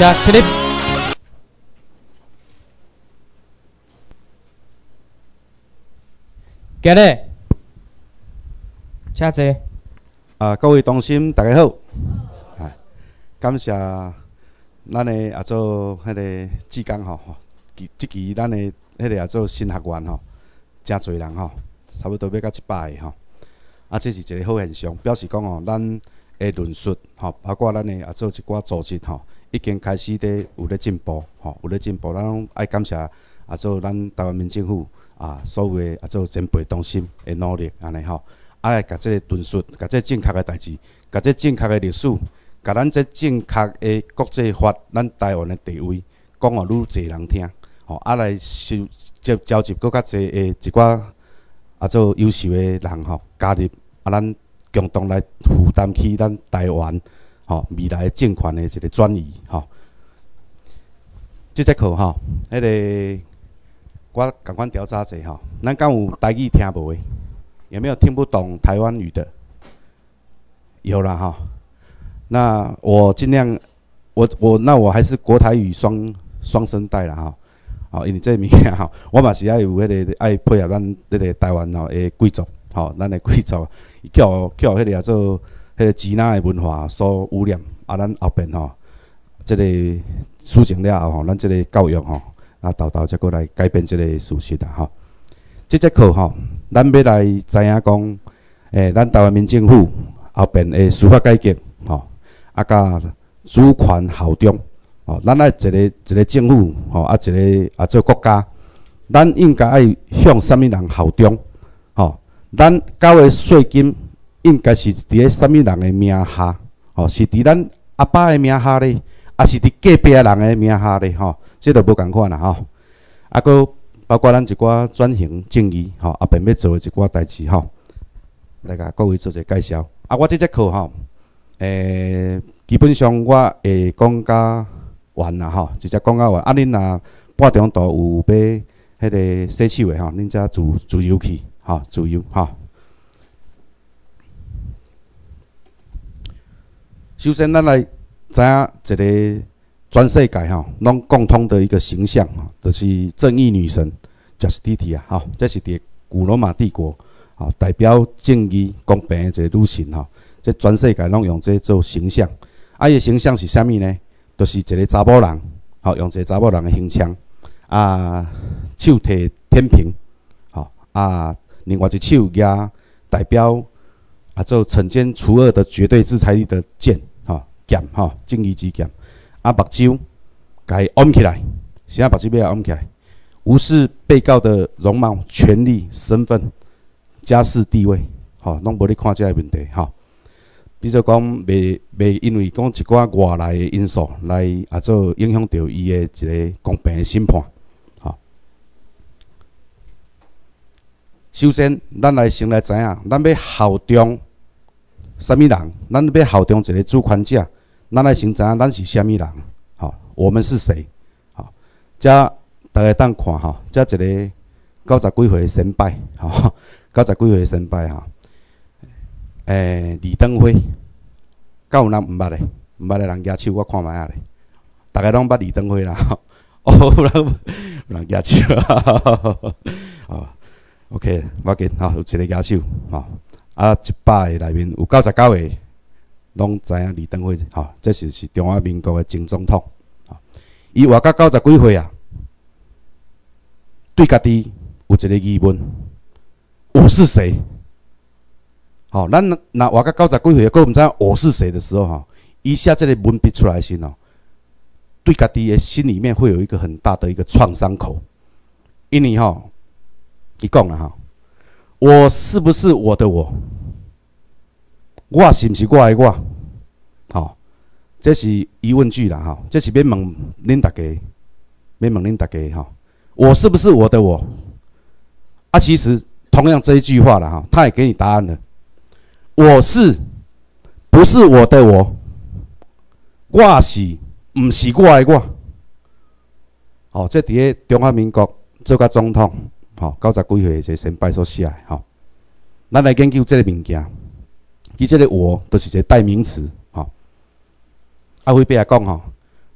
加起立。今日，请坐。 各位同心，大家好。感谢咱的也做迄个志工吼，即期咱的迄个也做新学员吼，真侪人吼，差不多要到100个吼。这是一个好现象，表示讲吼，咱的论述吼，包括咱的也做一寡组织吼，已经开始有咧进步吼，有咧进步。咱拢爱感谢也做咱台湾民政府所有的也做前辈同心的努力安尼吼，来甲这个论述，甲这正确的代志，甲这正确的历史。甲咱这正确的国际法，咱台湾的地位，讲互愈侪人听，吼，来召集搁较侪的一寡做优秀的人吼，加入咱共同来负担起咱台湾吼未来政权的一个转移吼。这节课吼，迄个我共款调查者吼，咱敢有台语听无的？有没有听不懂台湾语的？有啦吼。那我尽量，我还是国台语双声带啦吼，因为这物件吼，我嘛是爱有迄个爱配合咱迄个台湾吼的贵族吼，咱的贵族，叫迄个也做迄个支那的文化所污染，咱后边吼，这个苏醒了后吼，咱这个教育吼，豆豆才过来改变这个事实啦吼。这节课吼，咱要来知影讲，咱台湾民政府后边的司法改革吼。甲主权效忠，咱爱一个政府，一个做国家，咱应该爱向啥物人效忠？咱交的税金应该是伫咧啥物人的名下？是伫咱阿爸的名下咧，还是伫隔壁人的名下咧？这都无共款啦搁包括咱一寡转型正义，后边要做的一寡代志来甲各位做一个介绍。我这节课基本上我会讲甲完啦直接讲甲完。恁若半中途有要迄个洗手的恁则自由去自由首先，咱来知影一个全世界拢共通的一个形象就是正义女神 Justitia 这是伫古罗马帝国代表正义公平的一个女神这全世界拢用这做形象，伊的形象是啥物呢？就是一个查某人，用一个查某人的形象，手提天平，另外一手举代表做惩奸除恶的绝对制裁力的剑，剑，正义之剑，目睭甲伊弯起来，啥目睭要弯起来？无视被告的容貌、权利、身份、家世地位，拢无咧看这个问题，比如讲，袂因为讲一寡外来的因素来做影响到伊的一个公平的审判。首先，咱来先来知影，咱要效忠啥物人？咱要效忠一个主权者，咱来先知影咱是啥物人。我们是谁？遮大家当看遮一个90几岁的先辈，90几岁的先辈李登辉，敢有人毋捌的？毋捌的人举手，我看卖咧。大家拢捌李登辉啦，有人举手，OK， 我紧有一个举手，100个内面有99个拢知影李登辉，这是中华民国的前总统，伊活到90几岁对家己有一个疑问：我是谁？咱若活到90几岁，佫毋知影我是谁的时候，一下这个文笔出来时对家己的心里面会有一个很大的一个创伤口，因为伊讲啦我是不是我的我？我是不是我的我？这是疑问句啦这是要问恁大家，我是不是我的我？其实同样这一句话啦他也给你答案了。我是不是我的我？我是毋是我的我？这伫咧中华民国做甲总统，90几岁一个先辈所写的咱来研究这个物件，其实这个我就是一个代名词尾壁讲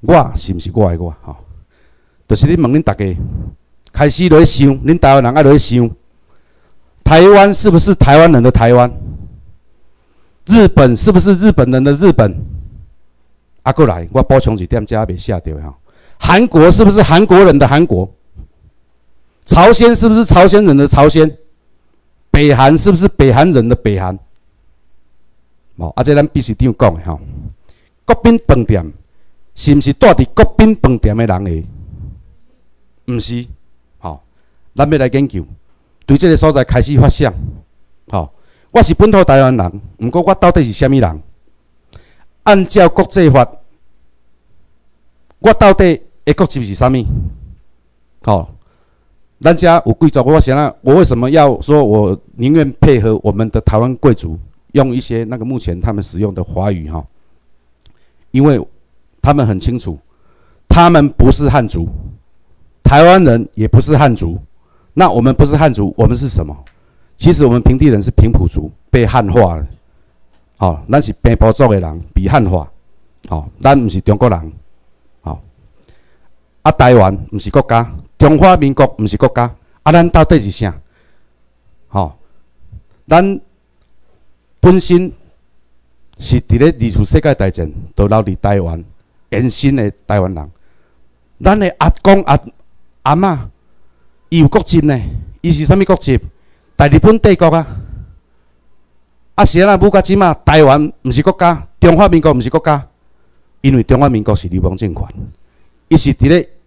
我是毋是我的我？吼，就是你问恁大家，开始落去想，恁台湾人爱落去想，台湾是不是台湾人的台湾？日本是不是日本人的日本？啊，过来，我补充一点，这袂写着吼。韩国是不是韩国人的韩国？朝鲜是不是朝鲜人的朝鲜？北韩是不是北韩人的北韩？哦，啊，这咱秘书长讲的吼。国宾饭店是毋是住伫国宾饭店的人的？毋是，吼，咱要来研究，对这个所在开始发想，吼。我是本土台湾人，毋过我到底是虾米人？按照国际法，我到底的国籍是啥物？好，咱家有贵族，我想啊，我为什么要说我宁愿配合我们的台湾贵族，用一些那个目前他们使用的华语哈？因为他们很清楚，他们不是汉族，台湾人也不是汉族，那我们不是汉族，我们是什么？其实我们平地人是平埔族，被汉化了。好，咱是平埔族的人，被汉化。好，咱不是中国人。好，啊，台湾不是国家，中华民国不是国家，啊，咱到底是啥？好，咱本身是伫咧二次世界大战都留伫台湾，延伸的台湾人。咱的阿公阿嬷，伊有国籍呢，伊是啥物国籍？大日本帝国啊！啊是安那母甲即马台湾毋是国家，中华民国毋是国家，因为中华民国是流氓政权，伊是伫咧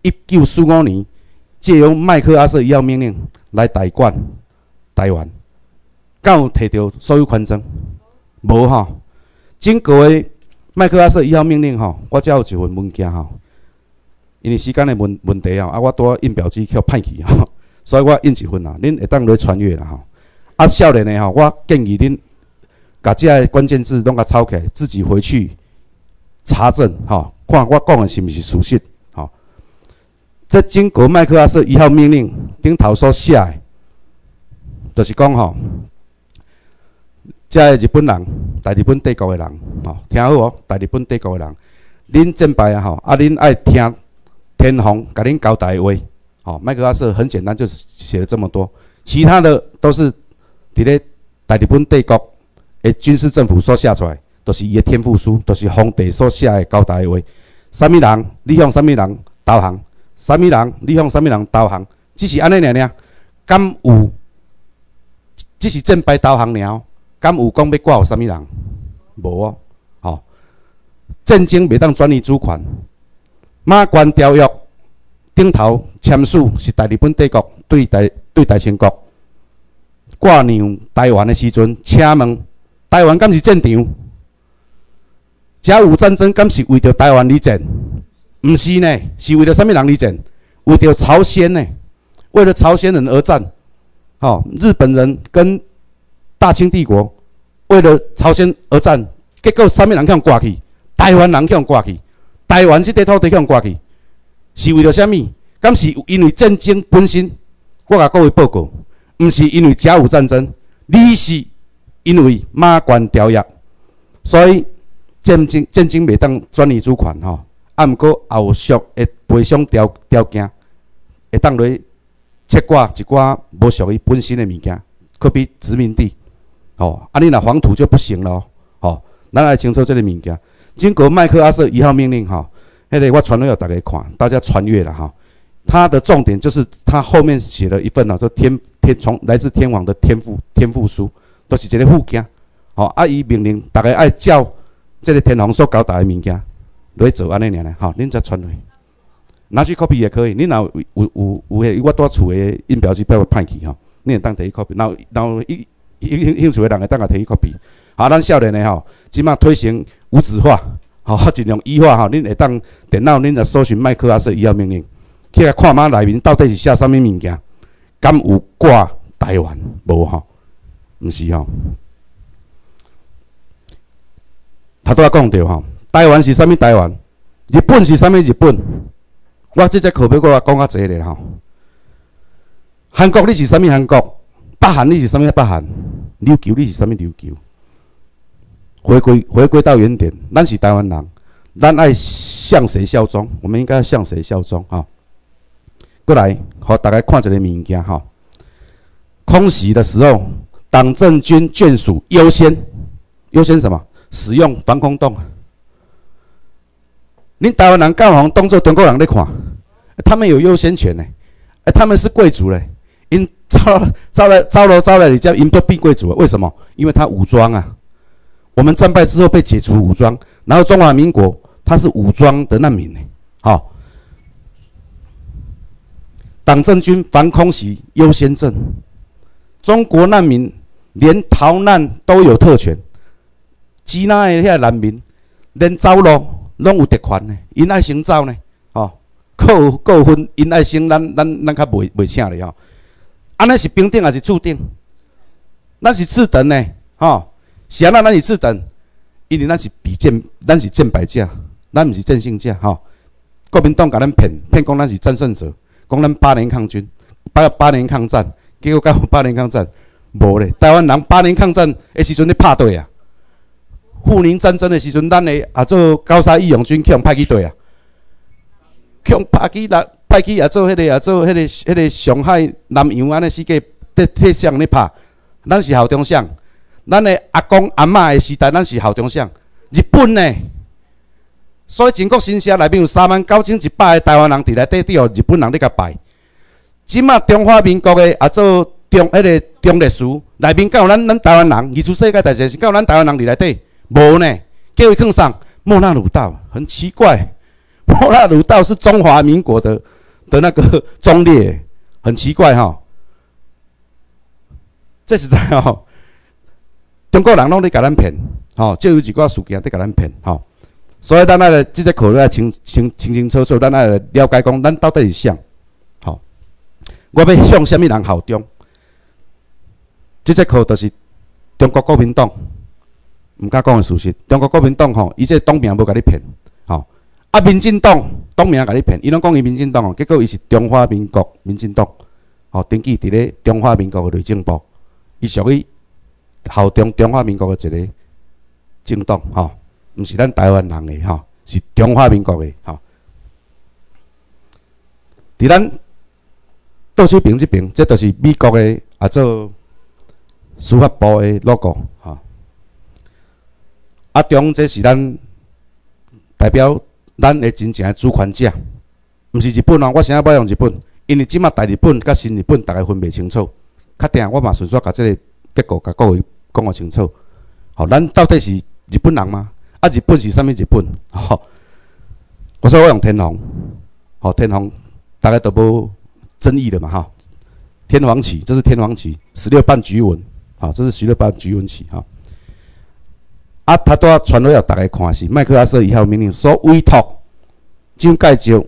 1945年借用麦克阿瑟一号命令来代管台湾，敢有摕到所有权证？无吼。经过的麦克阿瑟一号命令吼，我遮有一份文件吼，因为时间的问题啊，我拄印表机去歹去吼。所以我印一份啦，恁会当落穿越啦吼。啊，少年的吼，我建议恁把这些关键字拢甲抄起来，自己回去查证吼，看我讲的是毋是事实吼。这经过麦克阿瑟一号命令顶头所写的，就是讲吼，这日本人，大日本帝国的人吼，听好哦，大日本帝国的人，恁战败啊吼，啊恁爱听天皇甲恁交代的话。好，麦克阿瑟很简单，就写了这么多，其他的都是伫咧大日本帝国的军事政府所写出来，都是伊的天赋书，都是皇帝所写的交代的话。啥物人，你向啥物人投降；啥物人，你向啥物人投降，只是安尼尔。敢有？只是战败投降尔，敢有讲要挂有啥物人？无哦。好，战争袂当转移主权，马关条约。顶头签署是大日本帝国对大清国挂让台湾的时阵，请问台湾敢是战场？甲午战争敢是为着台湾而战？毋是呢，是为着啥物人而战？为着朝鲜呢？为了朝鲜人而战。哦，日本人跟大清帝国为了朝鲜而战，结果啥物人向挂去？台湾人向挂去，台湾这块土地向挂去。是为了啥物？敢是因为战争本身？我甲各位报告，毋是因为甲午战争，你是因为马关条约。所以战争袂当转移主权吼。啊，毋过后续的赔偿条件会当落切割一寡无属于本身的物件，可比殖民地。哦，啊，你若黄土就不行了哦。咱来清楚这个物件。经过麦克阿瑟一号命令吼。迄个我传给大家看，大家穿越了哈。它的重点就是它后面写了一份叫从来自天皇的天赋书，都是一个附件。吼，啊，伊命令大家爱照这个天皇所交代的物件来做安尼尔咧。吼，恁再传落去，拿去 copy 也可以。恁若有迄我住厝的印表机不要歹去吼，恁会当摕去 copy。然后兴趣的人会当甲摕去 copy。好，咱少年的吼，即马推行无纸化。好，尽量依法吼，恁会当电脑恁来搜寻麦克阿瑟一号命令，去来看嘛内面到底是写啥物物件，敢有挂台湾无吼？毋是吼。头拄仔讲着吼，台湾是啥物台湾？日本是啥物日本？我即只课表我讲较济咧吼。韩国你是啥物韩国？北韩你是啥物北韩？琉球你是啥物琉球？回归到原点，咱是台湾人， 咱爱向谁效忠？我们应该要向谁效忠？哈，过来，好，大家看一个物件哈。空袭的时候，党政军眷属优先什么？使用防空洞。恁台湾人干嘛当做中国人在看？他们有优先权呢。他们是贵族嘞，因招来你家，因都变贵族了。为什么？因为他武装啊。我们战败之后被解除武装，然后中华民国他是武装的难民呢。好，党政军防空袭优先证，中国难民连逃难都有特权。基那的遐难民连走路拢有特权呢，因爱先走呢。哦，扣分，因爱先咱较袂请咧吼。安尼是兵长还是次长？咱是次等呢，吼。是安那咱是次等，因为咱是咱是战败者，咱毋是战胜者吼。国民党甲咱骗讲咱是战胜者，讲咱8年抗军，8年抗战，结果到8年抗战无咧。台湾人8年抗战的时阵咧拍对啊，沪宁战争的时阵，咱的做高沙义勇军去互派去对啊，去互派去做迄个上海南洋安尼世界铁箱咧拍，咱是效忠啥？咱的阿公阿嬷的时代，咱是效忠啥？日本呢？所以全国新社内面有39100个台湾人伫内底，伫互日本人咧甲败。即马中华民国的做中历史内面，敢有咱台湾人？二次世界大战是敢有咱台湾人伫内底？无呢？叫伊放上莫纳鲁道，很奇怪。莫纳鲁道是中华民国的那个忠烈，很奇怪哈。这实在吼。中国人拢咧甲咱骗，吼，就有一寡事件咧甲咱骗，吼，所以咱爱即个课要清楚，咱爱了解讲，咱到底是啥，吼，我要向什么人效忠？即个课就是中国国民党毋敢讲的事实。中国国民党吼，伊这党名无甲你骗，吼，民进党党名甲你骗，伊拢讲伊民进党哦，结果伊是中华民国民进党，吼，登记伫咧中华民国的内政部，伊属于效忠中华民国的一个政党，吼，毋是咱台湾人的，吼，是中华民国的，吼。伫咱倒手边这边，这就是美国的做司法部的 logo， 吼。中这是咱代表咱的真正的主权者，毋是日本哦。我现在要用日本，因为即马大日本甲新日本大家分袂清楚。确定我嘛顺续甲这个结果甲各位讲个清楚。好，咱到底是日本人吗？日本是啥物日本？吼，所以我用天皇，好，天皇大概都无争议的嘛，哈。天皇旗，这是天皇旗，16瓣菊纹，好，这是16瓣菊纹旗，哈。他都要传落要大家看是麦克阿瑟以后命令所委托蒋介石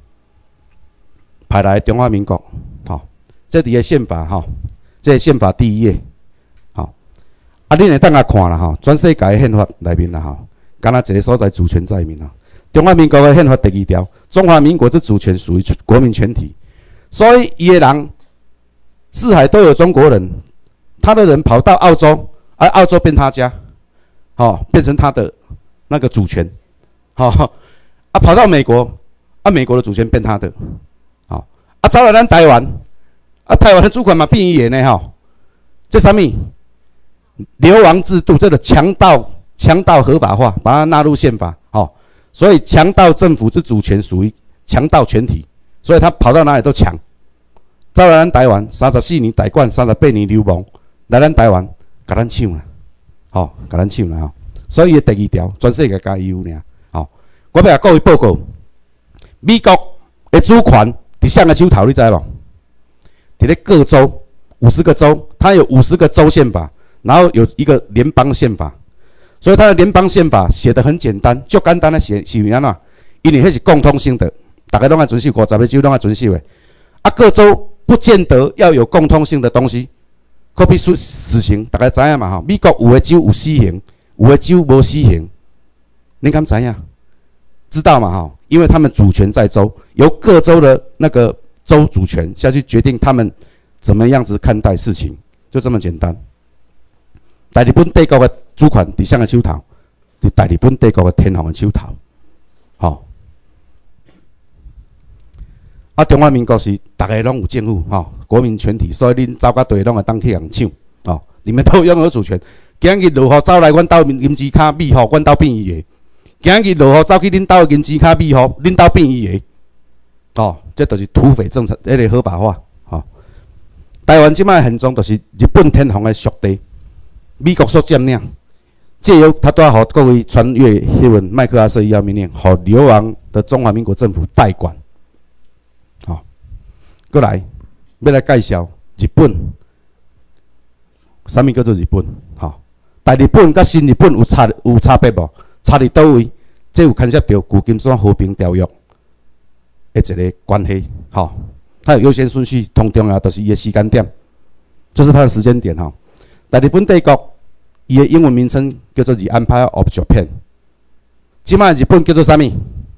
派来中华民国，好，这伫个宪法，哈，这个宪法第1页，好，恁会当下看啦，哈，全世界的宪法内面啦，哈，敢若一个所在主权在民啊。中华民国的宪法第2条，中华民国之主权属于国民全体，所以伊个人四海都有中国人，他的人跑到澳洲，澳洲变他家。好，变成他的那个主权，好，跑到美国，美国的主权变他的，好，走来咱台湾，台湾的主权嘛变伊的呢，吼，这啥物？流亡制度，这个强盗合法化，把它纳入宪法，好，所以强盗政府之主权属于强盗全体，所以他跑到哪里都抢，走来咱台湾34年大管，38年流亡，来咱台湾，甲咱抢啦。吼，甲咱抢啦吼，所以伊第2条，全世界加伊有尔。吼，我要甲各位报告，美国的主权伫谁个手头？你知无？伫咧各州50个州，它有50个州宪法，然后有一个联邦宪法，所以它的联邦宪法写得很简单，就简单的写是安怎？因为迄是共通性的，大家拢爱遵守，50个州拢爱遵守的。各州不见得要有共通性的东西。可必须死刑，大家知影嘛？吼，美国有的州有死刑，有的州无死刑，你敢知影？知道嘛？吼，因为他们主权在州，由各州的那个州主权下去决定他们怎么样子看待事情，就这么简单。大日本帝国的主权伫谁个手头？伫大日本帝国的天皇的手头。 啊，中华民国是大家拢有政府吼，国民全体，所以恁走到地拢会当去人抢哦，你们都拥有主权。今日落雨走来阮兜银枝卡米互阮兜变伊个，今日落雨走去恁兜银枝卡米互恁兜变伊个，哦，这就是土匪政策，迄个合法化。哦，台湾即摆现状就是日本天皇的属地，美国所占领。借由他都要互各位穿越迄份麦克阿瑟医药命令，互流亡的中华民国政府代管。好，过来要来介绍日本，啥物叫做日本？好，大日本甲新日本有差别无？差伫倒位？这有牵涉到旧金山和平条约的一个关系。好，它有优先顺序，同重要就是伊的时间点，就是它的时间点哈。大日本帝国。伊的英文名称叫做 The Empire of Japan。即摆日本叫做啥物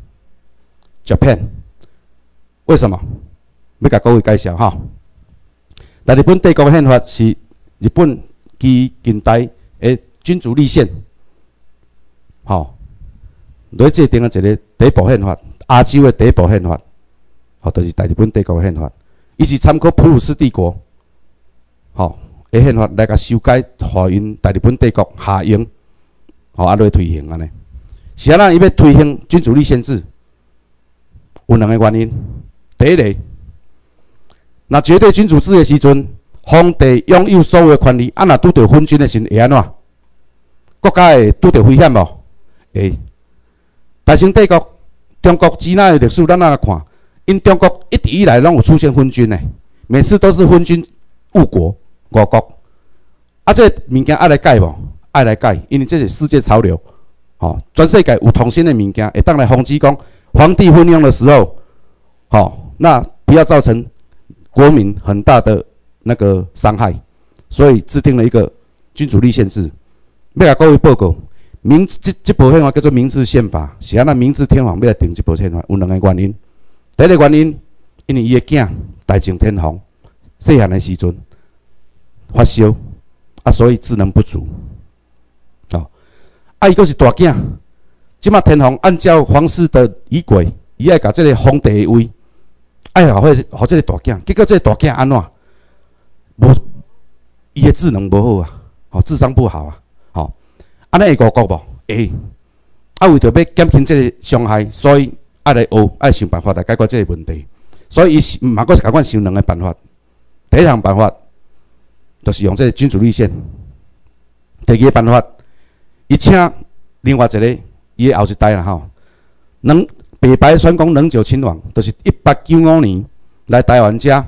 ？Japan。为什么？要甲各位介绍哈。但日本帝国宪法是日本近代的君主立宪，吼，来制定的一个第一部宪法，亚洲的第一部宪法，吼，就是大日本帝国宪法。伊是参考普鲁士帝国，吼。的宪法来甲修改，互因大日本帝国下用，吼来推行安尼。是安怎伊要推行君主立宪制？有两个原因。第一个，那绝对君主制的时阵，皇帝拥有所有的权利，若拄着昏君的时会安怎？国家会拄着危险无？会。大清帝国、中国支那的历史，咱来看，因中国一直以来拢有出现昏君的，每次都是昏君误国。外国，啊，这物件爱来改无？爱来改，因为这是世界潮流。吼，全世界有同心的物件，会当来防止讲皇帝昏庸的时候，吼，那不要造成国民很大的那个伤害，所以制定了一个君主立宪制。要甲各位报告，这部宪法叫做明治宪法，是安那明治天皇要来定这部宪法，有两个原因。第一个原因，因为伊的囝大正天皇细汉的时阵。发烧啊，所以智能不足。哦，啊，伊个是大囝，即马天皇按照皇室的仪轨，伊爱甲这个皇帝的位，爱互这个大囝，结果这个大囝安怎？无，伊的智能无好啊，哦，智商不好啊，哦，安尼会误国无？会。啊，为着要减轻这个伤害，所以爱来学，爱想办法来解决这个问题。所以伊嘛，阁是甲阮想两个办法。第一项办法。就是用这个君主立宪。第二个办法，伊请另外一个伊的后一代啦吼，北白川宫能久亲王，就是1895年来台湾遮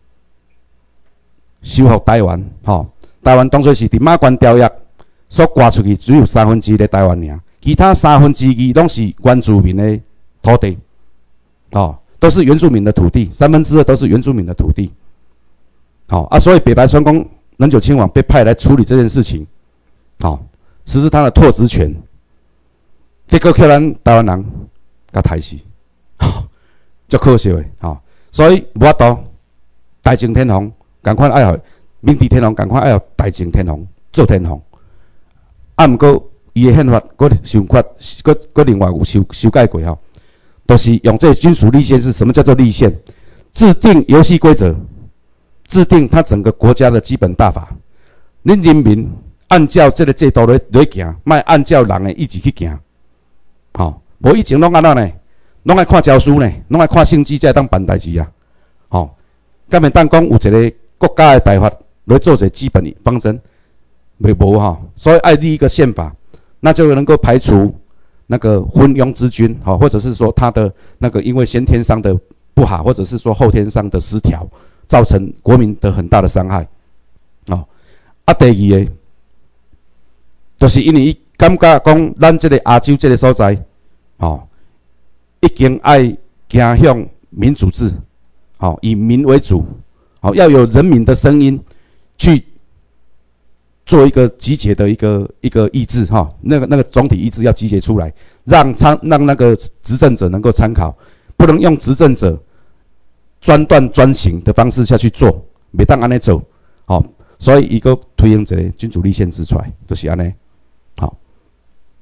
收复台湾吼。台湾当初是伫马关条约所割出去，只有1/3的台湾尔，其他2/3拢是原住民的土地，哦，都是原住民的土地，2/3都是原住民的土地。好啊，所以北白川宫能久亲王被派来处理这件事情，好，实施他的拓殖权，结果叫咱台湾人甲杀死，足可惜的，吼，所以无法度，大正天皇赶快爱互明治天皇赶快爱互大正天皇做天皇，啊，毋过伊的宪法佫另外有修改过吼，都是用这君主立宪是什么叫做立宪？制定游戏规则。制定他整个国家的基本大法，恁人民按照这个制度来行，莫按照人的意志去行。吼，无以前拢安怎呢？拢爱看诏书呢，拢爱看圣旨才会当办代志啊。吼，敢会当讲有一个国家的大法来做一个基本方针，袂无哈。所以爱立一个宪法，那就能够排除那个昏庸之君，好，或者是说他的那个因为先天上的不好，或者是说后天上的失调。造成国民的很大的伤害，哦，啊，第二个，就是因为伊感觉讲，咱这个亚洲这个所在，哦，已经爱走向民主制，哦，以民为主，哦，要有人民的声音去做一个集结的一个意志，哈，那个总体意志要集结出来，让那个执政者能够参考，不能用执政者。专断专行的方式下去做，袂当安尼做，好，所以伊个推行一个君主立宪制出来，就是安尼，好。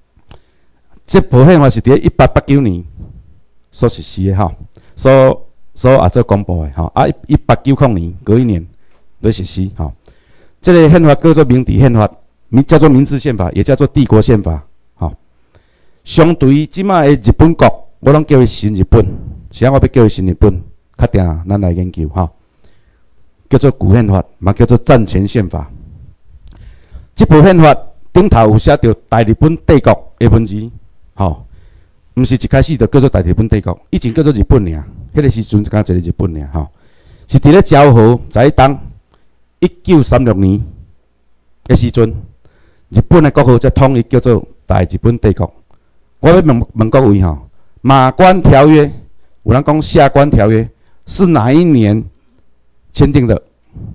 这部宪法是伫1889年所实施的，所所也做公布的吼。1890年隔一年来实施吼。这个宪法叫做明治宪法，叫做明治宪法，也叫做帝国宪法。吼，相对于即卖的日本国，我拢叫伊新日本。是啊，我要叫伊新日本，较定咱来研究吼。叫做古宪法，嘛叫做战前宪法。这部宪法顶头有写着大日本帝国的文字，吼，毋是一开始就叫做大日本帝国，以前叫做日本尔。迄个时阵就敢一个日本尔，吼，是伫咧昭和在当1936年的时阵，日本的国号才统一叫做大日本帝国。我要问各位吼，马关条约，有人讲下关条约是哪一年签订的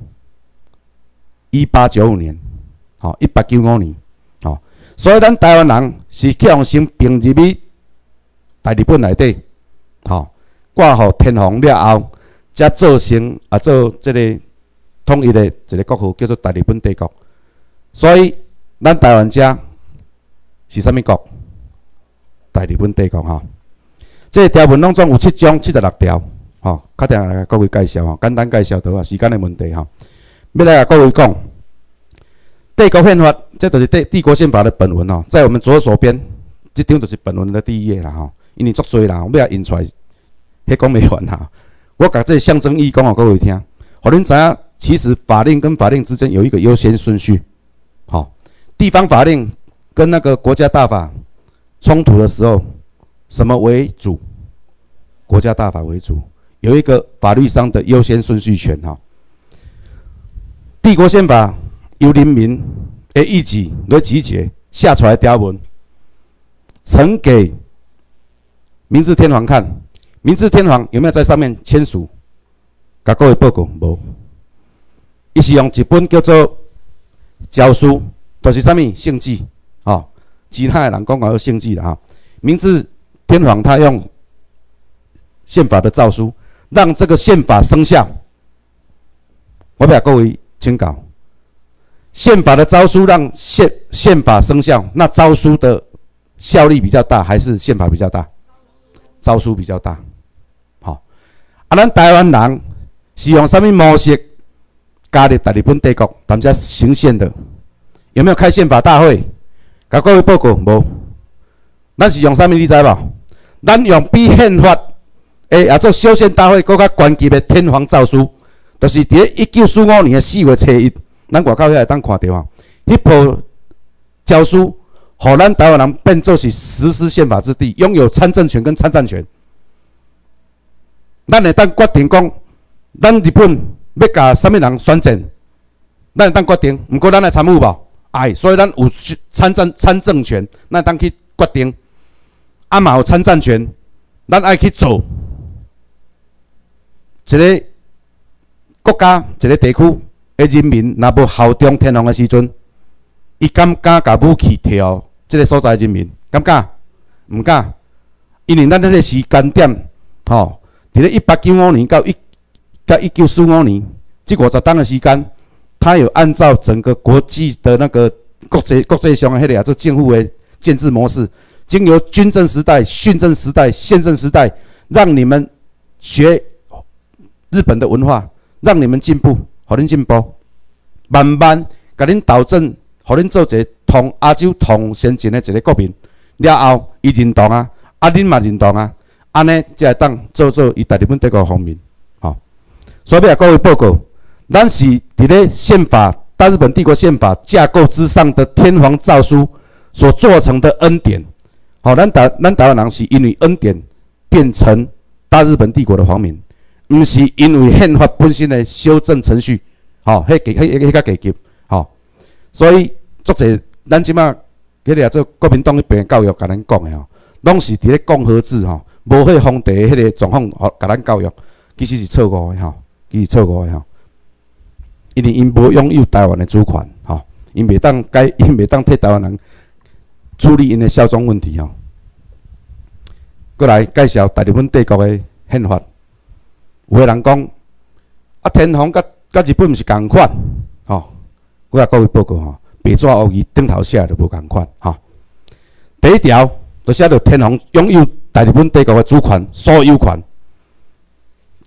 ？1895年，吼，1895年，吼，所以咱台湾人是去用先并入去大日本内底，吼，挂号天皇了后，才做成做这个统一的一个国号，叫做大日本帝国。所以咱台湾遮是啥物国？大日本帝国吼。这个条文拢总有7章76条，吼，较定来各位介绍吼，简单介绍倒啊，时间的问题吼。要来各位讲，帝国宪法，这就是帝国宪法的本文哦，在我们左手边，这张就是本文的第一页啦吼。因为足多啦，要印出来，迄讲袂完啦。我把这象征意义讲互各位听，互恁知影，其实法令跟法令之间有一个优先顺序。好，地方法令跟那个国家大法冲突的时候，什么为主？国家大法为主，有一个法律上的优先顺序权哈。帝国宪法由人民的意志来集结下出来条文，呈给明治天皇看。明治天皇有没有在上面签署？甲各位报告无。伊是用一本叫做诏书，就是啥物圣旨哦。其他的人讲叫圣旨啦哈。明治天皇他用宪法的诏书，让这个宪法生效。我给各位请教，宪法的诏书让宪法生效，那诏书的效力比较大，还是宪法比较大？诏书比较大。好，咱台湾人是用什么模式加入大日本帝国，咱才行宪的？有没有开宪法大会？甲各位报告无？咱是用什么？你知无？咱用比宪法也做修宪大会更较关键的天皇诏书，就是伫1945年4月初1，咱外口遐会当看到啊。迄部诏书，互咱台湾人变做是实施宪法之地，拥有参政权跟参战权。咱会当决定讲，咱日本要甲什么人选战，咱会当决定。毋过咱来参与无？哎，所以咱有参政权，咱当去决定。嘛有参战权，咱爱去做。一个国家、一个地区的人民，若无效忠天皇的时阵，伊敢甲武器摕互这个所在的人民？敢敢？毋敢，因为咱迄个时间点，吼，伫咧1895年到1945年这50档的时间，他有按照整个国际的那个国际上的迄个做政府的建制模式。经由军政时代、训政时代、宪政时代，让你们学日本的文化，让你们进步，互恁进步，慢慢甲恁导正，互恁做一个同亚洲同先进的一个国民。了后，伊认同啊，恁嘛认同啊，安尼才会当做伊大日本帝国方面，吼。所以要各位报告，咱是伫咧宪法大日本帝国宪法架构之上的天皇诏书所做成的恩典。好，咱台湾人是因为恩典变成大日本帝国的皇民，毋是因为宪法本身的修正程序。好，迄较低级。好，所以足侪咱即马迄个做国民党迄边教育甲咱讲的吼，拢是伫咧共和制吼，无迄皇帝迄个状况甲咱教育，其实是错误的吼，其实错误的吼。因为因无拥有台湾的主权，吼，因袂当替台湾人处理因的效忠问题吼。过来介绍大日本帝国的宪法。有个人讲，天皇甲日本毋是共款，吼。我甲各位报告吼，白纸黑字顶头写就无共款，吼。第一条就写着天皇拥有大日本帝国的主权、所有权。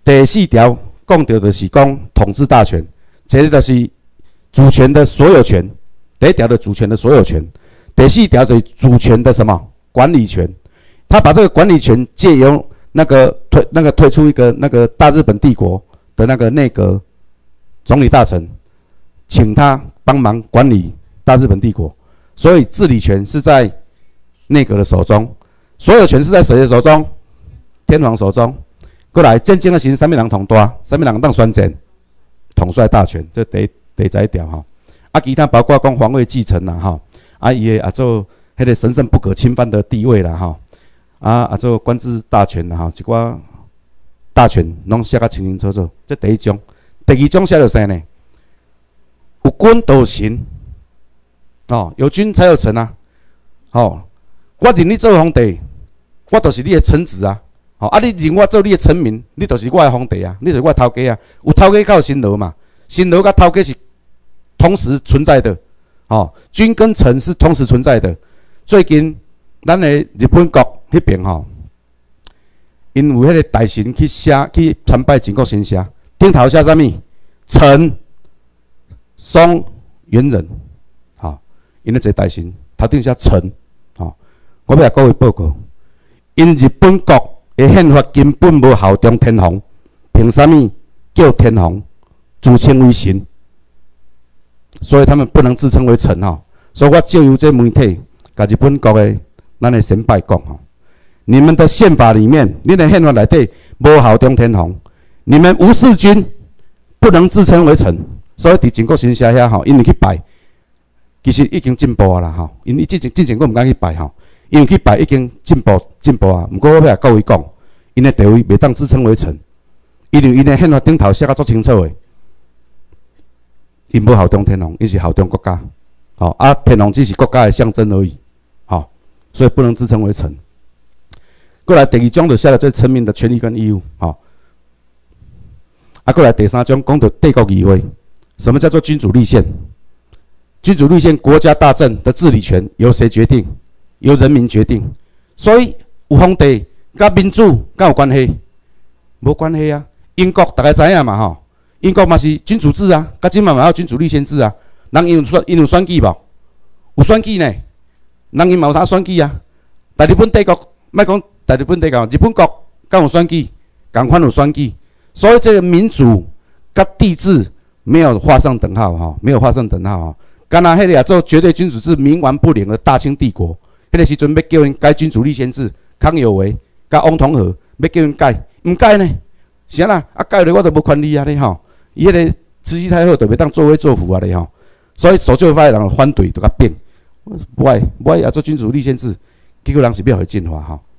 第4条讲到就是讲统治大权，这个就是主权的所有权。第1条的主权的所有权，第4条就是主权的什么管理权。他把这个管理权借由推出一个大日本帝国的那个内阁总理大臣，请他帮忙管理大日本帝国，所以治理权是在内阁的手中，所有权是在谁的手中？天皇手中。过来战争的时候，什么人统大？什么人当宣战？统帅大权，这第1条哈。啊，其他包括讲皇位继承啦哈，啊伊个做迄个神圣不可侵犯的地位啦哈，做官制大权啦哈，一寡大权拢写甲清清楚楚。这第1章，第2章写到啥呢？有君就有臣，哦，有君才有臣啊。哦，我认你做皇帝，我就是你的臣子啊。哦，你认我做你的臣民，你就是我的皇帝啊，你就是我的头家啊。有头家才有辛劳嘛，辛劳甲头家是同时存在的。哦，君跟臣是同时存在的。最近咱的日本国迄边吼，因为迄个大臣去参拜靖国神社，顶头写啥物？臣松原人。好，因为这大臣头顶写臣。好，我要甲各位报告，因日本国的宪法根本无效忠天皇，凭啥物叫天皇自称为神？所以他们不能自称为臣哈。所以我借由这媒体，甲日本国的咱的先辈讲哈，你们的宪法里面，你的宪法内底无效忠天皇，你们无视君，不能自称为臣。所以伫靖国神社遐吼，因为去拜，其实已经进步啊啦吼。因为之前我唔敢去拜吼。因为去拜已经进步啊，不过我要甲各位讲，因的地位袂当自称为臣，因为因的宪法顶头写甲足清楚的，因无效忠天皇，因是效忠国家。好天皇只是国家的象征而已。好，所以不能自称为臣。过来第2章就写了这臣民的权利跟义务。好，过来第3章讲到帝国议会，什么叫做君主立宪？君主立宪，国家大政的治理权由谁决定？由人民决定，所以有皇帝甲民主敢有关系？无关系啊！英国大家知影嘛吼，英国嘛是君主制啊，甲即嘛有君主立宪制啊。人因有选举无？有选举呢，人因嘛有他选举啊。大日本帝国，莫讲大日本帝国，日本国敢有选举？共款有选举。所以这个民主甲帝制没有画上等号哈，没有画上等号哈。敢若迄个做绝对君主制冥顽不灵的大清帝国。迄个时阵要叫因改君主立宪制，康有为甲翁同龢要叫因改，唔改呢？是安那？改了我都无权利啊咧吼！伊迄个慈禧太后就袂当作威作福啊咧吼！所以守旧法的人反对，就甲变，不爱也做君主立宪制，结果人是要互进化吼。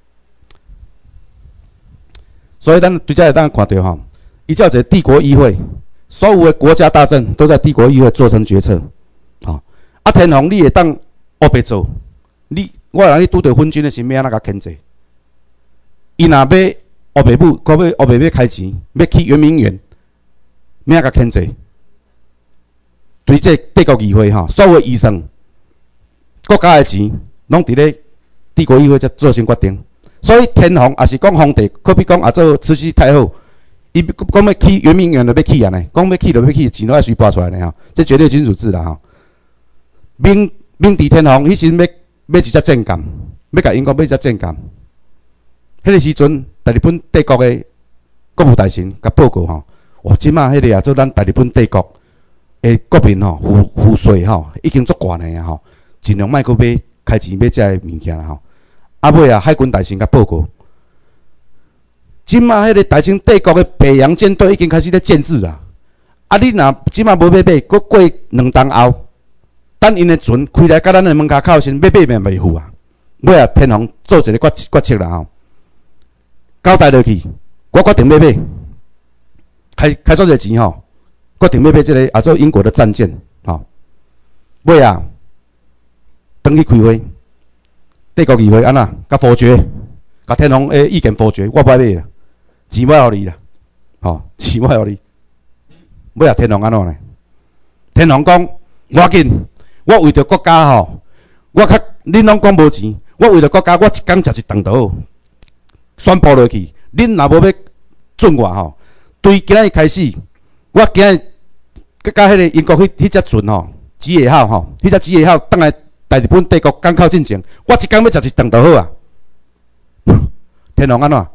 所以咱对遮会当看到吼，伊叫一个帝国议会，所有的国家大政都在帝国议会做成决策。吼，天皇你会当黑白做？我人去拄着昏君的时，要安怎甲牵制？伊若要黑白母，要黑白要开钱，要去圆明园，要安怎甲牵制？对这帝国议会吼，所有预算、国家的钱，拢伫咧帝国议会才做成决定。所以天皇也是讲皇帝，可比讲做慈禧太后，伊讲要去圆明园就要去啊呢，讲要去就要去，钱都爱随拨出来呢吼。这绝对君主制啦吼。明治天皇迄时要一只证监，要甲英国买一只证监。迄个时阵，大日本帝国的国务大臣甲报告吼，哇，即马迄个做咱大日本帝国的国民吼，赋税吼已经足悬的啊吼，尽量莫阁买开钱买遮个物件啦吼。尾海军大臣甲报告，即马迄个大清帝国的北洋舰队已经开始咧建制啊。你若即马无要买，阁过2冬后。等因的船开来，甲咱的门口口先要买面袂赴啊！尾天皇做一个决策啦吼，交代落去，我决定要买，开足个钱吼，决定要买这个做英国的战舰吼。尾登去开会，帝国议会安那甲否决，甲天皇的意见否决，我不买啦，钱我互你啦，吼，钱我互你。尾天皇安怎呢？天皇讲，我紧。我为着国家吼，恁拢讲无钱，我为着国家，我一工食一顿刀，宣布落去。恁若无要准我吼，对今仔日开始，我今仔甲迄个英国迄只船吼，几月号吼，迄只几月号，等来大日本帝国港口进前，我一工要食一顿就好啊。天皇安怎？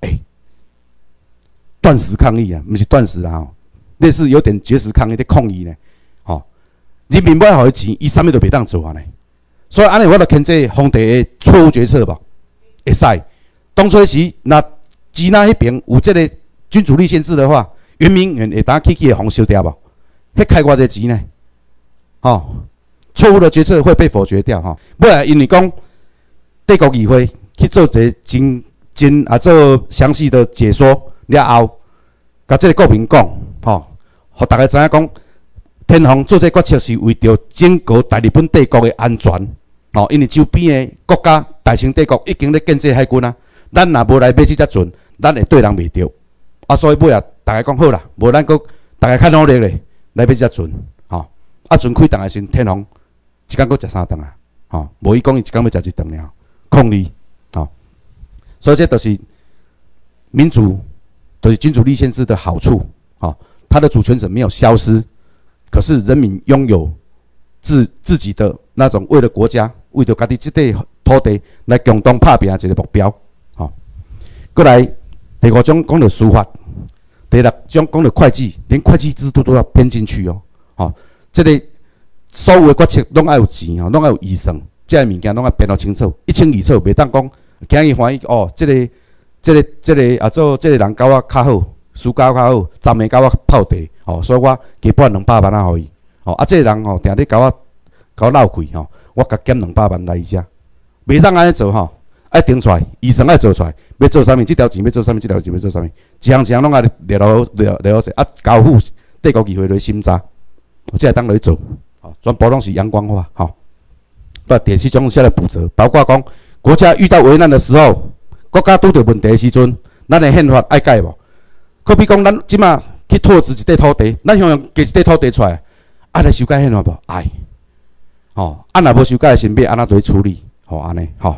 断食抗议啊，不是断食啦吼，类似有点绝食抗议的抗议呢。吼，人民要互伊钱，伊啥物都袂当做啊呢。所以安尼我就牵制皇帝的错误决策吧，会使。当初时那支那迄边有这个君主立宪制的话，圆明园会当起的红烧掉无？迄开偌济钱呢？吼，错误的决策会被否决掉吼。尾来因为讲帝国议会去做一个真做详细的解说了后，甲这个国民讲吼，互大家知影讲，天皇做这决策是为着拯救大日本帝国的安全吼，因为周边的国家大清帝国已经咧建设海军啊，咱若无来买这只船，咱会对人袂着啊，所以尾啊，大家讲好啦，无咱阁大家较努力咧来买这只船吼，啊船开动的时阵，天皇一工阁食3顿啊，吼，无伊讲伊一工要食1顿尔，抗议吼，所以这都是民主，都是君主立宪制的好处吼，他的主权者没有消失，可是人民拥有自己的那种为了国家、为着家己这块土地来共同打拼的一个目标。吼，过来第5种讲到司法，第6种讲到会计，连会计制度都要编进去哦。吼，这个所有的决策拢要有钱哦，拢要有预算，这个物件拢要编得清楚，一清二楚，袂当讲今日欢喜哦，这个啊做这个人甲我较好，输甲我较好，站的甲我泡茶，哦，所以我加拨200万啊，互伊。哦，啊，这个人吼，定咧甲我闹亏吼，我甲减200万来伊遮，袂当安尼做吼，爱定出来，预算爱做出来，要做啥物？这条钱要做啥物？这条钱要做啥物？一项一项拢爱列好势，啊，交付帝国议会来审查，这会当来做，哦，全部拢是阳光化，吼。那第7种下来补责，包括讲国家遇到危难的时候，国家拄着问题的时阵，咱的宪法爱改无？可比讲咱即马去拓殖一块土地，咱想加一块土地出来。爱来修改宪法无？爱，吼，啊，若无修改的先要安怎处理？吼，安尼，吼。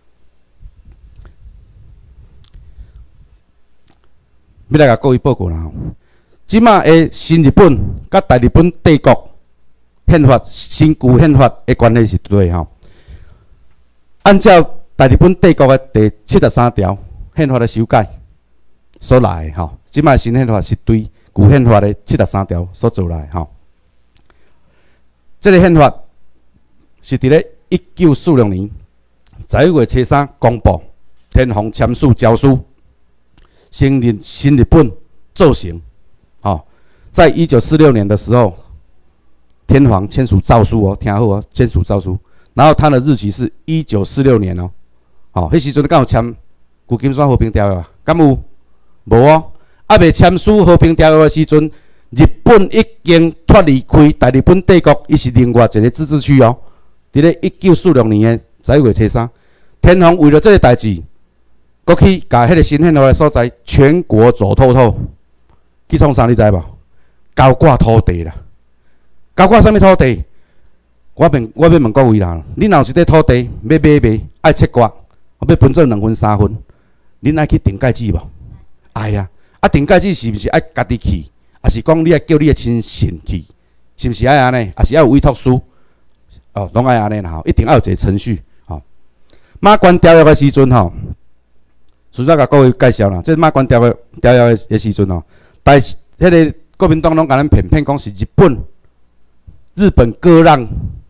要来甲各位报告啦吼，即马的新日本甲大日本帝国宪法、新旧宪法的关系是对吼。按照大日本帝国的第73条宪法的修改所来的吼，即马新宪法是对旧宪法的73条所做来吼。这个宪法是伫咧1946年11月初3公布，天皇签署诏书，承认新日本奏行。哦，在1946年的时候，天皇签署诏书哦，听好哦，签署诏书。然后他的日期是1946年哦，哦，迄时阵敢有签旧金山和平条约啊？敢有？无哦，还未签署和平条约的时阵。日本已经脱离开大日本帝国，伊是另外一个自治区哦。伫咧1946年的11月初3，天皇为了这个代志，搁去甲迄个新宪法的所在全国走透透，去创啥你知无？高挂土地啦，高挂啥物土地？我要问各位啦，恁若有一块土地要买卖，爱切割，要分做2分3分，恁爱去定界址无？爱呀，啊定界址是毋是爱家己去？也是讲你爱叫你的亲信去，是毋是爱安尼？也是要有委托书，哦，拢爱安尼啦吼，一定要有一个程序吼。马关条约的时阵吼，顺便甲各位介绍啦，这马关条约的时阵吼，但是迄个国民党拢甲咱骗讲是日本割让，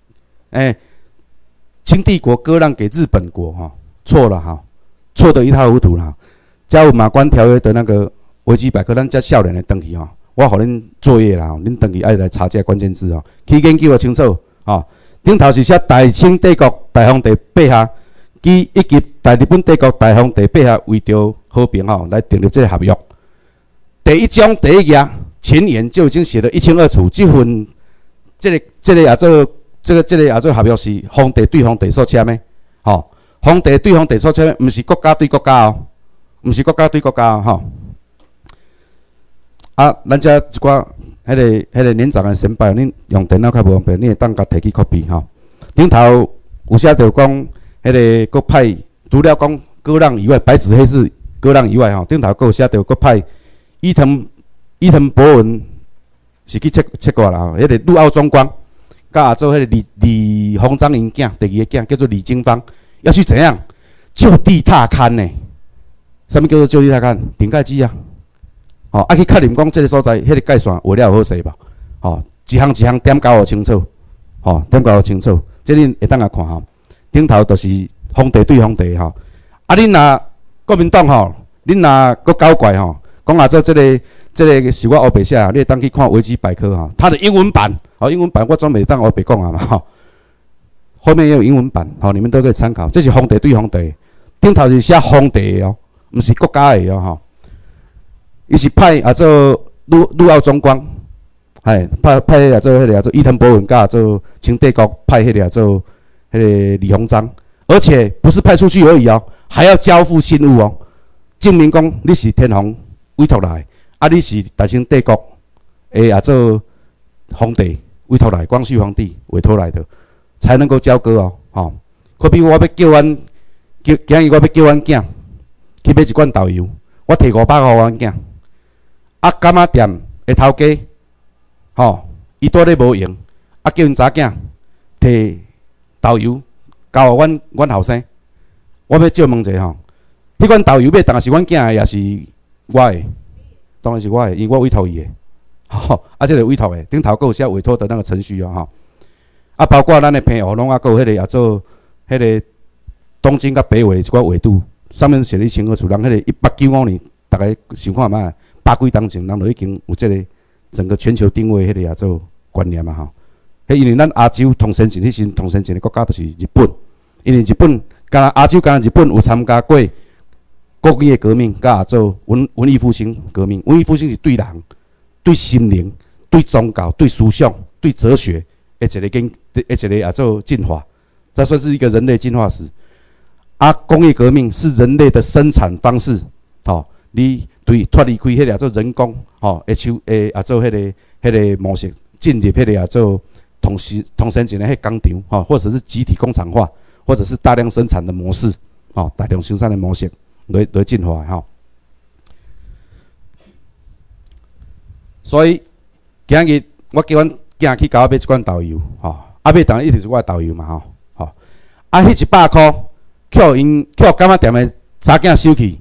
清帝国割让给日本国吼，错了哈，错得一塌糊涂啦。加有马关条约的那个维基百科，咱遮少年的登去吼。我互恁作业啦，恁回去爱来查这关键字哦，去研究清楚哦。顶头是写大清帝国大皇帝陛下以及大日本帝国大皇帝陛下为着和平吼来订立这个合约。第1章第1页前言就已经写得一清二楚，这份这个也做合约是皇帝对皇帝所签的，吼，皇帝对皇帝所签的，毋是国家对国家哦，毋是国家对国家哦，吼。啊，咱遮一寡迄个年长的先辈，恁用电脑较无方便，你会当甲摕去 copy 吼。顶头有写着讲，迄个国派除了讲割让以外，白纸黑字割让以外吼，顶头佫有写着国派伊藤博文是去切过啦，迄个陆奥中光，甲做迄个李鸿章因囝，第二个囝叫做李经方，要去怎样就地踏勘呢？什么叫做就地踏勘？顶盖机啊！去确认讲这个所在，迄个界线画了好势吧？一项一项点搞好清楚，点搞好清楚，这恁会当来看顶头就是皇帝对皇帝恁若国民党恁若搁搞怪讲做这个是我黑白写，你会当去看维基百科它的英文版英文版我专袂当黑白讲嘛后面也有英文版你们都可以参考。这是皇帝对皇帝，顶头是写皇帝的毋是国家的伊是派做陆奥中光，派做迄个做伊藤博文，甲做清帝国派迄个做迄个李鸿章，而且不是派出去而已还要交付信物证明讲你是天皇委托来，你是大清帝国的做皇帝委托来，光绪皇帝委托来的，才能够交割可比我要叫阮今日我要叫阮囝去买一罐豆油，我摕500块阮囝。柑仔店的头家，伊拄咧无用，叫因查囝摕豆油交互阮后生。我要借问者迄罐豆油买当然是阮囝的，也是我的，当然是我的，因为我委托伊的。这个委托的顶头阁有写委托的那个程序包括咱的平湖拢阁有迄个做迄个东京甲北纬一寡纬度，上面写得清楚，人迄个1895年，大家想看卖。百几年前，人就已经有这个整个全球定位迄个做观念因为咱亚洲同先进，迄时同先进的国家就是日本，因为日本亚洲日本有参加过工业革命，甲做文艺复兴革命。文艺复兴是对人、对心灵、对宗教、对思想、对哲学的一个做进化，这算是一个人类进化史。工业革命是人类的生产方式，你对脱离开迄个做人工做迄个模式，进入迄个做同先进的迄工厂或者是集体工厂化，或者是大量生产的模式大量生产的模式来进化所以今日我叫阮囝去甲我买一罐豆油买当然一定是我的豆油嘛迄100块扣柑仔店的查囝收去。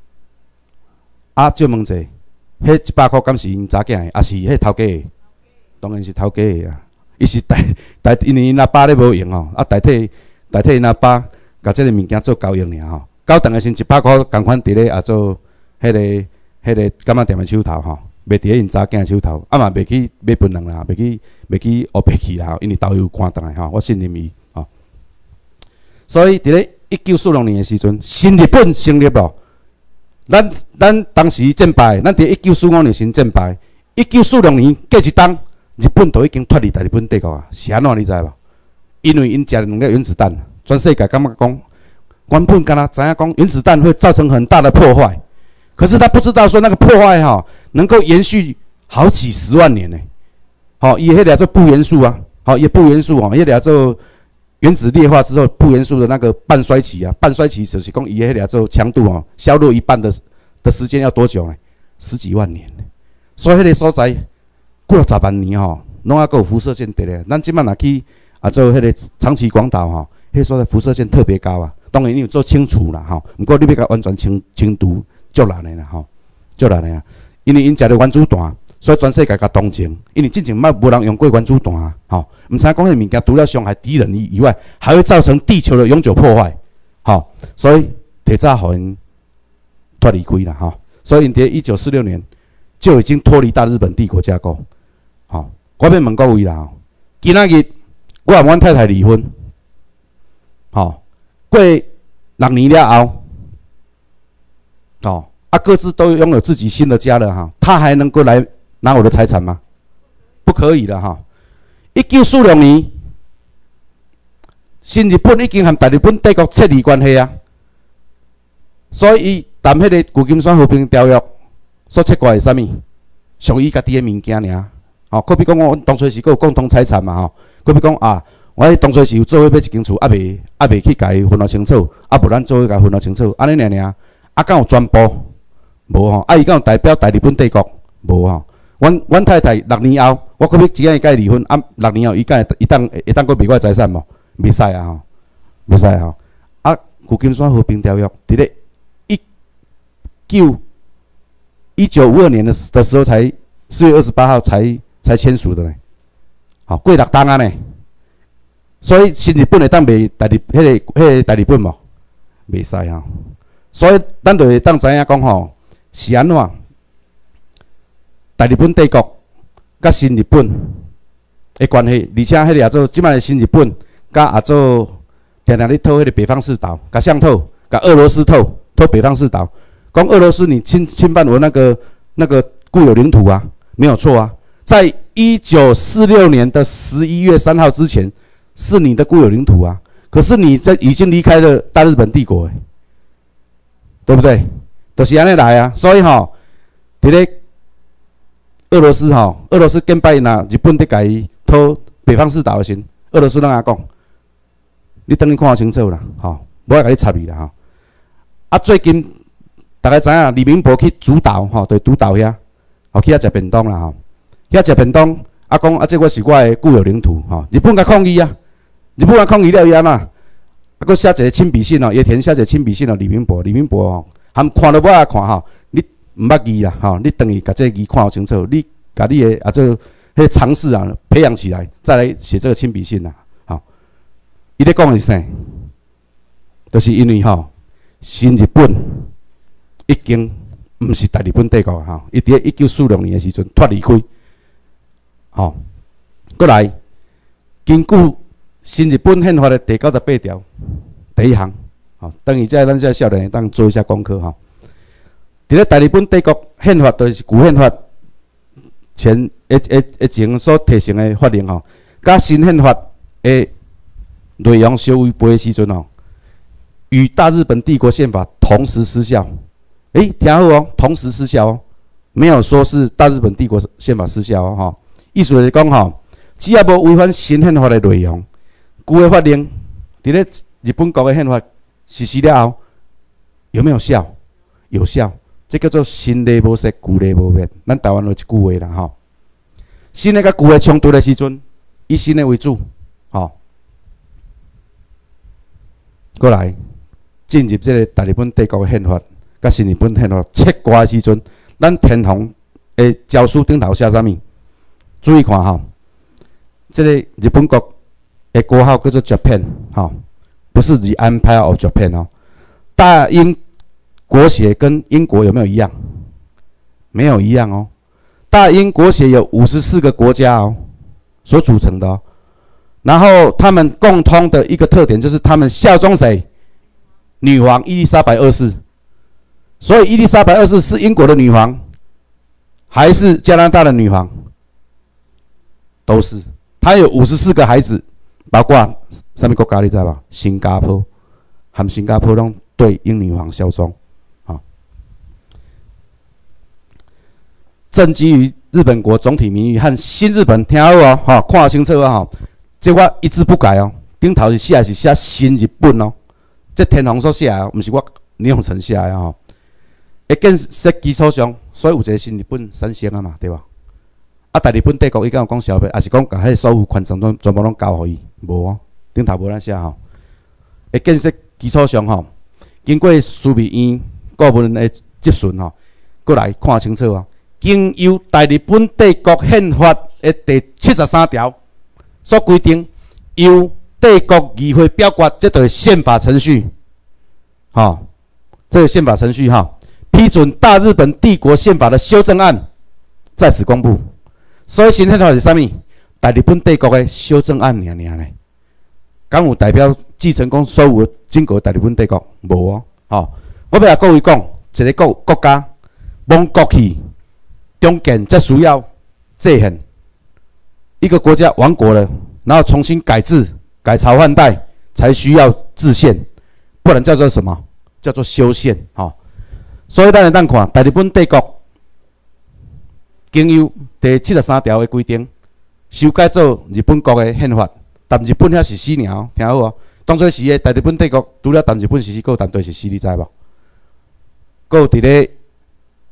借问者，迄100块敢是因查囝的，还是迄头家的？当然是头家的伊是因为因阿爸咧无用代替因阿爸甲即个物件做交易尔交等的先100块，共款伫咧做迄个柑仔店的手头袂伫咧因查囝的手头，嘛袂去买槟榔啦，袂去黑白去啦，因为豆油干等的我信任伊所以伫咧1946年的时阵，新日本成立咯。咱当时战败，咱伫1945年先战败，1946年过一冬，日本都已经脱离大日本帝国是安怎你知无？因为因食2粒原子弹，全世界感觉讲，原本敢若知影讲原子弹会造成很大的破坏，可是他不知道说那个破坏能够延续好几10万年呢。伊迄个做钚元素伊钚元素迄个做原子裂化之后，钚元素的那个半衰期半衰期就是讲伊迄个做强度削弱一半的时间要多久呢？10几万年。所以迄个所在过了10万年拢还有辐射线伫咧。咱即摆若去做迄个长崎广岛迄个所在辐射线特别高当然你有做清除啦毋过你要甲完全清除足难的啦足难的因为因食着原子弹。所以全世界甲同情，因为之前无人用过原子弹毋知讲迄物件除了伤害敌人以外，还会造成地球的永久破坏，所以提早互因脱离开啦，所以因伫1946年就已经脱离大日本帝国架构，我要问各位啦，今仔日我和阮太太离婚，过6年了后，各自都拥有自己新的家了他还能够来拿我的财产吗？不可以的1946年，新日本已经和大日本帝国切离关系所以伊谈迄个旧金山和平条约所切割的是啥物？属于家己的物件尔。可比讲我当初是有共同财产嘛可比讲我当初是有做伙买一间厝，未去甲伊分得清楚，无咱做伙甲分得清楚，安尼尔敢有全部？ 无吼。啊，伊敢有代表大日本帝国？无吼。阮太太6年后，我可要只个甲伊离婚，啊，6年后伊敢会当佫卖我财产无？袂使啊吼，袂使吼。啊，旧金山和平条约伫咧1952年的时候才4月28号才签署的呢，好过6冬啊呢。所以新日本会当卖迄个大日本无？袂使吼。所以咱就会当知影讲吼，是安怎？大日本帝国甲新日本的关系，而且迄个也做即摆的新日本，甲也做定定咧讨迄个北方四岛，甲谁讨？甲俄罗斯讨北方四岛。讲俄罗斯你侵犯我那个固有领土啊，没有错啊。在1946年的11月3号之前，是你的固有领土啊。可是你已经离开了大日本帝国，对不对？就是安尼来啊。所以吼，伫咧俄罗斯建摆若日本伫甲伊讨北方四岛的时阵，俄罗斯怎样讲？你等你看清楚啦，吼，无爱甲你插你啦，吼。啊，最近大家知影李明博去主导，吼，对主导遐，吼去遐食便当啦，吼，遐食便当，啊讲啊，这我是我的固有领土，吼，日本甲抗议啊，日本甲抗议了伊安那，啊，佫写一个亲笔信哦，叶田写一个亲笔信哦，李明博吼，含看都无爱看吼，你毋捌字啦，吼，你等于甲这个字看清楚，你甲你的啊做迄尝试啊培养起来，再来写这个亲笔信啦，吼，伊咧讲的是啥？就是因为吼，新日本已经毋是大日本帝国啊，吼，伊伫咧1946年的时阵脱离开，吼，过来根据新日本宪法的第98条第1项，吼，等于咱这少年当做一下功课吼。伫咧大日本帝国宪法，就是旧宪法前所提成的法令吼，甲新宪法的内容稍微背的时阵吼，与大日本帝国宪法同时失效。听好哦，同时失效哦，没有说是大日本帝国宪法失效哦，吼。意思就是讲吼，只要无违反新宪法的内容，旧的法令伫咧日本国的宪法实施了后，有没有效？有效。这叫做新的无失，旧的无灭。咱台湾有一句话啦，吼，新的甲旧的冲突的时阵，以新的为主，吼。过来进入这个大日本帝国的宪法，甲新日本宪法切割的时阵，咱天皇的诏书顶头写啥物？注意看吼，这个日本国的国号叫做 Japan， 吼，不是 The Empire of Japan 哦。大英国血跟英国有没有一样？没有一样哦。大英国血有54个国家哦所组成的哦。然后他们共通的一个特点就是他们效忠谁？女王伊丽莎白2世。所以伊丽莎白2世是英国的女王，还是加拿大的女王？都是。她有54个孩子，包括什么国家你知道吗？新加坡，和新加坡拢对英女王效忠。正基于日本国总体名誉和新日本，听好哦，吼，看清楚啊，吼，这我一字不改哦，顶头是写新日本哦，这天皇所写哦，毋是我李永成写的吼。在建设基础上，所以有一个新日本产生啊嘛，对吧？啊，大日本帝国伊敢有讲消灭，还是讲把迄所有权全部拢交互伊？无哦，顶头无咱写吼。在建设基础上吼，经过枢密院顾问的质询吼，过来看清楚哦。经由大日本帝国宪法的第73条所规定，由帝国议会表决，这就是宪法程序。好，这个宪法程序哈，批准大日本帝国宪法的修正案在此公布。所以新宪法是啥物？大日本帝国的修正案尔呢？敢有代表继承讲所有整个大日本帝国？无哦。好，我要甲各位讲，一个国家亡国去。中间才需要制宪，一个国家亡国了，然后重新改制、改朝换代，才需要制宪，不然叫做什么？叫做修宪。吼，所以咱看大日本帝国经由第73条的规定，修改做日本国的宪法，但日本遐实施尔，听好哦。当初时的大日本帝国除了但日本实施，还有但对实施，你知无？还有伫咧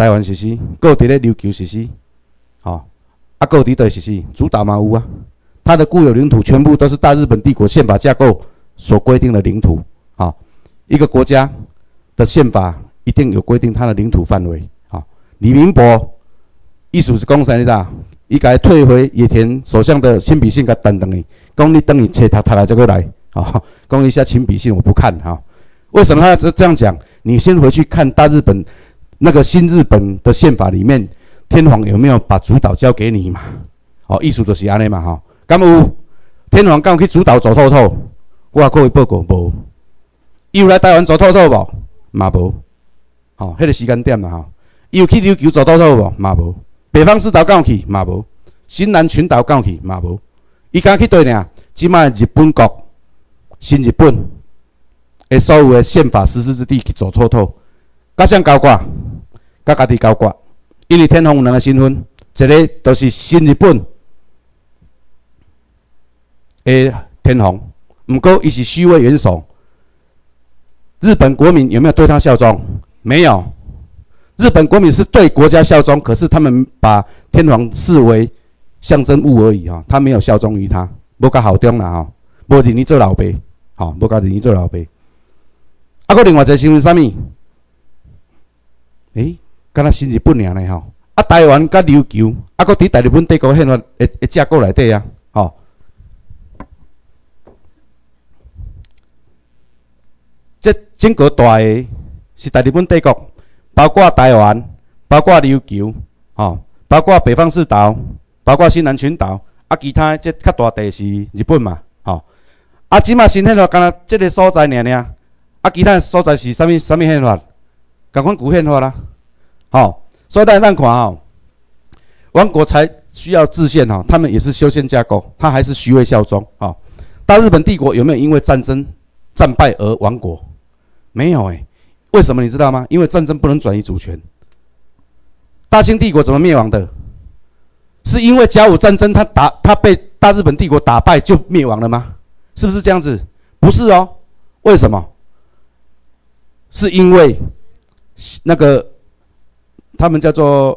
台湾实施，搁有伫咧琉球实施，好，啊，搁有伫倒实施，主岛嘛有啊。它的固有领土全部都是大日本帝国宪法架构所规定的领土。好，一个国家的宪法一定有规定它的领土范围。好，李明博意思是讲啥你知道？伊甲退回野田首相的亲笔信，甲等等伊，讲你等你册读来再过来。啊，讲一下亲笔信我不看哈。为什么他这样讲？你先回去看大日本那个新日本的宪法里面，天皇有没有把主导交给你嘛？哦，意思就是安尼嘛哈。敢有天皇敢有去主导走透透？我各位报告无。伊有来台湾走透透无？嘛无。吼，迄个时间点啦吼。伊有去琉球走透透无？嘛无。北方四岛敢有去？嘛无。新南群岛敢有去？嘛无。伊敢去对呢？即卖日本国、新日本的所有的宪法实施之地去走透透，甲谁交割？甲家己交割。因为天皇有两个身份，一个就是新日本的天皇，不过伊是虚位元首。日本国民有没有对他效忠？没有。日本国民是对国家效忠，可是他们把天皇视为象征物而已哈，他没有效忠于他，无甲效忠啦哈，无认伊做老爸，吼，无甲认伊做老爸。啊，搁另外一个身份是啥物？敢若新日本尔呢吼。啊，台湾甲琉球，啊，搁伫大日本帝国宪法的架构内底啊，吼。这整个大个是大日本帝国，包括台湾，包括琉球，吼，包括北方四岛，包括新南群岛，啊，其他这较大地是日本嘛，吼。啊，即马新宪法敢若这个所在尔，啊，其他所在是啥物宪法？共款旧宪法啦，吼。所以咱看吼，王国才需要制宪吼，他们也是修宪架构，他还是虚位效忠，吼。大日本帝国有没有因为战争战败而亡国？没有为什么你知道吗？因为战争不能转移主权。大清帝国怎么灭亡的？是因为甲午战争他被大日本帝国打败就灭亡了吗？是不是这样子？不是哦。为什么？是因为那个他们叫做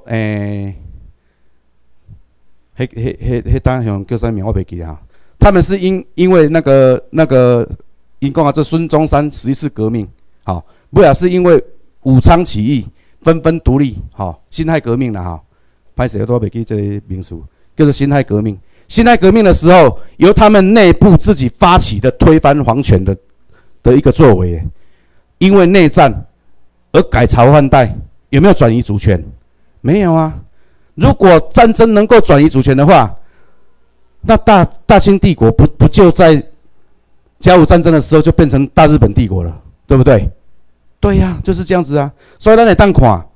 当然叫啥名我袂记啊。他们是因为那个因讲啊，这孙中山11次革命。好，不也是因为武昌起义纷纷独立，好，辛亥革命了哈。歹势，我都袂记这个名词，叫做辛亥革命。辛亥革命的时候，由他们内部自己发起的推翻皇权的一个作为，因为内战而改朝换代，有没有转移主权？没有啊。如果战争能够转移主权的话，那大清帝国不就在甲午战争的时候就变成大日本帝国了？对不对？对呀，就是这样子啊。所以咱会当看，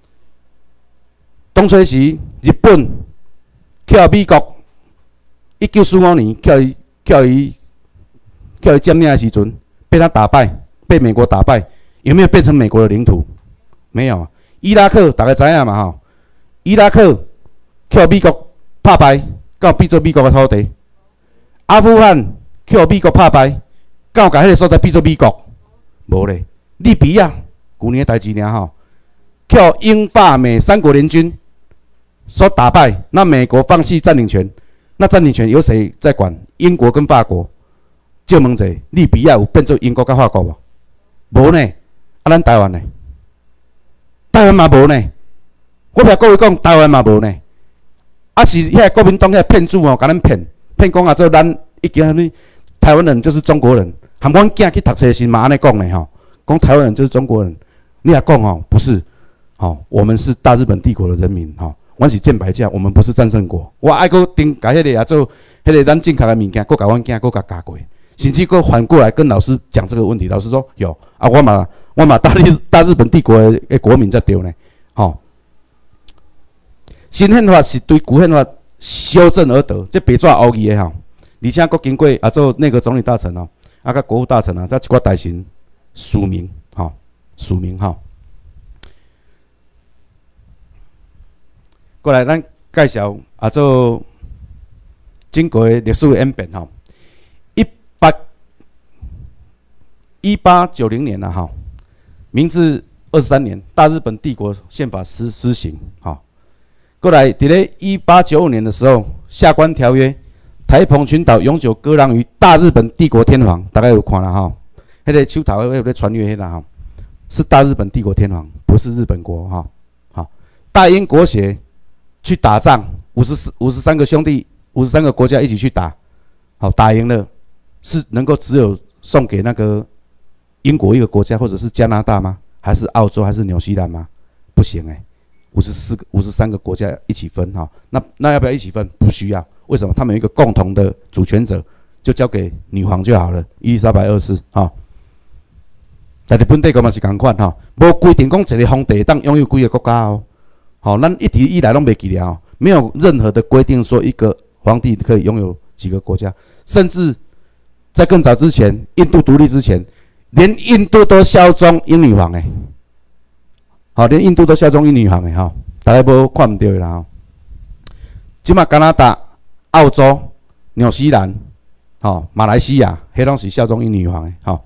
当初时日本去美国1945年叫伊占领的时阵，被他打败，被美国打败，有没有变成美国的领土？没有。伊拉克大家知影嘛吼？伊拉克去美国拍败，敢有变做美国的土地？阿富汗去美国拍败，敢有甲迄个所在变做美国？无咧，利比亚去年的代志尔吼，去英法美三国联军所打败，那美国放弃占领权，那占领权由谁在管？英国跟法国。就问者，利比亚有变做英国甲法国无？无呢。啊，咱台湾呢？台湾嘛无呢。我甲各位讲，台湾嘛无呢。啊是遐国民党遐骗子哦，甲咱骗讲啊，做咱已经安尼，台湾人就是中国人。含阮囝去读册时嘛安尼讲的吼，讲台湾人就是中国人。你也讲吼，不是，吼，我们是大日本帝国的人民吼，阮是战败者，我们不是战胜国。我爱搁顶甲迄个也做迄个咱正确的物件，搁甲阮囝搁甲教过，甚至搁反过来跟老师讲这个问题。老师说有啊，我嘛大日本帝国的国民才对呢，吼。新宪法是对旧宪法修正而得，这白纸黑字的吼，而且搁经过做内阁总理大臣哦。啊，甲国务大臣啊，再一寡大臣署名，吼，署名吼。过来，咱介绍做经过历史的演变吼。1890年啦吼，明治 23年，大日本帝国宪法施行，好，过来，伫咧1895年的时候，下关条约，台澎群岛永久割让于大日本帝国天皇，大概有看了哈，迄个手头迄个穿越迄啦哈，是大日本帝国天皇，不是日本国哈，好，大英国协去打仗，53个兄弟，53个国家一起去打，好，打赢了，是能够只有送给那个英国一个国家，或者是加拿大吗？还是澳洲，还是纽西兰吗？不行53个国家一起分哈，那要不要一起分？不需要，为什么？他们有一个共同的主权者，就交给女皇就好了，伊丽莎白二世哈。但日本帝国嘛是同款哈，无规定讲一个皇帝当拥有几个国家哦。好，咱一直以来拢袂记了，没有任何的规定说一个皇帝可以拥有几个国家，甚至在更早之前，印度独立之前，连印度都效忠英女皇好，连印度都效忠英女皇哈，大家无看唔到啦哈。即马加拿大、澳洲、纽西兰、马来西亚，迄拢是效忠英女皇哈。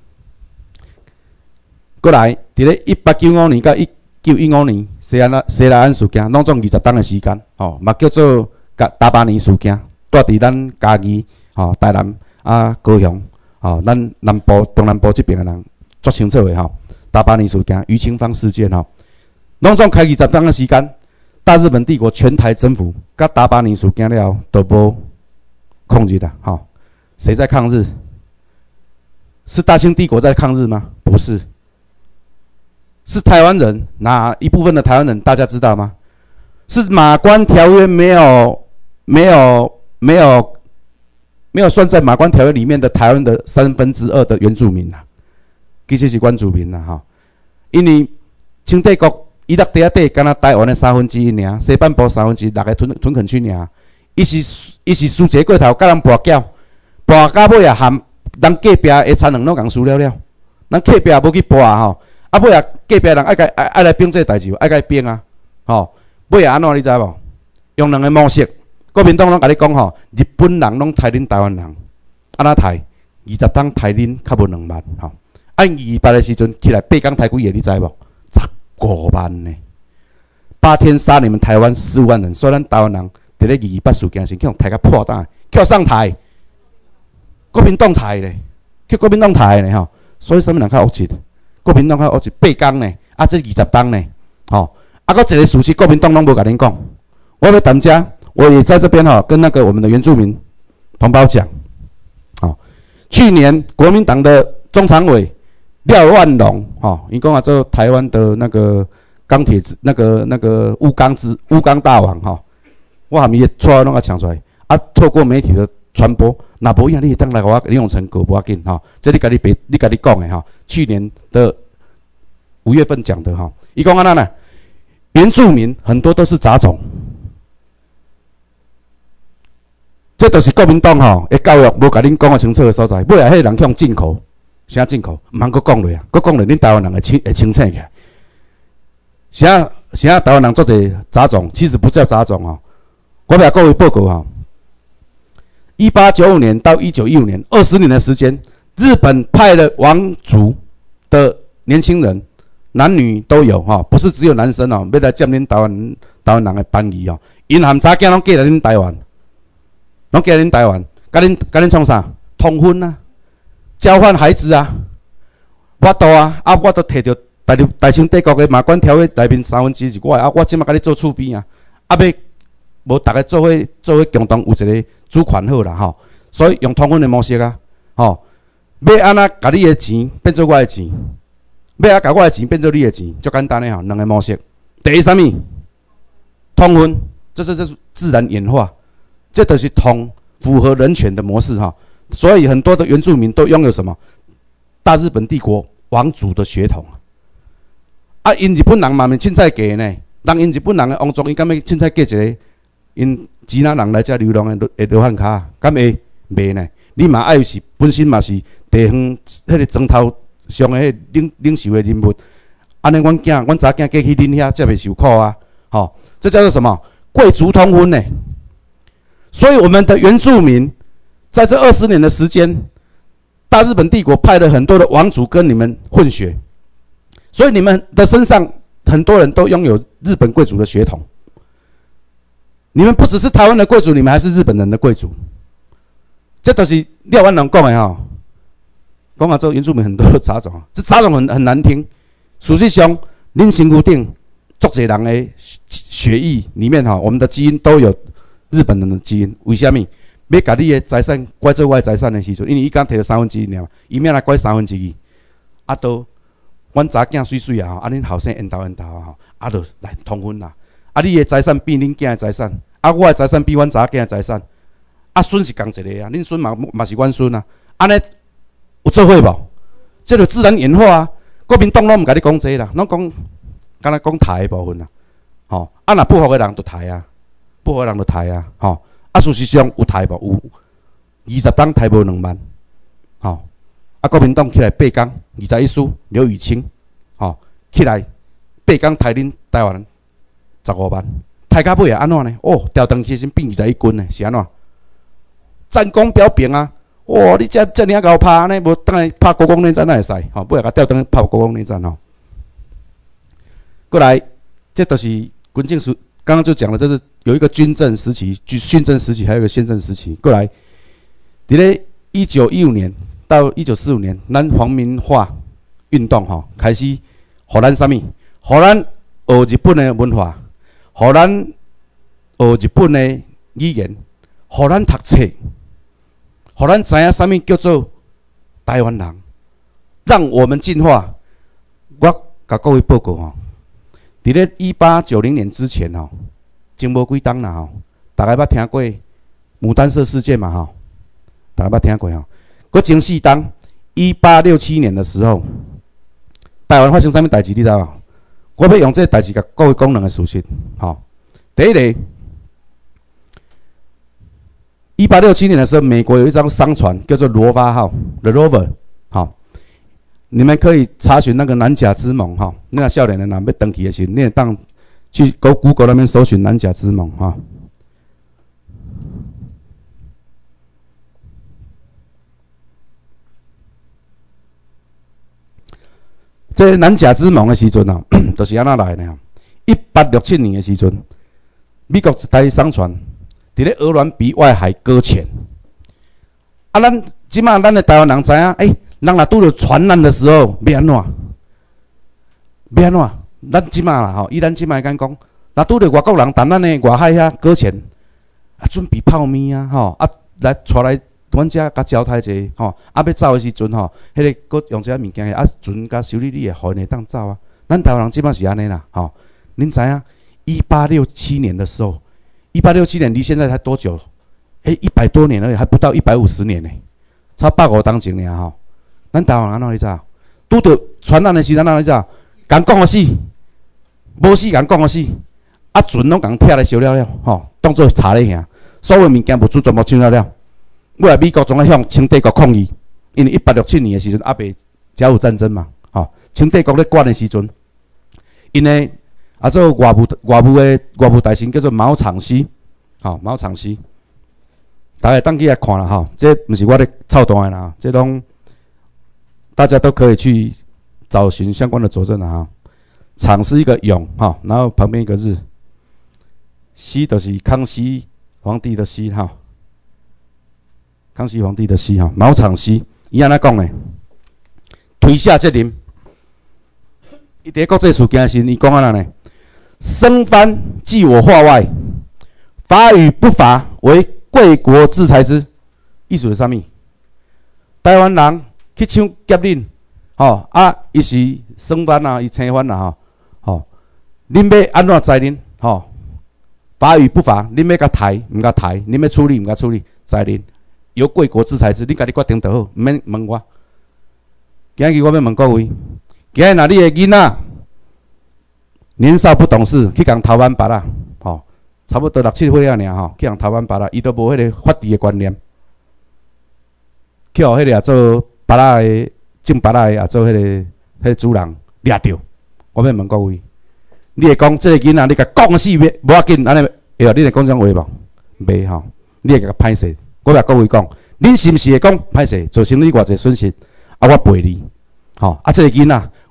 过来，伫咧1895年到1915年，西来安事件，拢总20天的时间，嘛叫做达巴尼事件，带伫咱嘉义、台南高雄，咱南部、中南部这边的人足清楚的达巴尼事件、余清芳事件拢总开20天的时间，大日本帝国全台征服，甲达巴尼事件了后，都无控制的谁在抗日？是大清帝国在抗日吗？不是。是台湾人，哪一部分的台湾人大家知道吗？是马关条约没有算在马关条约里面的台湾的2/3的原住民其实是原住民因为清帝国伊落地底，敢若台湾的1/3尔，西半部1/3大概屯垦区尔，伊是输一过头，甲人跋筊，跋到尾含人隔壁的田两拢共输了，咱隔壁无去跋尾隔壁人爱来并这代志，爱甲伊并尾安怎你知无？用两个模式，国民党拢甲你讲日本人拢杀恁台湾人，安怎杀？20天杀恁较无2万按200的时阵起来8天杀几个你知无？15万呢！8天杀你们台湾15万人，所以咱台湾人伫咧200事件时，去互杀甲破蛋，去上台，国民党杀咧，去国民党杀咧所以什么人较恶质？国民党较恶质8天呢，这20天呢，搁一个事实，国民党拢无甲恁讲。我要谈遮，我也在这边跟那个我们的原住民同胞讲，去年国民党的中常委廖万龙，伊讲做台湾的那个钢铁那个钨钢大王我含伊的绰号拢甲抢出来，透过媒体的传播，若无影你当来我李永成告无要紧这你家己讲的去年的5月份讲的伊讲安怎呢？原住民很多都是杂种，这都是国民党的教育无甲恁讲清楚的所在。尾仔迄人向进口，啥进口？毋通搁讲落搁讲落恁台湾人会清醒起来。啥台湾人做者杂种，其实不叫杂种我给各位报告1895年到1915年20年的时间，日本派了王族的年轻人，男女都有不是只有男生要来占领台湾人的班义因含查囝拢嫁来恁台湾，甲恁创啥？通婚交换孩子我都我都摕着大清帝国的马关条约内面1/3是我的我即马甲你做厝边要无大家做伙共同有一个主权好啦所以用通婚的模式要安怎甲你的钱变做我的钱？要甲我的钱变做你的钱，足简单的两个模式。第一，什么？通婚，这是自然演化，这都是符合人权的模式所以很多的原住民都拥有什么？大日本帝国王族的血统因日本人嘛免凊彩嫁呢，因日本人的王族，伊敢要凊彩嫁一个因支那人来遮流浪的罗汉脚，敢会袂呢？你嘛爱是本身嘛是地方迄个庄头上的领袖的人物，安尼阮查囝嫁去恁遐才袂受苦这叫做什么？贵族通婚呢？所以我们的原住民在这20年的时间，大日本帝国派了很多的王族跟你们混血， 所以你们的身上很多人都拥有日本贵族的血统。你们不只是台湾的贵族，你们还是日本人的贵族。这都是廖万龙讲的哈。讲啊，做原住民很多杂种，这杂种很难听。事实上，恁身躯顶足侪人的血液里面哈，我们的基因都有日本人的基因。为什么？要把你的财产拐做我的财产的时阵，因为伊刚摕了1/3尔，伊要来拐2/3，啊都，阮查囝水水啊，啊恁后生缘投啊吼，啊就来通分啦。啊你的财产比恁囝的财产，啊我的财产比阮查囝的财产，啊孙是共一个啊，恁孙嘛是阮孙啊，安尼有做伙无？这就自然演化啊。国民党拢毋甲你讲这啦，拢讲，敢若讲台的部分啦，吼，啊若不服的人就台啊，不服的人就台啊，吼。啊，事实上有台无？有20党台无2万，吼。啊，国民党起来8天，21书刘雨清，吼，起来8天台恁台湾15万，台到尾啊安怎呢？哦，调动起身变21军呢，是安怎？战功彪炳啊！哇，你遮尔甲我拍安尼，无等下拍国共内战哪会使？吼，尾甲调动拍国共内战吼。过来，这都是军政时，刚刚就讲了，这是。有一个军政时期、训政时期，还有一个宪政时期。过来，伫咧1915年到1945年，咱皇民化运动吼开始，互咱啥物？互咱学日本的文化，互咱学日本的语言，互咱读册，互咱知影啥物叫做台湾人，让我们进化。我甲各位报告吼，伫咧1890年之前吼。前无几冬啦吼，大家捌听过牡丹社事件嘛吼？大家捌听过吼？搁前4冬，1867年的时候，台湾发生啥物代志？你知无？我要用这个代志甲各位讲2个事实。吼，第一个，1867年的时候，美国有一张商船叫做罗发号 （The Rover）。好，你们可以查询那个南甲之盟哈，那个少年人要登记的时候，你也当。去 Google 那边搜寻南甲之盟哈，这南甲之盟的时阵啊，就是安怎来呢？1867年的时阵，美国一台商船伫咧鹅銮鼻外海搁浅。啊，咱的台湾人知影，人若拄着船难的时候，要安怎？要安怎？咱即马啦吼，以咱即马讲，若拄着外国人踮咱的外海遐搁浅，啊，准备泡面啊，吼，啊，来带来阮遮甲招待者，吼，啊，要走的时阵吼，迄个搁用一下物件，啊，船甲修理你的，互因会当走啊。咱台湾人即马是安尼啦，吼，恁知影？1867年的时候，1867年离现在才多久？100多年而已，还不到150年呢，差150当前尔吼。咱台湾人安怎你知？拄着船难的时阵，安怎你知？共讲个死，无死共讲个死，啊船拢共拆来烧了，吼，当做茶咧兄，所有物件物资全部抢了。尾来美国总要向清帝国抗议，因为1867年的时阵还未甲午战争嘛，吼，清帝国咧管的时阵，因为做外务大臣叫做毛长西，吼，毛长西，大家当去来看啦，吼，这毋是我咧操蛋的啦，这拢大家都可以去。找寻相关的佐证哈，厂是一个永哈，然后旁边一个日，西就是康熙皇帝的西哈，康熙皇帝的西哈，毛厂西，伊安怎讲呢？推下责任，伊伫国际事件时，伊讲安怎呢？生番继我化外，法与不法为贵国制裁之。意思是啥物？台湾人去抢劫恁。吼啊！伊是生番啊，伊生番啦吼，恁要安怎裁恁？吼，法与不法，恁要甲抬，毋甲抬；恁要处理，毋甲处理，裁恁由贵国制裁之，恁家己决定就好，毋免问我。今日我要问各位，今日若你的囡仔年少不懂事，去共偷挽拔啦，吼，差不多6、7岁啊尔吼，去共偷挽拔啦，伊都无迄个法治的观念，去互迄个做拔啦的。种别仔也做迄个主人掠着，我要问各位，你会讲这个囡仔，你甲讲死无要紧，安尼会你会讲这种话无？袂吼，你会甲歹势。我甲各位讲，恁是毋是会讲歹势，造成你偌济损失？啊，我赔你，吼啊，这个囡仔，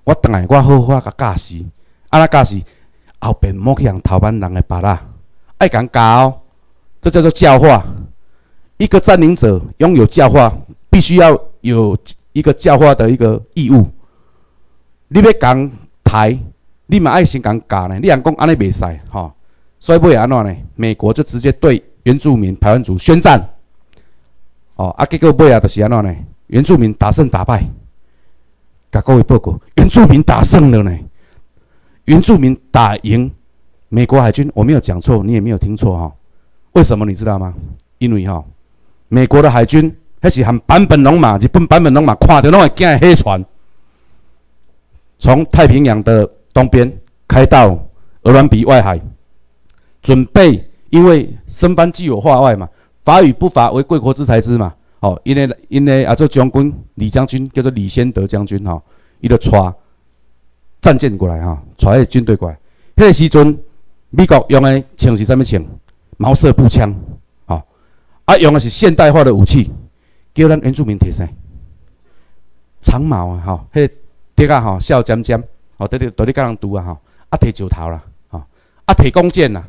我等下我好好甲教示，安怎教示？后边莫去人偷挽人的巴拉，爱甲人教哦，这叫做教化。一个占领者拥有教化，必须要有一个教化的一个义务。你要讲台，你嘛爱先讲教呢。你人讲安尼袂使吼，所以尾安怎呢？美国就直接对原住民排湾族宣战。哦，结果尾就是安怎呢？原住民打胜打败，甲各位报告，原住民打胜了呢。原住民打赢美国海军，我没有讲错，你也没有听错哈。为什么你知道吗？因为哈。美国的海军，迄是含坂本龙马，日本坂本龙马看到拢会惊的黑船，从太平洋的东边开到鹅銮鼻外海，准备因为生番既有化外嘛，法与不法为贵国之财之嘛。哦，因为做将军李将军叫做李先德将军哈，伊就带战舰过来哈，带迄军队过来。迄个时阵，美国用的枪是啥物枪？毛瑟步枪。用的是现代化的武器，叫咱原住民摕啥？长矛啊，吼，迄竹啊，吼，笑尖尖，吼，在咧甲人拄啊，吼，摕石头啦，吼，摕弓箭啦。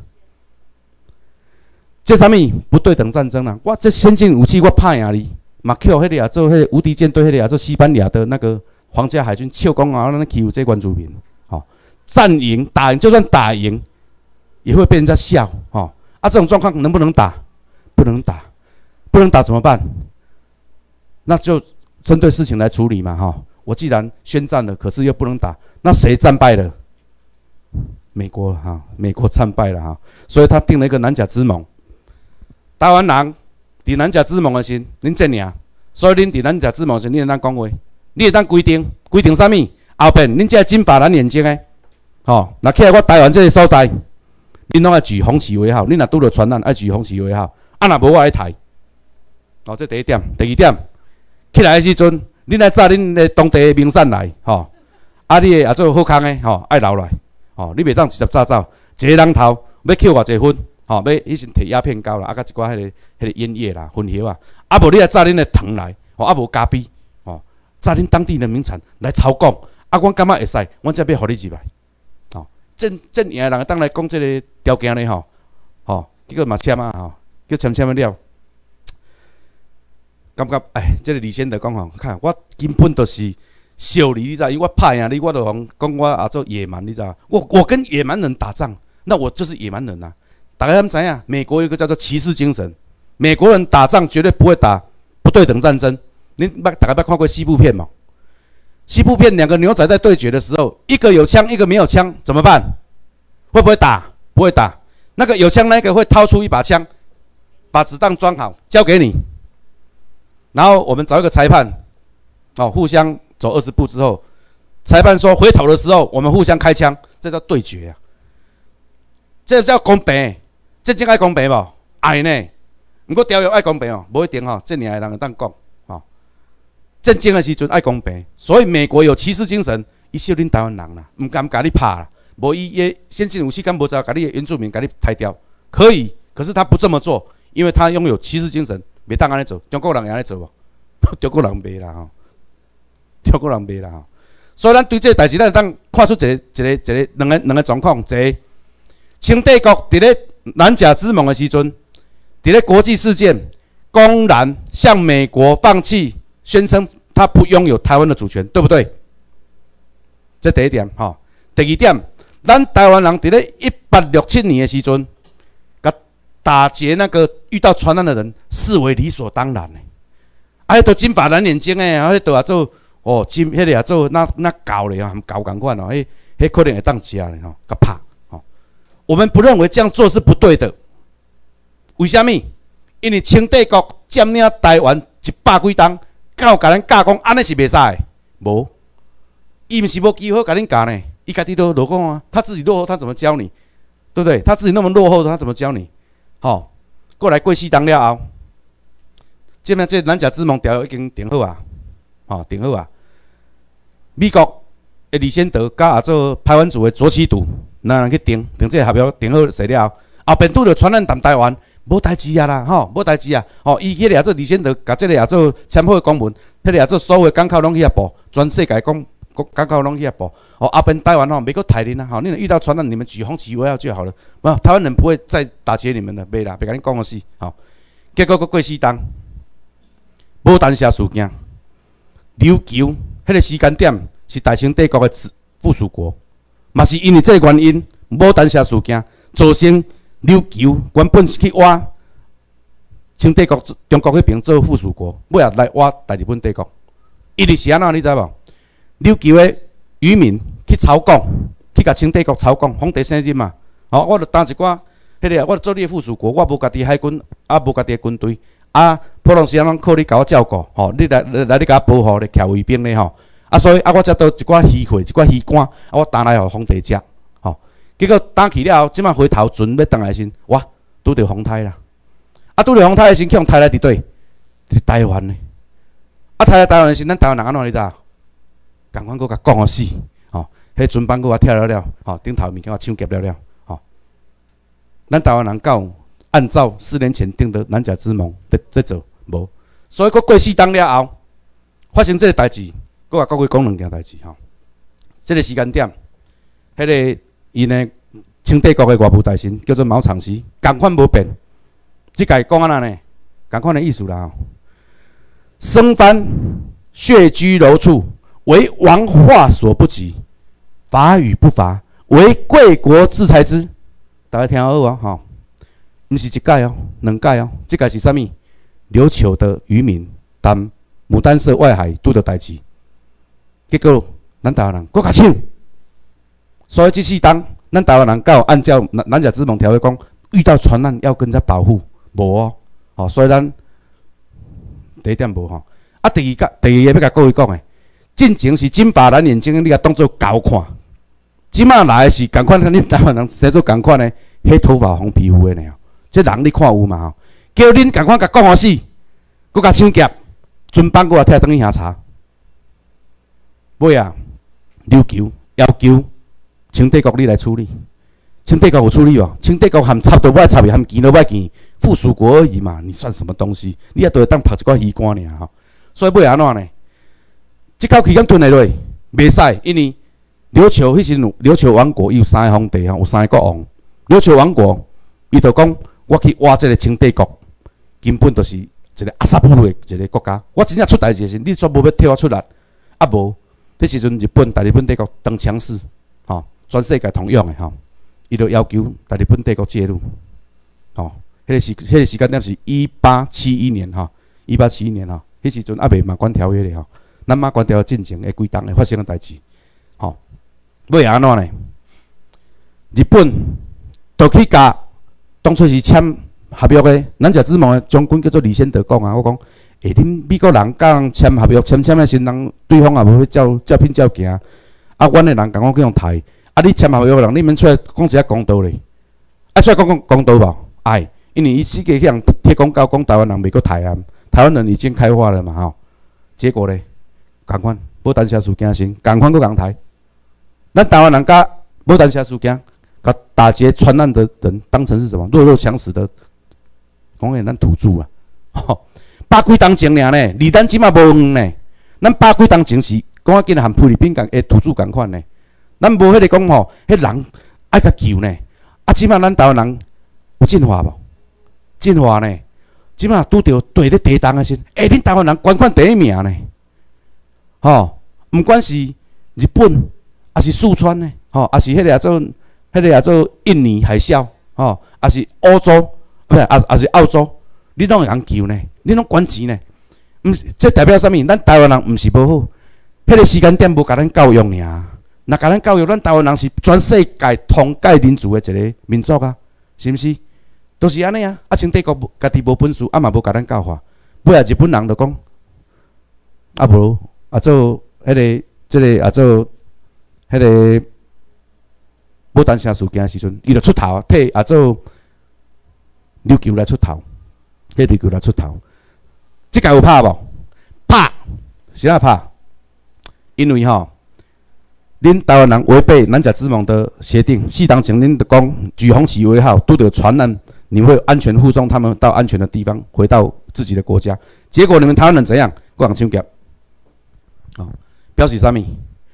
这啥物不对等战争啦？我这先进武器我拍赢你，嘛扣迄个也做迄个无敌舰队，迄个也做西班牙的那个皇家海军，笑讲啊，咱欺负这原住民，吼，战赢打赢，就算打赢，也会被人家笑，吼，这种状况能不能打？不能打。不能打怎么办？那就针对事情来处理嘛，哈。我既然宣战了，可是又不能打，那谁战败了？美国哈，美国战败了哈，所以他定了一个南甲之盟。台湾人伫南甲之盟的时，恁这样，所以恁伫南甲之盟时，你会当讲话，你会当规定啥物？后边恁这金发蓝眼睛的，吼，那起来我台湾这个所在，恁拢要举红旗为号，恁若拄着传染，爱举红旗为号，若无我来抬。哦，这第一点，第二点，起来的时阵，恁来找恁的当地的名产来，吼，你的也做好康的，吼，爱留来，吼，你袂当直接早走，一个人头要扣偌济分，吼，要以前摕鸦片膏啦，甲一寡迄个烟叶啦、薰叶啊，无你来找恁的糖来，吼，无咖啡，吼，找恁当地的名产来操控，阮感觉会使，阮才要互你入来，吼，正赢的人当来讲这个条件咧，吼，结果嘛签啊，吼，叫签了。感觉这个李先德讲吼，看我根本就是小你，你知道？我拍赢你，我就讲我也做野蛮，你知道？我跟野蛮人打仗，那我就是野蛮人啊！大家他们知影？美国有一个叫做骑士精神，美国人打仗绝对不会打不对等战争。大家看过西部片吗？西部片两个牛仔在对决的时候，一个有枪，一个没有枪，怎么办？会不会打？不会打。那个有枪那个会掏出一把枪，把子弹装好，交给你。然后我们找一个裁判，互相走20步之后，裁判说回头的时候，我们互相开枪，这叫对决啊！这叫公平，真正爱公平无？爱呢？不过条约爱公平哦，无一定吼，这样的人会当讲吼。战争的时阵爱公平，所以美国有骑士精神，伊笑恁台湾人啦，唔敢甲你拍啦，无伊先进武器，敢无知甲你的原住民甲你抬掉，可以，可是他不这么做，因为他拥有骑士精神。袂当安尼做，中国人会安尼做无？中国人袂啦吼，中国人袂啦吼。所以咱对这个代志，咱会当看出一个两个状况。一，清帝国伫咧南甲之盟的时阵，伫咧国际事件公然向美国放弃，宣称他不拥有台湾的主权，对不对？这第一点吼。第二点，咱台湾人伫咧1867年的时阵。打劫那个遇到传染的人，视为理所当然的。迄都金发蓝眼睛的，迄都也做迄个也做那狗咧，含狗共款哦，迄可能会当食咧吼，甲拍吼。我们不认为这样做是不对的。为什么？因为清帝国占领台湾100几冬，敢有甲咱教讲安尼是袂使的？无，伊毋是无机会甲恁教呢，伊家己都落后啊，他自己落后，他怎么教你？对不对？他自己那么落后，他怎么教你？过来过4冬了后，这南甲之盟条约已经定好啊，定好啊。美国的李先德甲做排湾族的左起度，那人去定这个合约定好势了后边拄着传染台湾，无代志啊啦，无代志啊。伊迄个做李先德甲这个做签好的公文，迄个做所有的港口拢去遐报，全世界讲港口拢去遐报。阿边台湾没够台恁啊，你若遇到传染，你们举红旗围绕就好了。台湾人不会再打劫你们的，袂啦，别甲你讲个死。结果过4天，牡丹社事件，琉球迄个时间点是大清帝国的附属国，嘛是因为这个原因，牡丹社事件造成琉球原本是去挖清帝国中国迄边做附属国，尾也来挖大日本帝国。伊是安怎你知无？琉球的渔民去草港，去甲清帝国草港，皇帝生日嘛。我著担一寡，迄个我做你的附属国，我无家己海军，无家己的军队，普通时间拢靠你甲我照顾，你来你甲我保护咧，徛卫兵咧吼。所以我才倒一寡鱼货，一寡鱼干，我担来互皇帝食，结果担去了后，即摆回头船要倒来时，哇，拄着风台啦。拄着风台的时，去互抬来伫对？伫台湾呢。抬来台湾的时，咱台湾人安怎你知影？共款佫甲讲个死，迄船板佫甲跳了，顶头物件我抢劫了，咱台湾人敢按照4年前定的南甲之盟在做无？所以佫过4天了后，发生这个代志。我甲各位讲2件代志这个时间点，迄个因的清帝国的外务大臣叫做毛长熙，共款无变。即个讲安怎呢？共款的意思啦。生番血居柔处，为王化所不及，法与不罚，为贵国制裁之。大家听好哦，毋是一届哦，2届哦。即个是啥物？琉球的渔民谈牡丹社外海拄到代志。结果，咱台湾人搁甲抢，所以这4天，咱台湾人有按照南甲之盟条约讲，遇到船难要跟人家保护，无哦，所以咱第一点无吼。第二个要甲各位讲的，进前是金发蓝眼睛，你甲当做狗看，即马来的是共款，恁台湾人生做共款的，黑头发红皮肤的呢，这人你看有嘛吼？叫恁共款甲讲我死，搁甲抢劫，船班搁甲替等去遐查。尾琉球要求清帝国你来处理，清帝国有处理无？清帝国含插都歹插去，含见都歹见，附属国而已嘛，你算什么东西？你也都会当拍一寡鱼竿尔吼。所以尾安怎呢？即口气敢吞下落，袂使，因为琉球迄时琉球王国伊有3个皇帝有3个国王。琉球王国伊就讲，我去挖这个清帝国，根本就是一个阿萨布鲁的一个国家。我真正出代志时，你绝无要替我出力，无。迄时阵，大日本帝国当强势，全世界通用的伊就要求大日本帝国介入，迄个时间点是1871年1871年迄时阵还未马关条约咧咱马关条约进程的规档会发生的代志，尾安怎呢？日本就去甲当初是签合约的南甲之盟的将军叫做李先德讲我讲。恁美国人甲人签合约，签的时人对方也无去照品照行，阮的人甲我去用台，你签合约的人，你免出来讲一下公道咧，出来讲公道无？因为伊世界去人贴广告讲台湾人袂过台湾，台湾人已经开化了嘛结果咧，共款牡丹社事件先，共款搁共台，咱台湾人甲牡丹社事件，甲打劫传染的人当成是什么弱肉强食的，讲诶咱土著百几当前尔呢，离咱即马无远呢。咱百几当前是讲啊，今日含菲律宾共土著共款呢。咱无迄个讲迄人爱甲救呢。即马咱台湾人有进化无？进化呢？即马拄着对咧地动的时，恁台湾人全款第1名呢。毋管是日本，还是四川呢，还是迄个做印尼海啸，还是欧洲，还是澳洲。你拢会人救呢？你拢管钱呢？这代表啥物？咱台湾人毋是无好，迄个时间点无甲咱教育尔。若甲咱教育，咱台湾人是全世界同界民族的一个民族是毋是？都是安尼清帝国家己无本事，嘛无甲咱教化。尾日本人就讲，无做迄个做迄个牡丹社事件的时阵，伊就出头替做琉球来出头。迄琉球来出头，即届有拍无？拍，是安拍？因为恁台湾人违背南甲之盟的协定，4天前恁就讲举红旗为号，拄着传染，你会安全护送他们到安全的地方，回到自己的国家。结果你们台湾人怎样？各人抢劫，表示啥物？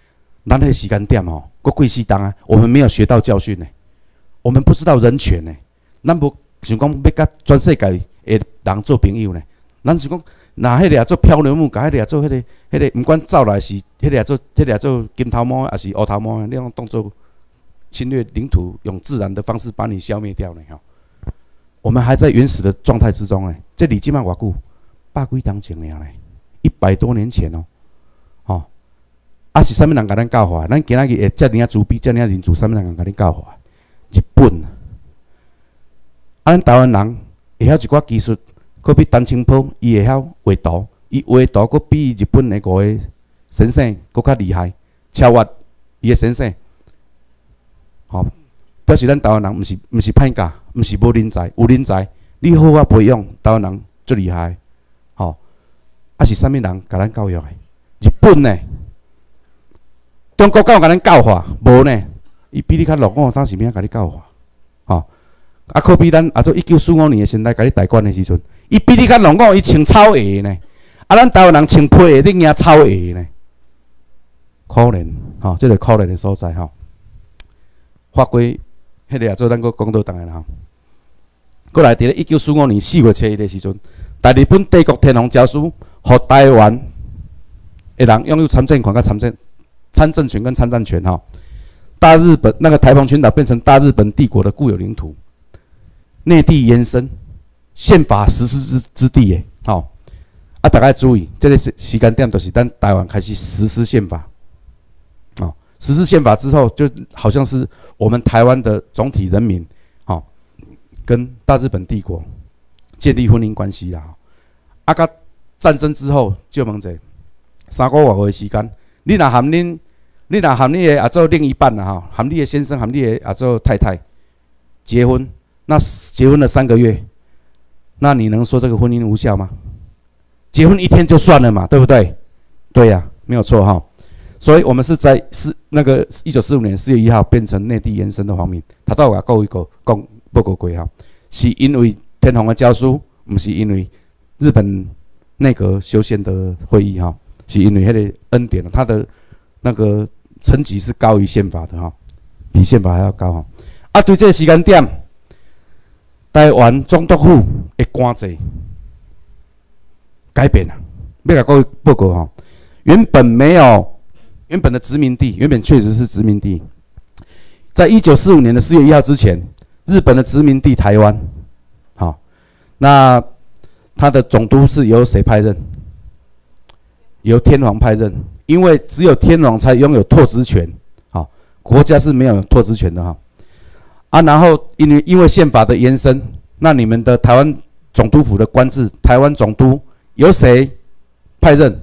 咱迄个时间点吼，过贵死当啊，我们没有学到教训呢，我们不知道人权呢，咱无想讲要甲全世界的人做朋友呢，咱是讲拿迄个做漂流木，甲迄个做迄个，毋管走来是迄个做金头毛还是乌头毛，那种当作侵略领土，用自然的方式把你消灭掉呢吼。我们还在原始的状态之中呢，这离即摆偌久，100几年前了呢，100多年前哦，吼。啊是啥物人甲咱教化？咱今仔日会遮尔啊慈悲，遮尔啊仁慈，啥物人甲咱教化？日本啊，咱台湾人会晓一寡技术，可比陈清波伊会晓画图，伊画图佫比日本的五个先生佫较厉害，超越伊的先生。吼，表示咱台湾人毋是歹教，毋是无人才，有人才，你好啊培养，台湾人最厉害。吼，啊是啥物人甲咱教育的？日本呢？中国敢有甲咱教化？无呢，伊比你较落伍，当时免甲你教化，吼。啊，可比咱做1945年的时代，甲你代管的时阵，伊比你较落伍，伊穿草鞋呢。啊，咱台湾人穿皮鞋，你惊草鞋呢？可怜，吼，这个可怜的所在，吼。法规，迄个也做咱个讲到当然吼。过来，伫咧1945年4月7日的时阵，大日本帝国天皇诏书，互台湾的人拥有参政权甲参政权跟参战权哈，大日本那个台澎群岛变成大日本帝国的固有领土，内地延伸，宪法实施之地耶，好，啊，大家注意，这个时间点就是咱台湾开始实施宪法，哦，实施宪法之后，就好像是我们台湾的总体人民，好，跟大日本帝国建立婚姻关系啦，啊，甲战争之后就问者3个月的时间。你若含你的啊做另一半啦吼，含你的先生，含你的啊做太太结婚，那结婚了3个月，那你能说这个婚姻无效吗？结婚1天就算了嘛，对不对？对呀、没有错哈。所以我们是在1945年4月1号变成内地延伸的皇民，他都有甲各位讲报告过哈，是因为天皇的诏书，不是因为日本内阁修宪的会议哈。是因为迄个恩典，他的那个层级是高于宪法的哈，比宪法还要高哈。啊，对这个时间点，台湾总督府的官制改变了，要甲各位报告哈。原本的殖民地，原本确实是殖民地，在1945年的4月1号之前，日本的殖民地台湾，好，那他的总督是由谁派任？由天皇派任，因为只有天皇才拥有拓殖权，好，国家是没有拓殖权的哈。啊，然后因为宪法的延伸，那你们的台湾总督府的官制，台湾总督由谁派任？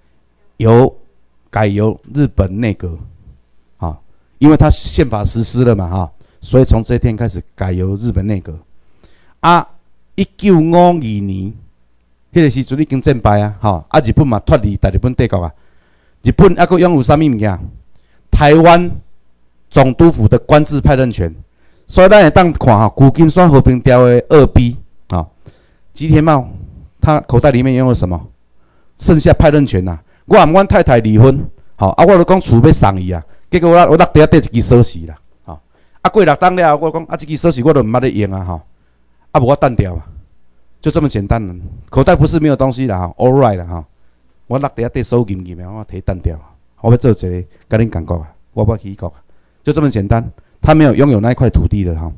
改由日本内阁，啊，因为他宪法实施了嘛哈，所以从这一天开始改由日本内阁。啊，1952年。迄个时阵已经战败啊，吼！啊，日本嘛脱离大日本帝国啊。日本还佫拥有啥物物件？台湾总督府的官制派任权。所以咱会当看哈，古金山和平条的2B 啊，吉田茂他口袋里面拥有什么？剩下派任权呐、啊。我和阮太太离婚，吼啊，我就讲厝要送伊啊，结果我落地下缀一支锁匙啦，吼啊过6档了，我讲啊，这支锁匙我都毋捌咧用啊，吼啊无我单掉啊。就这么简单了，口袋不是没有东西啦哈 ，all right 啦哈，我落地下底手紧紧的，我摕单掉，我要做一个跟恁讲过啊，我要起讲，就这么简单，他没有拥有那一块土地的哈。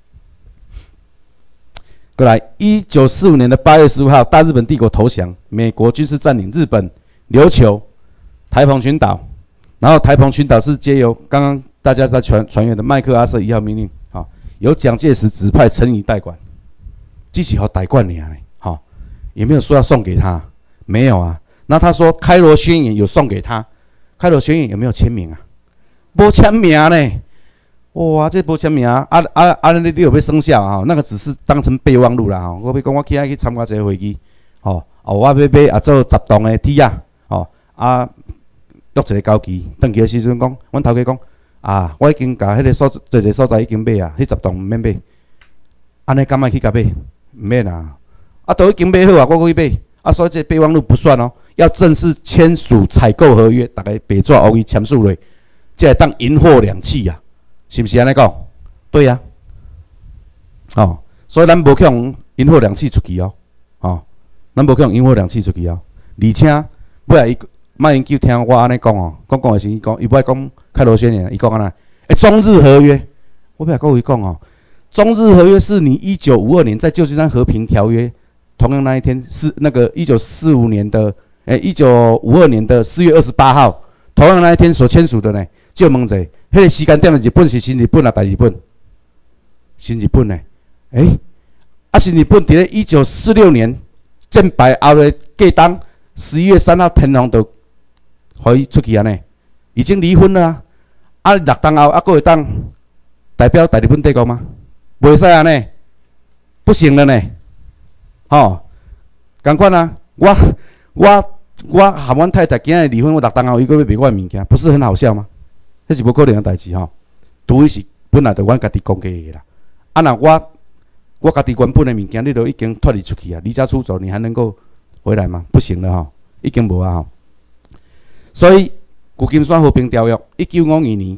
过来，1945年的8月15号，大日本帝国投降，美国军事占领日本、琉球、台澎群岛，然后台澎群岛是皆由刚刚大家在传阅的麦克阿瑟1号命令，啊，由蒋介石指派陈仪代管。只是好代管你啊，好，也没有说要送给他，没有啊。那他说开罗宣言有送给他，开罗宣言有没有签名啊？无签名呢，哇，这无签名啊！你有要生效啊？那个只是当成备忘录啦哈。我要讲我去去参加这个会议，吼，我要做10栋的铁啊，吼啊，约一个交期，登记的时阵讲，阮头家讲啊，我已经甲迄个一个所在已经买啊，迄10栋毋免买，安尼敢爱去甲买？唔免啦，啊，都已经买好啊，我去买，啊，所以这备忘录不算哦，要正式签署采购合约，大家白纸黑字签署落， 才会当引火两气啊，是不是安尼讲？对啊，哦，所以咱无去用引火两气出去哦，哦，咱无去用引火两气出去哦，而且尾来马英九听我安尼讲哦，讲的是伊讲，伊尾讲开罗宣言，伊讲安那，中日合约，我尾来跟伊讲哦，中日合约是你1952年在旧金山和平条约，同样那一天是那个1945年的，1952年的4月28号，同样那一天所签署的呢。就问者，迄个时间点的日本是新日本啊，大日本？新日本呢？新日本伫咧1946年战败后的隔当11月3号，天皇就可以出去啊呢，已经离婚了啊！落当后还会当代表大日本帝国吗？袂使啊呢，不行了呢。吼，同款啊，我含阮太太今日离婚，我落当后伊阁要卖我的物件，不是很好笑吗？这是无可能的代志吼，除非是本来就阮家己讲的啦。若我家己原本的物件，你都已经脱离出去啊，离家出走，你还能够回来吗？不行了吼，已经无啊吼。所以旧金山和平条约1952年，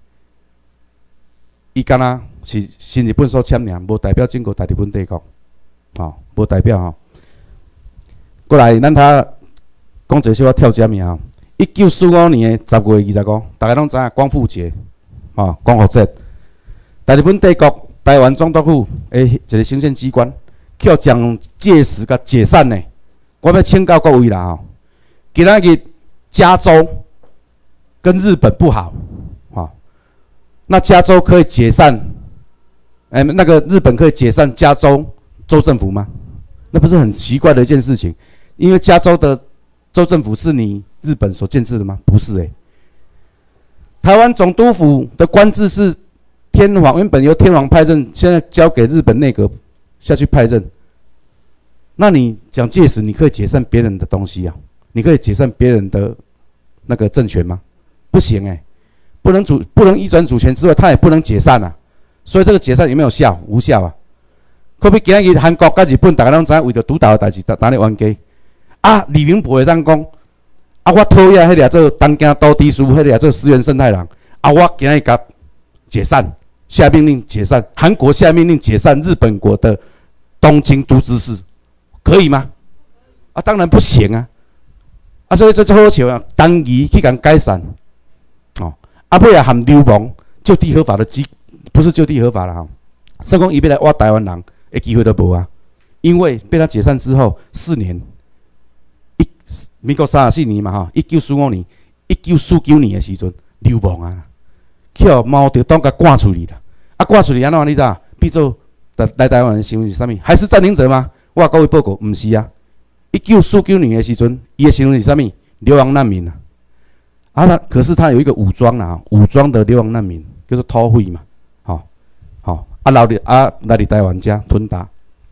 伊敢若是新日本所签尔，无代表整个大日本帝国，吼，无代表吼。过来，咱他讲一小可跳针尔吼。1945年的10月25，大家拢知影光复节，光复节。大日本帝国台湾总督府的一个行政机关，去蒋介石甲解散呢。我要请教各位啦吼，今仔日加州跟日本不好，那加州可以解散，那个日本可以解散加州州政府吗？那不是很奇怪的一件事情？因为加州的州政府是你日本所建制的吗？不是台湾总督府的官制是天皇，原本由天皇派任，现在交给日本内阁下去派任。那你蒋介石，你可以解散别人的东西啊？你可以解散别人的那个政权吗？不行不能移转主权之外，他也不能解散啊。所以这个解散有没有效？无效啊。可比今日韩国甲日本大家拢知影，为着独岛的代志，打咧冤家。李明博会当讲，我讨厌迄个做东京都知事，迄个做石原慎太郎，我今日甲解散，下命令解散，韩国下命令解散日本国的东京都知事，可以吗？当然不行啊！所以这好笑啊，当伊去甲解散，尾也含流氓就地合法的不是就地合法了哈，所以讲伊要来挖台湾人的机会都无啊，因为被他解散之后4年。民国34年嘛，1945年、1949年的时阵，流氓啊，去互毛泽东甲赶出去啦。赶出去安怎？你知影？变做来台湾的身份是啥物？还是占领者吗？我各位报告，毋是啊。1949年的时阵，伊的身份是啥物？流亡难民啊。可是他有一个武装武装的流亡难民，叫做土匪嘛，来伫台湾遮吞打。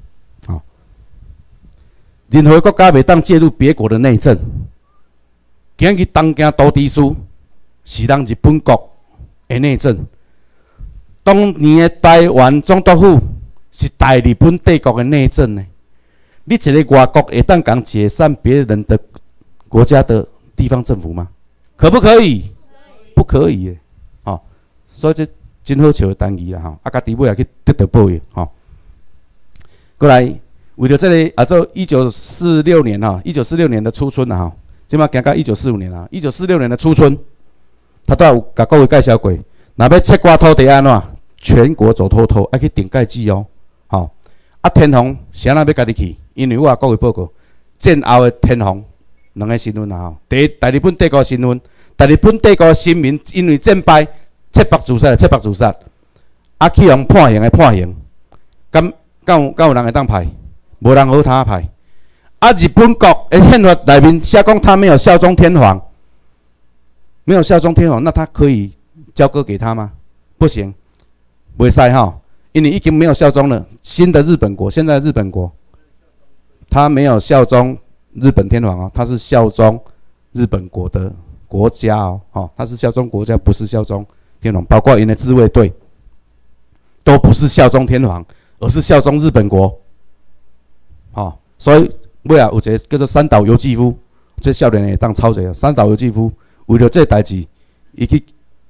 任何国家袂当介入别国的内政。今日东京都知事是咱日本国的内政，当年的台湾总督府是大日本帝国的内政呢。你一个外国会当讲解散别人的国家的地方政府吗？可不可以？不可以的。所以这真好笑的单字啦家己尾也去得到报应过来。为了这个做1946年1946年的初春即马行到1945年1946年的初春，他都有甲各位介绍过，若要切割土地安怎？全国走透透，要去顶盖记哦。天皇是安怎要家己去？因为我甲各位报告，战后的天皇两个身份第一，大日本帝国身份，大日本帝国的臣民因为战败，切腹自杀，去用判刑的判刑，敢有人会当派？无人好他派。日本国的宪法内面写讲他没有效忠天皇，没有效忠天皇，那他可以交割给他吗？不行，袂使因为已经没有效忠了。新的日本国，现在的日本国，他没有效忠日本天皇他是效忠日本国的国家他是效忠国家，不是效忠天皇。包括因的自卫队，都不是效忠天皇，而是效忠日本国。所以尾有一个叫做三岛由纪夫，这少年会当抄一下。三岛由纪夫为了这代志，伊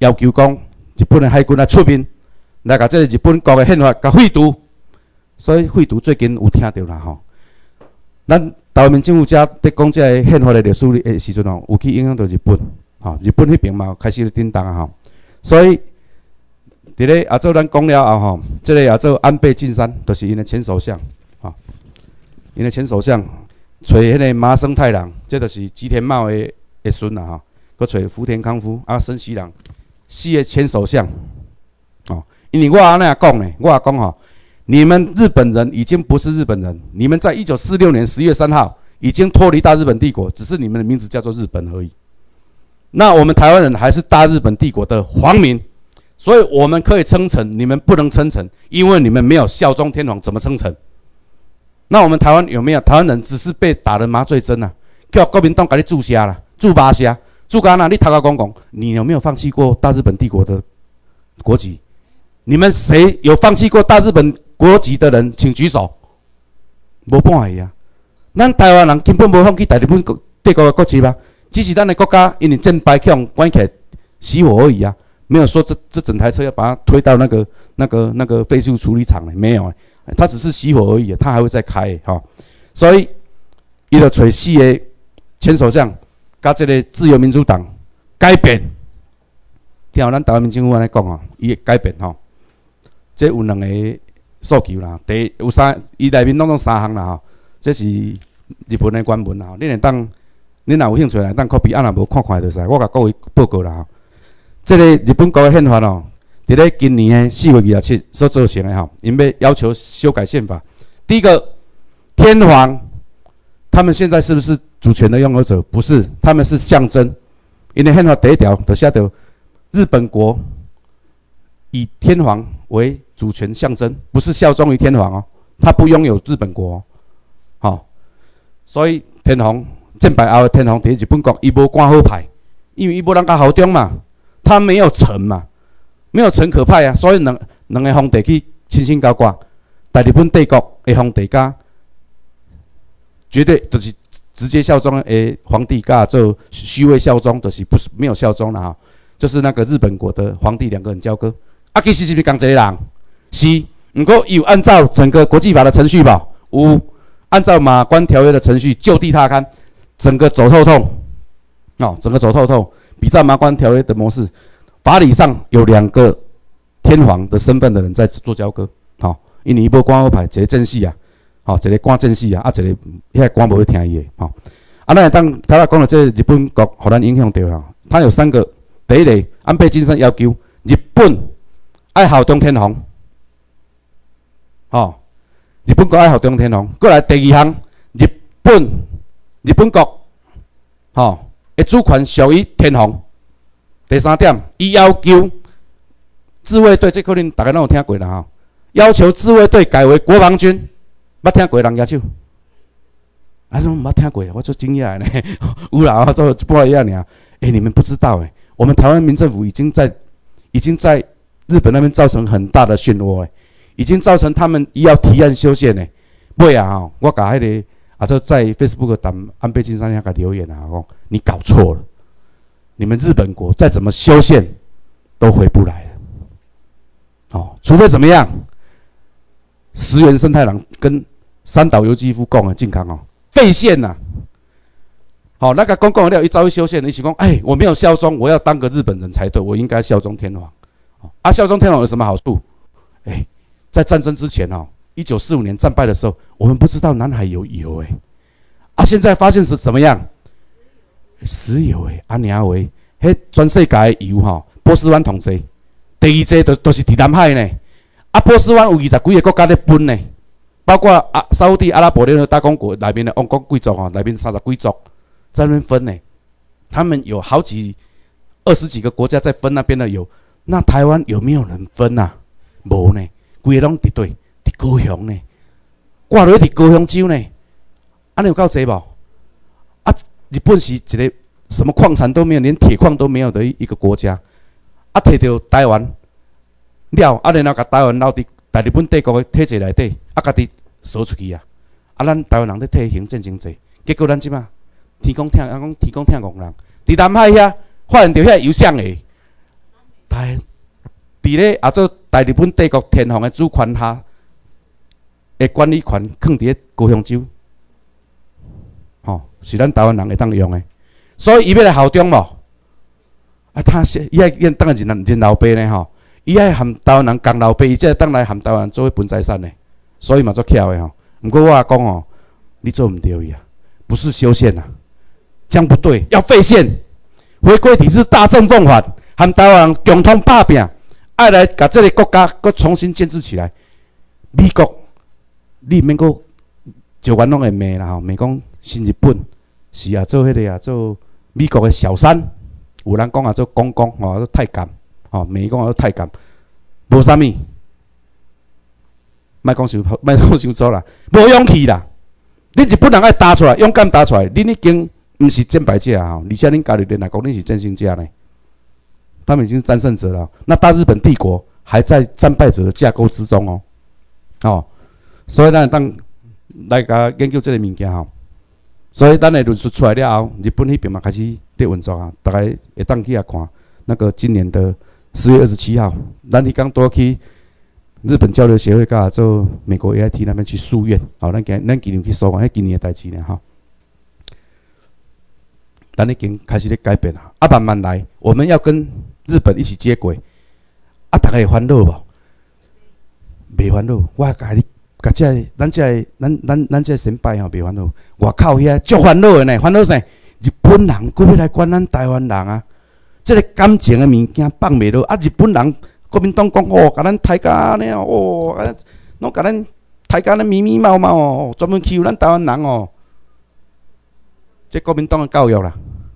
要求讲日本的海军来出面来甲这个日本国的宪法甲废除，所以废除最近有听到啦吼。咱台湾民政府遮伫讲这个宪法的历史的时阵吼，有去影响到日本，吼，日本迄边嘛开始咧震动啊吼，所以伫咧亚洲咱讲了后吼，这个亚洲安倍晋三就是因的前首相，吼，因的前首相找迄个麻生太郎，这就是吉田茂的孙啦吼，佮找福田康夫啊森喜朗4个前首相，哦，因为我安尼讲呢，我讲吼。你们日本人已经不是日本人，你们在1946年10月3号已经脱离大日本帝国，只是你们的名字叫做日本而已。那我们台湾人还是大日本帝国的皇民，所以我们可以称臣，你们不能称臣，因为你们没有效忠天皇，怎么称臣？那我们台湾有没有？台湾人只是被打了麻醉针啊，叫国民党给你注射啦，注麻射，注干哪？你头壳讲，你有没有放弃过大日本帝国的国籍？你们谁有放弃过大日本国籍的人，请举手。无半个啊！咱台湾人根本无放弃大日本帝国的国籍吧？只是咱的国家因为战败，去用关起来熄火而已啊，没有说这整台车要把它推到那个废弃物处理厂了，没有啊，它只是熄火而已，它还会再开哈。所以，伊就找4个前首相，甲这个自由民主党改变。听咱台湾民政府安尼讲吼，伊会改变吼。这有2个诉求啦，第一有3，伊内面拢3项啦吼。这是日本的官文啦，恁会当，恁若有兴趣来当 copy， 若无看看就使。我甲各位报告啦吼。这个日本国的宪法哦，伫咧今年的4月27日所做成的吼，因要求修改宪法。第一个，天皇，他们现在是不是主权的拥有者？不是，他们是象征。因为宪法第1条就写到，日本国以天皇为主权象征，不是效忠于天皇哦，他不拥有日本国哦，好，所以天皇战败后的天皇伫日本国，伊无官好派，因为伊无人甲效忠嘛，他没有臣嘛，没有臣可派啊，所以两个皇帝去亲信交挂，在日本帝国的皇帝甲绝对就是直接效忠的皇帝甲做虚伪效忠，就是不是没有效忠了哈，就是那个日本国的皇帝2个人交割。啊，其实是不是同一个人？是，不过有按照整个国际法的程序吧，有按照马关条约的程序就地踏勘，整个走透透，哦，整个走透透，比照马关条约的模式，法理上有2个天皇的身份的人在做交割，好、哦，因为伊无官好派，一个正式啊，好、哦，一个官正式啊，啊，一个迄个官无去听伊的，好、哦，啊，咱当头仔讲到这日本国，互咱影响到哈，它有3个，第一个安倍晋三要求日本。爱效忠天皇，哦，日本国爱效忠天皇。过来第2项，日本国，哦，的主权属于天皇。第3点，伊要求自卫队，这可能大家拢有听过啦吼。要求自卫队改为国防军，捌听过人举手？啊，拢捌听过，我做惊讶呢。有啦，我做一半一样尔。你们不知道我们台湾民政府已经在日本那边造成很大的漩涡已经造成他们要提案修宪尾啊吼，我甲迄个就在 Facebook 打安倍晋三遐个留言啊，讲你搞错了，你们日本国再怎么修宪都回不来了，哦，除非怎么样？石原慎太郎跟三岛由纪夫讲的健康哦，废宪呐。好，那个公共了，一朝一修宪，你想讲，我没有效忠，我要当个日本人才对，我应该效忠天皇。效忠天皇有什么好处？在战争之前1945年战败的时候，我们不知道南海有油现在发现是怎么样？石油娘喂，迄全世界的油波斯湾统制，第2制都是伫南海呢。波斯湾有20几个国家咧分呢，包括沙烏地阿拉伯联合大公国内面的王国贵族内面30几族在那边分呢。他们有20几个国家在分那边的油。那台湾有没有人分啊？无呢，规个拢伫对，伫高雄呢，挂落伫高雄州呢，安尼有够济无？日本是一个什么矿产都没有，连铁矿都没有的一个国家，摕到台湾了，然后甲台湾留伫大日本帝国的体制内底，家己扫出去咱台湾人咧替行政经济，结果咱即马天公听人，伫南海遐发现到遐油箱伫咧亚洲大日本帝国天皇的主权下，的管理权放伫咧高雄州，是咱台湾人会当用的。所以伊要来效忠无？他伊爱当然认老爸呢伊爱含台湾人共老爸，伊才会当来含台湾人做分财产呢。所以嘛足巧的毋过我也讲你做毋对伊不是修宪这样不对，要废宪，回归体制，大政奉还，含台湾人共同打拼，爱来把这个国家搁重新建设起来。美国，你免搁就原拢会骂啦骂讲新日本是做迄个做美国的小三，有人讲做公公做太监骂讲做太监，无啥物，莫讲伤粗啦，无勇气啦。恁日本人爱打出来，勇敢打出来，恁已经毋是战败者而且恁加入联合国，恁是战胜者呢。他们已经是战胜者了。那大日本帝国还在战败者的架构之中所以咱当来甲研究这个物件所以咱的论述出来了后，日本那边嘛开始在运作大概会当去看那个今年的4月27号，咱迄天多去日本交流协会甲做美国 AIT 那边去诉愿，咱今年去诉愿，迄今年的代志呢咱已经开始在改变了慢慢来，我们要跟日本一起接轨大家会烦恼无？袂烦恼，我甲你甲咱这先辈袂烦恼，外口遐足烦恼的呢，烦恼啥？日本人佫要来管咱台湾人这个感情的物件放袂落日本人国民党讲甲咱抬甲安尼拢甲咱抬甲咱咪咪毛毛专门欺负咱台湾人这国民党的教育啦，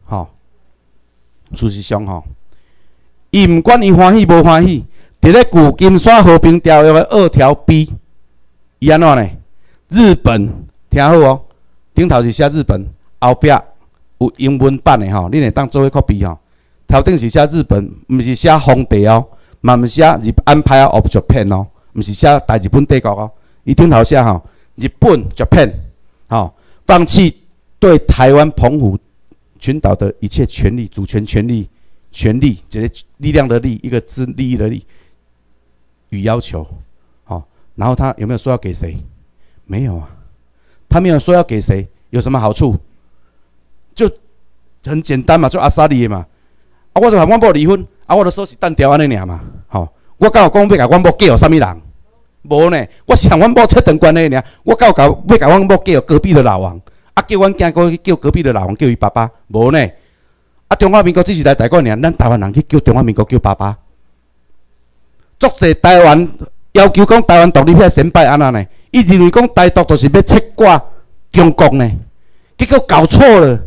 事实上伊毋管伊欢喜无欢喜，伫咧旧金山和平条约的2条 B， 伊安怎呢？日本听好顶头是写日本，后壁有英文版的恁会当做伙 copy 头顶是写日本，毋是写皇帝嘛毋是写Empire of Japan 毋是写大日本帝国伊顶头写日本 Japan 放弃对台湾澎湖群岛的一切权利、主权权利、这些力量的力，一个是利益的利与要求，然后他有没有说要给谁？没有他没有说要给谁，有什么好处？就很简单嘛，就阿萨利的嘛。我就和阮某离婚，我就说是单调安尼尔嘛。我敢有讲要甲阮某嫁予啥物人？无呢，我是和阮某切断关系尔。我敢有要甲阮某嫁予隔壁的老王？叫阮囝过去叫隔壁的老王叫伊爸爸，无呢？中华民国只是来台湾尔，咱台湾人去叫中华民国叫爸爸。足济台湾要求讲台湾独立遐先摆安那呢？伊认为讲台独就是要切割中国呢，结果搞错了。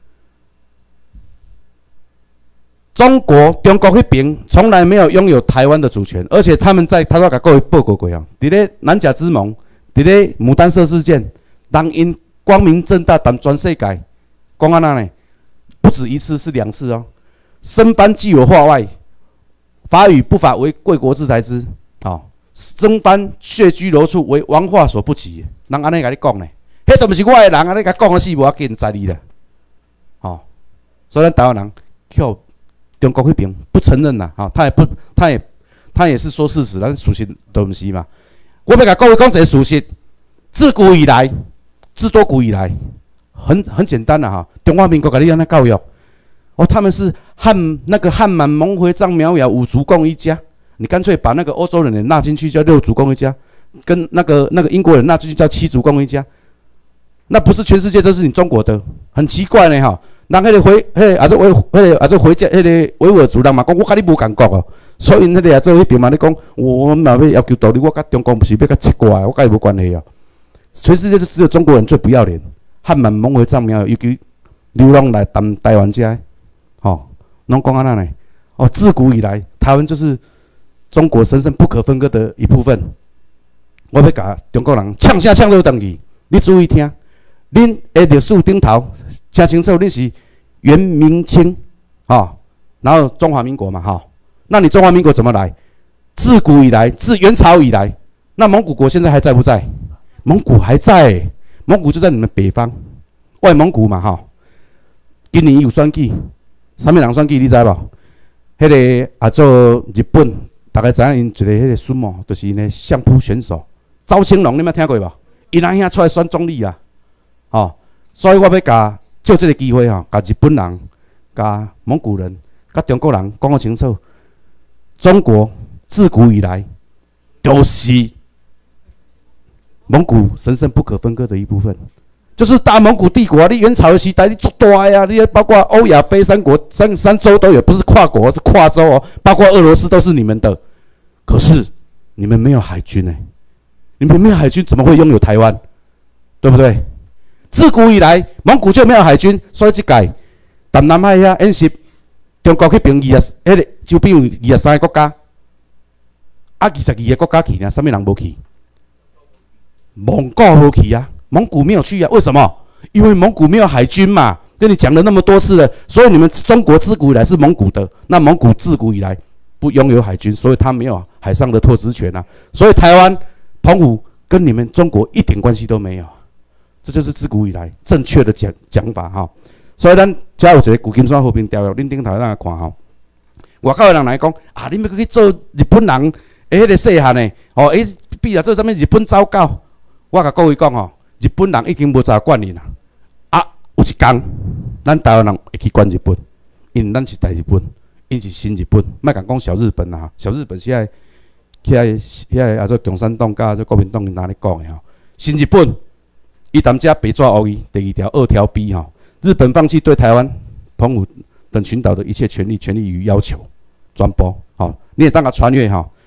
中国那边从来没有拥有台湾的主权，而且他们在他都甲各位报告过伫咧南甲之盟，伫咧牡丹社事件，人因光明正大谈全世界，讲安那呢？不止一次，是2次生番既有化外，法与不法为贵国之财之。生番血居柔处，为王化所不及。人安尼甲你讲呢？迄都不是我的人，安尼甲讲死无要紧，在你啦。所以咱台湾人叫中国那边不承认啦，他也是说事实，但是事实都不是嘛。我要甲各位讲一个事实，自古以来，多古以来，很简单啦中华民国甲你安怎教育？他们是汉满蒙回藏苗瑶五族共一家，你干脆把那个欧洲人也纳进去叫6族共一家，跟那个英国人纳进去叫7族共一家，那不是全世界都是你中国的，很奇怪呢人迄个回家迄个维吾尔族人嘛讲，我甲你无共国所以迄个做迄边嘛咧讲，我嘛要求独立，我甲中国不是要甲切割我甲伊无关系全世界就只有中国人最不要脸，汉满蒙回藏苗，尤其流浪来台湾遮拢讲安那呢？自古以来，台湾就是中国神圣不可分割的一部分。我要甲中国人呛声呛落回去，你注意听，恁的历史顶头。真清楚，你是元明清，然后中华民国嘛，那你中华民国怎么来？自古以来，自元朝以来，那蒙古国现在还在不在？蒙古还在，蒙古就在你们北方，外蒙古嘛，今年有选举，啥物人选举你知无？ 迄个也做日本，大家知影因一个迄个孙哦，就是因的相扑选手赵青龙，你捌听过无？因阿兄出来选总理啊，哦，所以我要甲借这个机会吼，甲日本人、甲蒙古人、甲中国人讲个清楚，中国自古以来都是蒙古神圣不可分割的一部分。就是大蒙古帝国，你元朝的时代你做大呀，你包括欧亚非三国、三洲都有，不是跨国是跨洲哦，包括俄罗斯都是你们的。可是你们没有海军呢，你们没有海军怎么会拥有台湾？对不对？自古以来蒙古就没有海军，所以这届淡南海遐演习，中国去平迄个周边有23个国家，啊22个国家去呢，什么人无去？蒙古无去啊。蒙古没有去啊？为什么？因为蒙古没有海军嘛。跟你讲了那么多次了，所以你们中国自古以来是蒙古的，那蒙古自古以来不拥有海军，所以他没有海上的拓殖权啊。所以台湾、澎湖跟你们中国一点关系都没有，这就是自古以来正确的讲法哈。所以咱才有一个《旧金山和平条约》，恁顶头咱来看哈。外口的人来讲啊，你们去做日本人的迄个细汉的哦，比如做啥物日本走狗，我甲各位讲哦。日本人已经无再管你啦，啊，有一天，咱台湾人会去管日本，因为咱是大日本，因是新日本，莫讲小日本啦，小日本是遐啊做共产党甲做国民党哪咧讲的吼，新日本，伊踮遮白纸黑字，第2条、2条 B 吼，日本放弃对台湾、澎湖等群岛的一切权利与要求，全部吼，你会当甲穿越吼，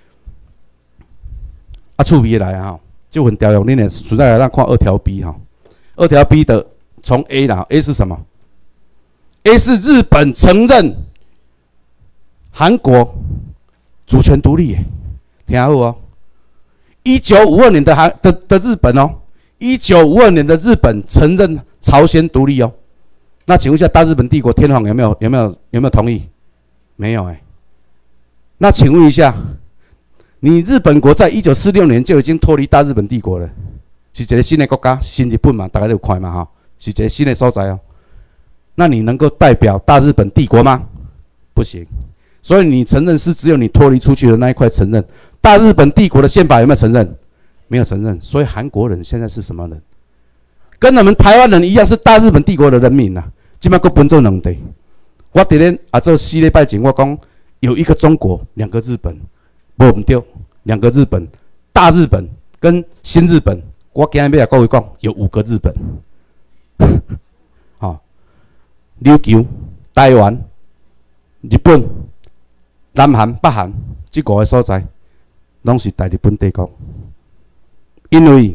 啊，趣味来啊吼。这份条约，恁也存在来咱看2条 B 哈，2条 B 的从 A 啦 ，A 是什么 ？A 是日本承认韩国主权独立耶，听好哦。1952年的日本哦，1952年的日本承认朝鲜独立哦。那请问一下，大日本帝国天皇有没有同意？没有哎。那请问一下。你日本国在1946年就已经脱离大日本帝国了，是一个新的国家，新日本嘛，大家都有看嘛哈，是一个新的所在哦。那你能够代表大日本帝国吗？不行。所以你承认是只有你脱离出去的那一块承认。大日本帝国的宪法有没有承认？没有承认。所以韩国人现在是什么人？跟我们台湾人一样，是大日本帝国的人民呐。今麦佫分做2地。我伫咧做4礼拜前，我讲有一个中国，2个日本。无唔对，2个日本，大日本跟新日本，我今日要甲各位讲，有5个日本。好、琉球、台湾、日本、南韩、北韩这5个所在，拢是大日本帝国。因为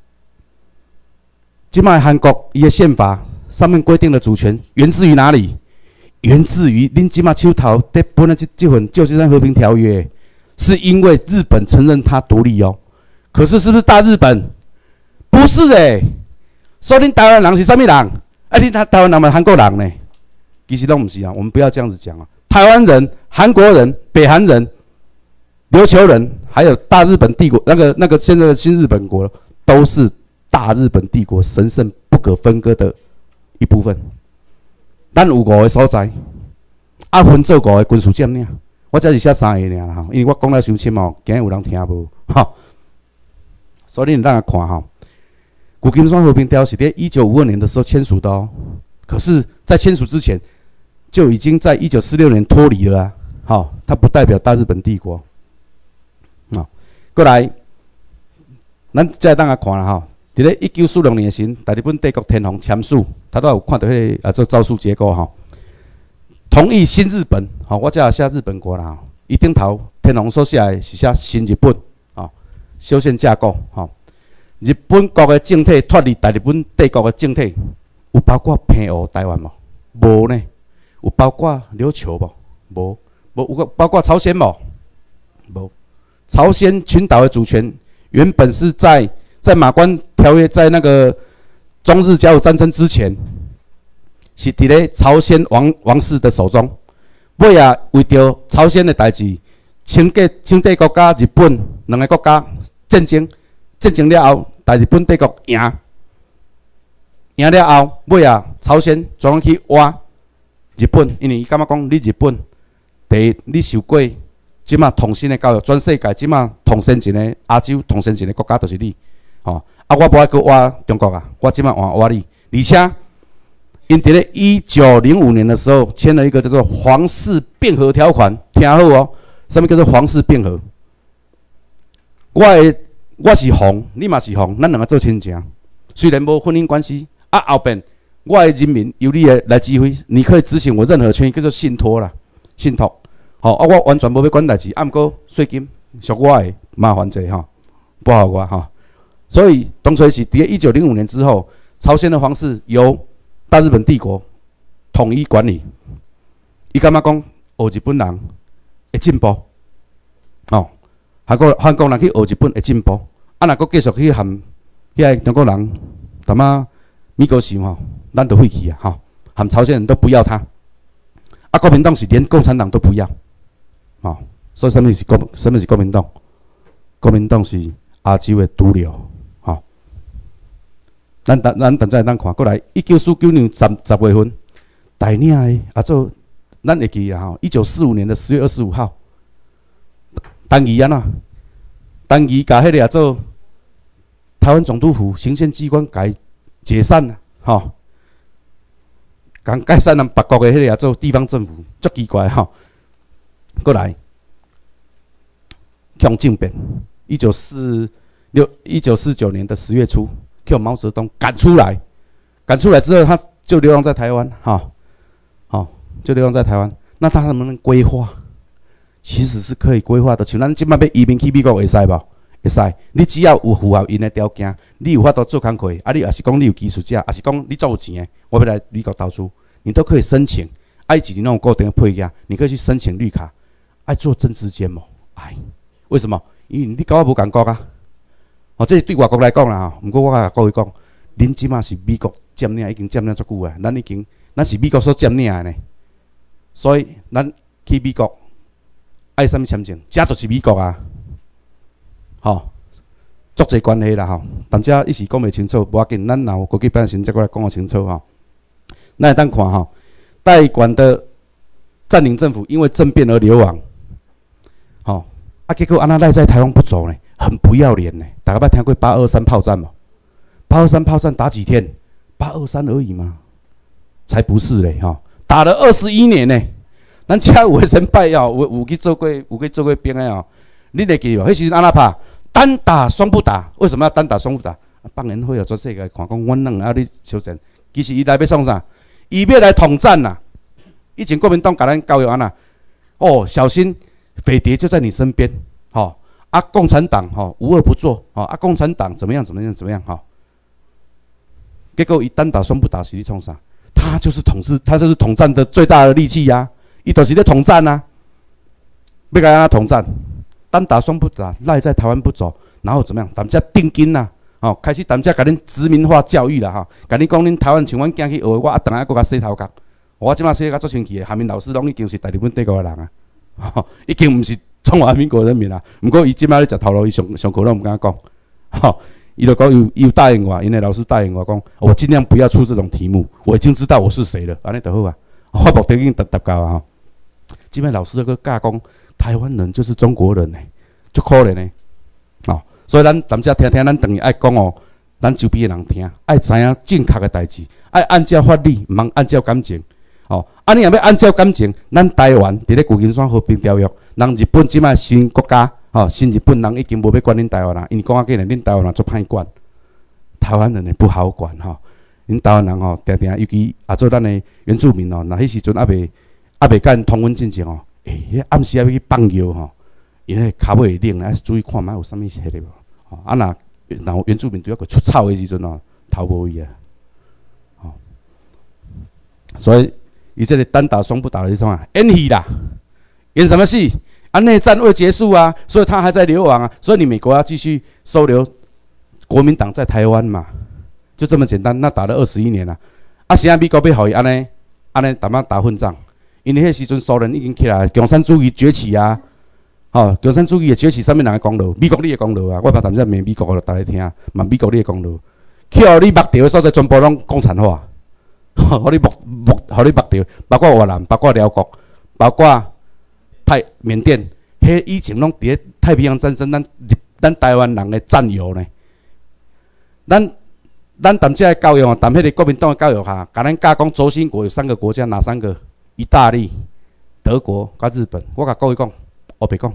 即卖韩国伊的宪法上面规定的主权源自于哪里？源自于恁即卖手头在本的这份《旧金山和平条约》。是因为日本承认它独立哦，可是是不是大日本？不是所以恁台湾人是啥物人？恁台湾人嘛韩国人呢？其实都不是啊，我们不要这样子讲啊。台湾人、韩国人、北韩人、琉球人，还有大日本帝国那个现在的新日本国，都是大日本帝国神圣不可分割的一部分。咱有5个所在，分做5个军事占领。我只是写3个尔啦，因为我讲了伤深哦，惊有人听无哈。所以你咱看哈，古金山和平条约是在1952年的时候签署的哦。可是，在签署之前，就已经在1946年脱离了啊。好，它不代表大日本帝国。过来，咱再当下看啦哈。伫咧1946年时，大日本帝国天皇签署，他都有看到迄个做诏书结构哈。同意新日本，我才写日本国啦。伊顶头天皇所写的是写新日本，修宪架构，日本国的政体脱离大日本帝国的政体，有包括澎湖、台湾无？无呢？有包括琉球无？无，有包括朝鲜无？无。朝鲜群岛的主权原本是在马关条约在那个中日甲午战争之前。是伫咧朝鲜王室的手中，尾啊为着朝鲜的代志，清帝国甲日本2个国家战争了后，大日本帝国赢了后，尾啊朝鲜专门去挖日本，因为伊感觉讲你日本第一，你受过即马同性的教育，全世界即马同先进的亚洲同先进的国家就是你，吼、啊，我无爱去挖中国啊，我即马挖你，而且因伫咧1905年的时候签了一个叫做皇室变和条款，听好哦，什么叫做皇室变和？我是皇，你嘛是皇，咱两个做亲情，虽然无婚姻关系，啊后边我的人民由你来指挥，你可以执行我任何权益，叫做信托啦，信托。吼、啊，我完全无要管代志，啊，毋过税金属我的，麻烦者吼，不好我吼。所以当初是伫1905年之后，朝鲜的皇室由大日本帝国统一管理。伊感觉讲学日本人会进步，哦。韩国人去学日本会进步，啊，若佫继续去含遐中国人，淡仔美国想吼，咱就废去啊，吼，含朝鲜人都不要他，啊，国民党是连共产党都不要，哦，所以什么是国民党？国民党是亚洲的毒瘤，吼。咱等下看过来，1949年10月份，大领的啊做，咱会记啊吼，1945年的10月25号。单仪安怎？单仪甲迄个做台湾总督府行政机关改解散啦，吼，讲解散咱北国的迄个做地方政府，足奇怪吼。过来，强政变，1949年的10月初，叫毛泽东赶出来，赶出来之后，他就流亡在台湾，就流亡在台湾。那他能不能规划？其实是可以规划的，像咱即摆要移民去美国会使无？会使，你只要有符合因的条件，你有法度做工课，啊，你也是讲你有技术者，也是讲你足有钱的，我要来美国投资，你都可以申请。爱一年那种固定的配额，你可以去申请绿卡。爱做政治监谋，为什么？因为你跟我无共国啊。哦，这是对外国来讲啦，毋过我甲各位讲，恁即马是美国占领，已经占领足久啊，咱是美国所占领的呢，所以咱去美国。爱什么签证？这就是美国啊，吼，足侪关系啦吼。但这一时讲袂清楚，无要紧，咱若有国际办行再过来讲个清楚吼。咱会当看吼，代管的占领政府因为政变而流亡，吼啊，结果安那赖在台湾不走呢，很不要脸呢。大家捌听过823炮战无？823炮战打几天？823而已嘛，才不是嘞吼，打了21年呢。咱遮有诶先拜哦，有去做过兵诶哦，你会记无？迄时阵安怎拍？单打双不打，为什么要单打双不打？放烟火哦，全世界看讲，阮两个你相战，其实伊来要创啥？伊要来统战呐！以前国民党甲咱教育安那？哦，小心匪谍就在你身边，吼、啊，共产党吼、无恶不作，吼、啊，共产党怎么样吼、结果伊单打双不打是咧创啥？他就是统战的最大的利器呀、伊就是咧统战啊，要甲咱统战，单打双不打，赖在台湾不走，然后怎么样？咱们遮定金啦，哦，开始咱们遮甲恁殖民化教育啦，哈，甲恁讲恁台湾像阮囝去学，我啊，当下搁甲洗头壳，我即马洗甲足清气的，下面老师拢已经是大日本帝国的人啊，哦、已经毋是中华民国人民啦。毋过伊即马咧食头路，伊上课拢毋敢讲，吼、伊就讲有答应我，因为老师答应我讲，我尽量不要出这种题目，我已经知道我是谁了，安尼就好啊，我目的已经达到啊。即摆老师个教讲，台湾人就是中国人呢，足可怜呢。哦，所以咱遮听咱等于爱讲哦，咱周边的人听，爱知影正确的代志，爱按照法律，毋通按照感情。哦，你若要按照感情，咱台湾伫咧旧金山和平条约，人日本即摆新国家，哦，新日本人已经无要管恁台湾人，因为讲啊，既然恁台湾人足歹管，台湾人也不好管吼。恁台湾人吼，定定尤其做咱的原住民哦，那迄时阵还袂甲通婚进前哦，迄暗时要去放药吼，因为骹尾会冷，要注意看卖有啥物迄个无。哦，若原住民拄要个出草的时阵哦，头无伊啊。哦，所以伊这个单打双不打的是什么？演戏啦，演什么戏？啊，内战未结束啊，所以他还在流亡啊，所以你美国要继续收留国民党在台湾嘛，就这么简单。那打了21年了，啊，现在美国要互伊安尼淡仔打混战。因为迄时阵苏联已经起来，共产主义崛起啊！吼、共产主义的崛起，啥物人的功劳？美国你的功劳啊！我把淡仔骂美国了，大家听，骂美国你的功劳。去互你目掉的所在，全部拢共产化，互你目掉，包括越南，包括辽国，包括缅甸，迄以前拢伫咧太平洋战争，咱台湾人的战友呢。咱踮遮的教育哦，踮迄个国民党的教育下，甲咱教讲轴心国有3个国家，哪3个？意大利、德国甲日本。我甲各位讲，我别讲，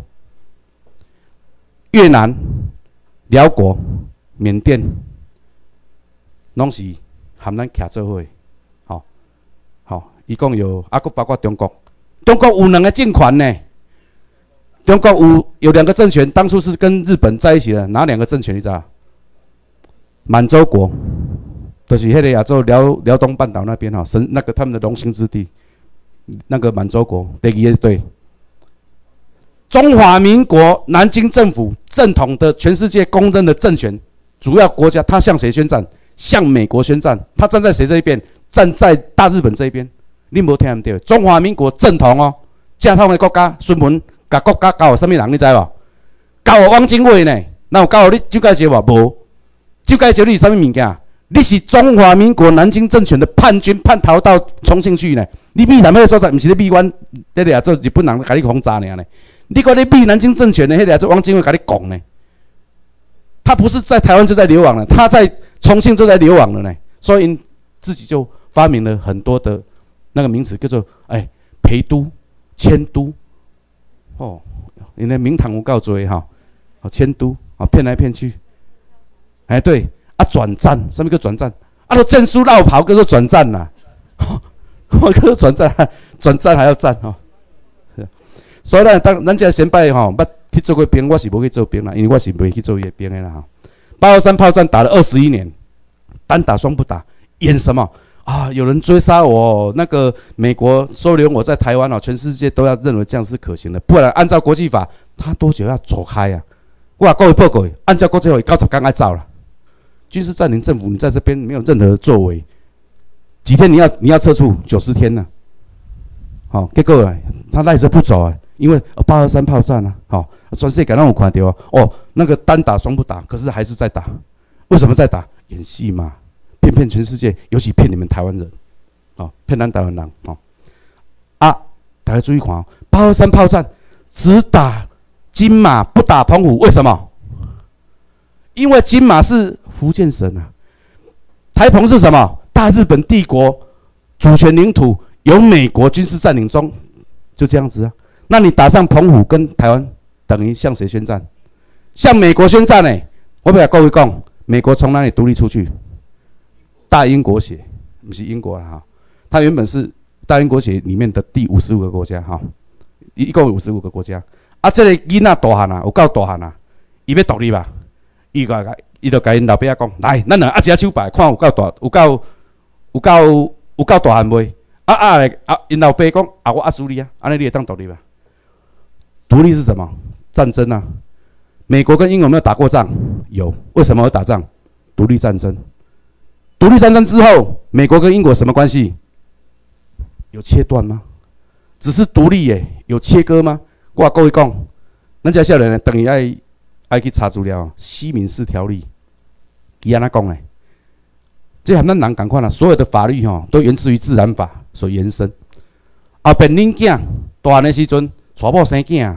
越南、辽国、缅甸，拢是含咱徛做伙。好，伊讲有，啊，佫包括中国。中国有2个政权呢。中国有2个政权，当初是跟日本在一起的，哪2个政权你知道？满洲国，就是迄个亚洲辽东半岛那边哈，那个他们的龙兴之地，那个满洲国。第2个对，中华民国南京政府正统的全世界公认的政权，主要国家，他向谁宣战？向美国宣战。他站在谁这一边？站在大日本这一边。你无听唔对？中华民国正统哦，正统的国家，孙文甲国家交予什么人？你知无？交予汪精卫呢？哪有交予你蒋介石无？无。蒋介石你是啥物物件？你是中华民国南京政权的叛军，叛逃到重庆去呢？你避南迄个所在，毋是咧避阮迄个做日本人甲你轰炸呢？你讲你避南京政权的迄个做汪精卫甲你讲呢？他不是在台湾就在流亡了，他在重庆就在流亡了呢。所以自己就发明了很多的那个名词，叫做陪都、迁都。哦，因为名堂有够多哈，迁都啊，骗来骗去。对啊，转战，什么叫转战？啊，都证书绕跑，叫做转战呐。我叫做转战，转战还要战哈。所以呢，当咱这先辈吼，捌去做过兵，我是无去做兵啦，因为我是袂去做伊的兵的啦哈。823炮战打了21年，单打双不打，演什么啊？有人追杀我，那个美国收留我在台湾哦，全世界都要认为这样是可行的，不然按照国际法，他多久要走开啊？我甲各位报告，按照国际法，90天爱走了。军事占领政府，你在这边没有任何作为，几天你要撤出90天呢、好，结果他赖着不走啊，因为823炮战啊，好，全世界让我看到哦，那个单打双不打，可是还是在打，为什么在打？演戏嘛，骗全世界，尤其骗你们台湾人，骗咱台湾人大家注意看哦，823炮战只打金马不打澎湖，为什么？因为金马是福建省啊，台澎是什么？大日本帝国主权领土，由美国军事占领中，就这样子啊。那你打上澎湖跟台湾，等于向谁宣战？向美国宣战呢？我跟各位讲，美国从哪里独立出去？大英国协，不是英国啦哈，它原本是大英国协里面的第55个国家哈，一共有55个国家。啊，这个囡仔大汉啊，有够大汉啊，伊要独立吧？伊就甲因老爸讲，来，咱两一只手摆，看有够大，有够大汉未？因老爸讲，我输你啊，安尼你会当独立吧？独立是什么？战争啊！美国跟英国有没有打过仗？有。为什么会打仗？独立战争。独立战争之后，美国跟英国什么关系？有切断吗？只是独立耶，有切割吗？我跟各位讲，咱这少年等于爱去查资料，《西敏寺条例》伊安怎讲呢？这和咱人同款啦，所有的法律都源自于自然法所延伸。后边恁囝大汉的时阵，娶某生囝，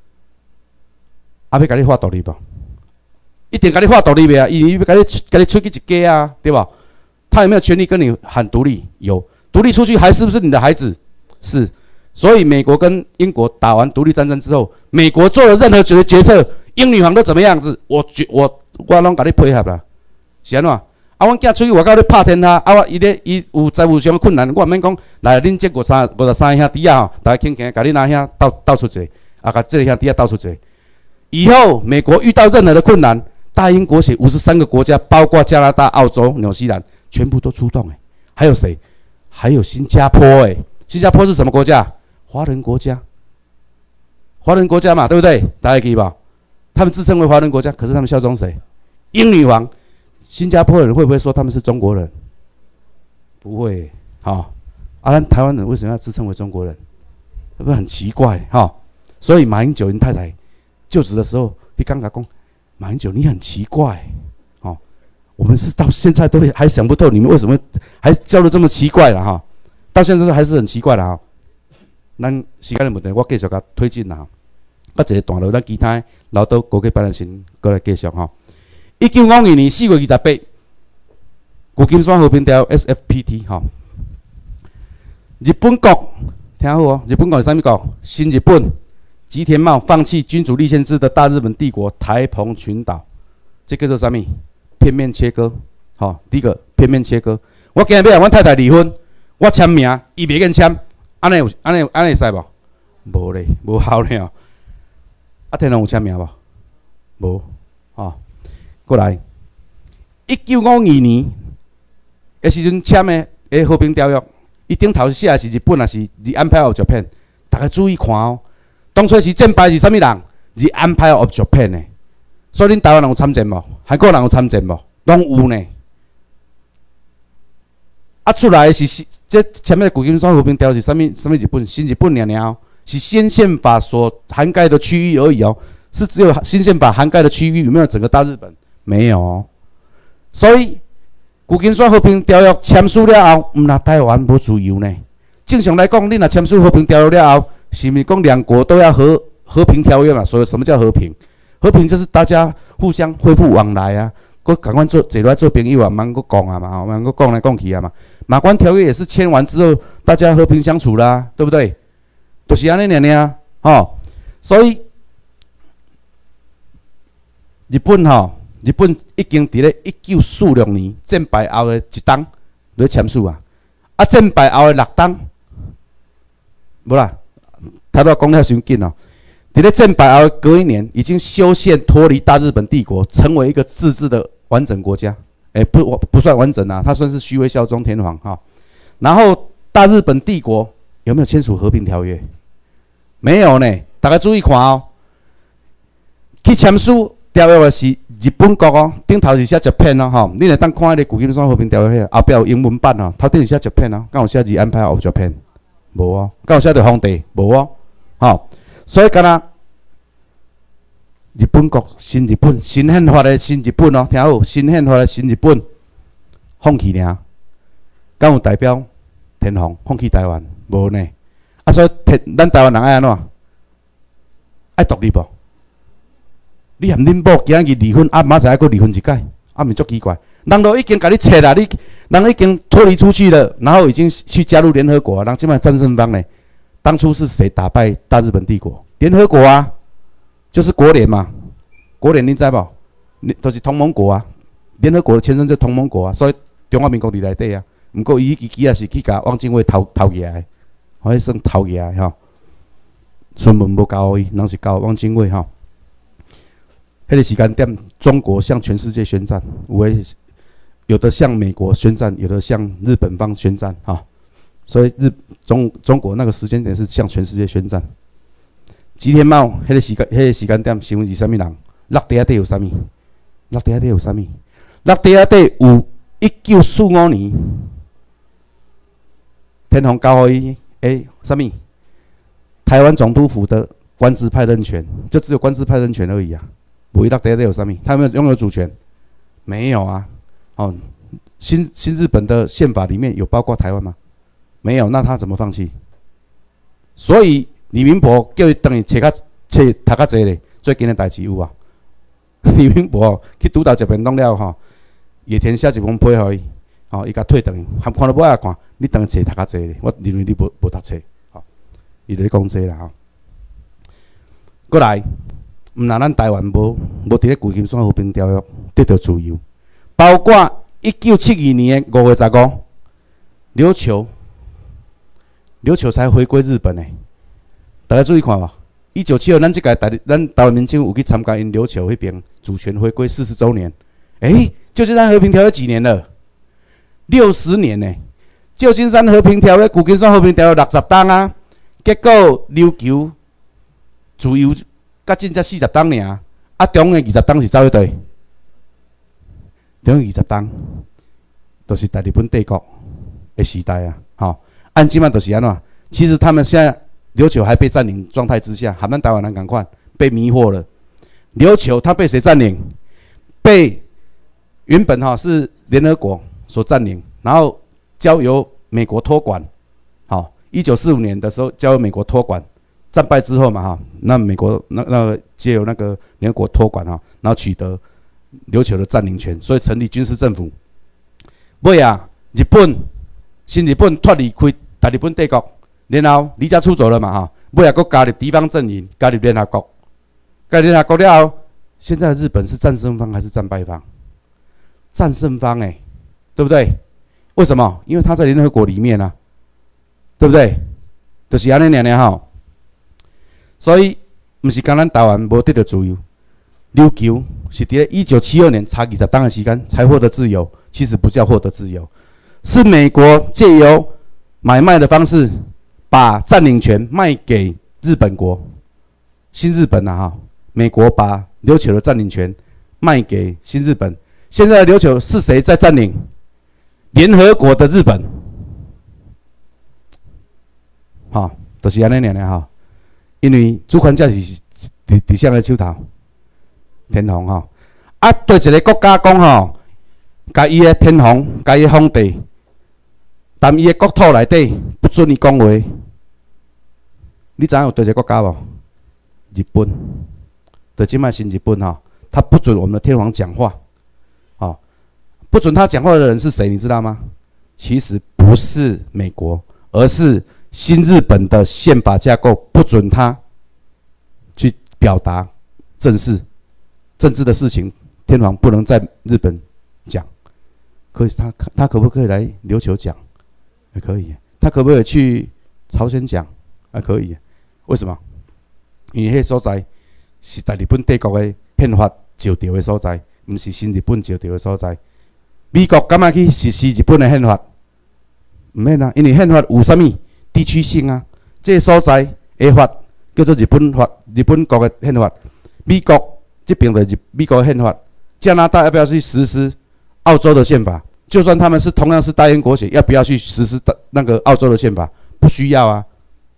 要甲你发独立无？一定甲你发独立的啊！伊要甲你出去一家啊，对吧？他有没有权利跟你喊独立？有，独立出去还是不是你的孩子？是。所以美国跟英国打完独立战争之后，美国做了任何决策，英女皇都怎么样子？我拢甲你配合啦，是安怎？阮囝出去外口咧拍天下，伊有财务上困难，我毋免讲，来恁这53兄弟啊，大家轻轻甲恁阿兄斗出一个，甲这个兄弟斗出一个。以后美国遇到任何的困难，大英国协53个国家，包括加拿大、澳洲、纽西兰，全部都出动还有谁？还有新加坡新加坡是什么国家？华人国家。华人国家嘛，对不对？大家可以吧？他们自称为华人国家，可是他们效忠谁？英女皇。新加坡人会不会说他们是中国人？不会，咱台湾人为什么要自称为中国人？是不是很奇怪所以马英九太太就职的时候，你刚刚讲，马英九你很奇怪我们是到现在都还想不透你们为什么还叫得这么奇怪了到现在还是很奇怪了咱时间的问题，我继续甲推进啦。啊，一个段落，咱其他老岛高级班的先过来继续吼。1952年4月28日，旧金山和平条约 SFPT 吼。日本国听好哦，日本国是啥物国？新日本。吉田茂放弃君主立宪制的大日本帝国台澎群岛，这叫做啥物？片面切割。好，第一个片面切割。我今日要和阮太太离婚，我签名，伊袂愿签，安尼会使无？无咧，无效咧哦。啊，天龙有签名无？无。哦，过来。1952年的时阵签的和平条约，伊顶头写的是日本，还是Empire of Japan？大家注意看哦。当初是战败是啥物人？Empire of Japan 呢？所以恁台湾人有参战无？韩国人有参战无？拢有呢。啊，出来的是这前面的旧金山和平条约是啥物日本？新日本尔哦，是新宪法所涵盖的区域而已哦，是只有新宪法涵盖的区域，有没有整个大日本？没有哦。所以旧金山和平条约签署了后，毋那台湾无自由呢？正常来讲，恁若签署和平条约了后，是毋是讲两国都要和平条约嘛？所以什么叫和平？和平就是大家互相恢复往来啊，佮赶快坐来做朋友啊，茫佮讲啊嘛，茫佮讲来讲去啊嘛。马关条约也是签完之后，大家和平相处啦，对不对？就是安尼尔吼。所以日本已经伫咧1946年战败后的一冬咧签署啊，啊战败后的6冬，无啦。他都要讲了伤紧哦。伫咧战败后隔一年，已经修宪脱离大日本帝国，成为一个自治的完整国家。不算完整啊，它算是虚位效忠天皇哈。然后大日本帝国有没有签署和平条约？没有呢。大家注意看哦，去签署条约的是日本国哦，顶头是写 Japan 哦吼。你来当看迄个旧金山和平条约后壁有英文版哦，头顶是写 Japan 哦，敢有写Empire of Japan？ 无哦，敢有写着皇帝？无哦。吼，所以敢若日本国新日本新宪法的新日本哦，听好，新宪法的新日本放弃尔，敢有代表天皇放弃台湾？无呢。啊，所以咱台湾人爱安怎？爱独立无？你含恁某今日离婚，啊，明仔载还佫离婚一届，啊，毋是足奇怪？人都已经甲你切啦，人已经脱离出去了，然后已经去加入联合国，人即摆战胜方呢？当初是谁打败大日本帝国？联合国啊，就是国联嘛。国联你知无？都是同盟国啊。联合国的前身就是同盟国啊，所以中华民国伫内底啊。毋过伊支也是去甲汪精卫偷起来，好迄算偷起来吼。孙文无交伊，人是交汪精卫吼。迄个时间点，中国向全世界宣战，有的向美国宣战，有的向日本方宣战哈。所以中国那个时间点是向全世界宣战。吉田茂迄个时间点，想是啥物人？落地底有啥物？落地底有啥物？落地底有1945年，天皇交互伊啥物？台湾总督府的官制派任权，就只有官制派任权而已啊。无伊落地底有啥物？他有没有拥有主权？没有啊。哦，新日本的宪法里面有包括台湾吗？没有，那他怎么放弃？所以李明博叫伊等于读较济咧，最近的代志有啊。李明博去拄到日本东了吼，野田写一封批互伊，伊甲退等于，看到尾仔看，你等于读较济咧，我认为你无读册，吼，伊就咧讲这啦吼。过来，毋但咱台湾无伫咧旧金山和平条约得到自由，包括1972年的5月15，琉球才回归日本呢。大家注意看哦，1972咱这届咱台湾民众有去参加因琉球迄边主权回归40周年。旧金山和平条约几年了？60年呢。旧金山和平条约、旧金山和平条约60冬啊，结果琉球自由甲真才40冬尔，啊，中的20冬是走去倒？中的20冬，就是大日本帝国的时代啊，吼。按即摆就是安怎？其实他们现在琉球还被占领状态之下，和咱台湾人同款被迷惑了。琉球它被谁占领？被原本是联合国所占领，然后交由美国托管。好 1945年的时候交由美国托管，战败之后嘛哈，那美国那个借由那个联合国托管哈，然后取得琉球的占领权，所以成立军事政府。尾啊，新日本脱离开大日本帝国，然后离家出走了嘛哈，尾啊，佫加入地方阵营，加入联合国，加入联合国了后，现在的日本是战胜方还是战败方？战胜方对不对？为什么？因为他在联合国里面啊，对不对？就是安尼尔吼。所以，不是讲咱台湾无得到自由，琉球是伫1972年差20档的时间才获得自由，其实不叫获得自由，是美国借由买卖的方式，把占领权卖给日本国，新日本啊哈，美国把琉球的占领权卖给新日本。现在的琉球是谁在占领？联合国的日本，哈，就是安尼尔哈。因为主权者是伫谁的手头？天皇吼。啊，对一个国家讲吼，甲伊的天皇、甲伊的皇帝，但伊的国土内底不准伊讲话。你知影有对一个国家无？日本，就即摆新日本吼，他不准我们的天皇讲话。不准他讲话的人是谁？你知道吗？其实不是美国，而是新日本的宪法架构不准他去表达政治的事情，天皇不能在日本讲。可是他可不可以来琉球讲？还可以。他可不可以去朝鲜讲？还可以。为什么？因为迄所在是大日本帝国的宪法照着的所在，不是新日本照着的所在。美国干嘛去实施日本的宪法？唔免啊，因为宪法有啥物地区性啊？这个所在的法叫做日本法，日本国的宪法。美国这边的美国的宪法，加拿大要不要去实施澳洲的宪法？就算他们是同样是大英国血，要不要去实施那个澳洲的宪法？不需要啊。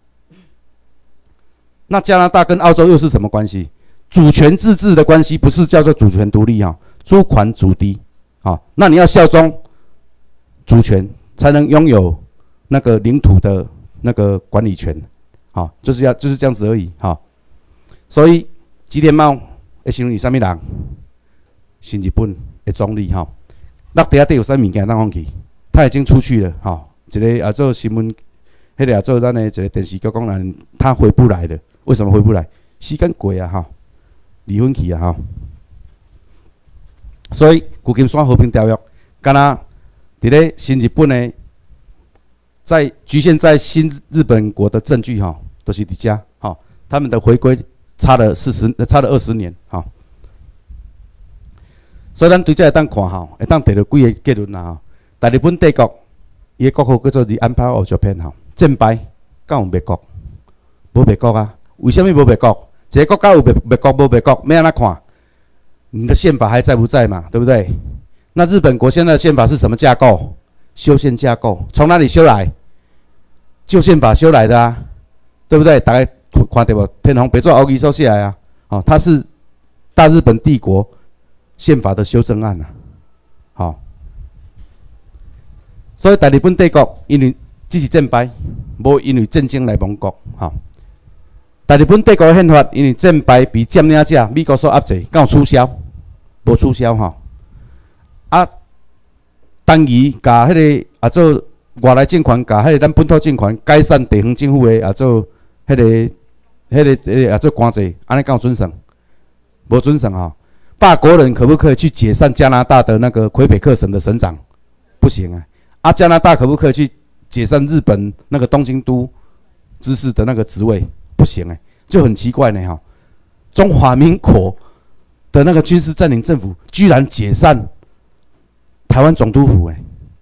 那加拿大跟澳洲又是什么关系？主权自治的关系，不是叫做主权独立啊，主权主低。那你要效忠主权，才能拥有那个领土的那个管理权，就是这样子而已，所以吉田茂会形容你什么人？新日本的总理落地下底有啥物件当放去？他已经出去了，一个做新闻，迄个做咱的一个电视局讲人，他回不来了。为什么回不来？时间过啊，离婚去啊，所以旧金山和平条约，敢若伫咧新日本的，在局限在新日本国的证据都是伫遮他们的回归差了20年所以咱对这会当看会当得到几个结论啦大日本帝国伊的国号叫做 The Empire of Japan 战败，敢有灭国？无灭国啊？为什么无灭国？一个国家有灭国无灭国，要安怎看？你的宪法还在不在嘛？对不对？那日本国现在的宪法是什么架构？修宪架构，从哪里修来？旧宪法修来的啊，对不对？大家看到无？天皇别做鳌仪收下来啊，它是大日本帝国宪法的修正案所以大日本帝国因为只是战败，无因为战争来亡国大日本帝国的宪法因为战败被占领者美国所压制，敢有取消？无取消当伊甲迄个做外来政权，甲迄个咱本土政权改善地方政府的做迄个做官制，安尼敢有准绳？无准绳法国人可不可以去解散加拿大的那个魁北克省的省长？不行加拿大可不可以去解散日本那个东京都知事的那个职位？不行就很奇怪呢中华民国的那个军事占领政府居然解散台湾总督府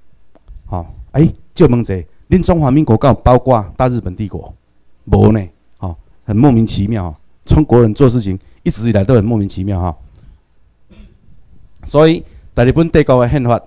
就问者，恁中华民国敢有包括大日本帝国？无呢很莫名其妙中国人做事情一直以来都很莫名其妙所以大日本帝国的宪法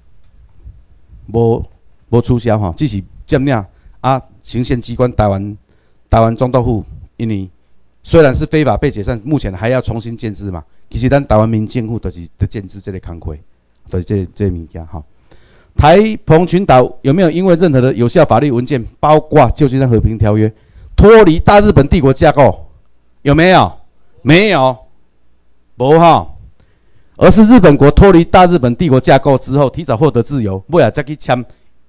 无取消只是占领行宪机关台湾总督府，因为虽然是非法被解散，目前还要重新建制嘛。其实咱台湾民政府就是在建制这个工课，就是这物件台澎群岛有没有因为任何的有效法律文件，包括旧金山和平条约，脱离大日本帝国架构？有没有？没有，无哈。而是日本国脱离大日本帝国架构之后，提早获得自由，尾啊才去签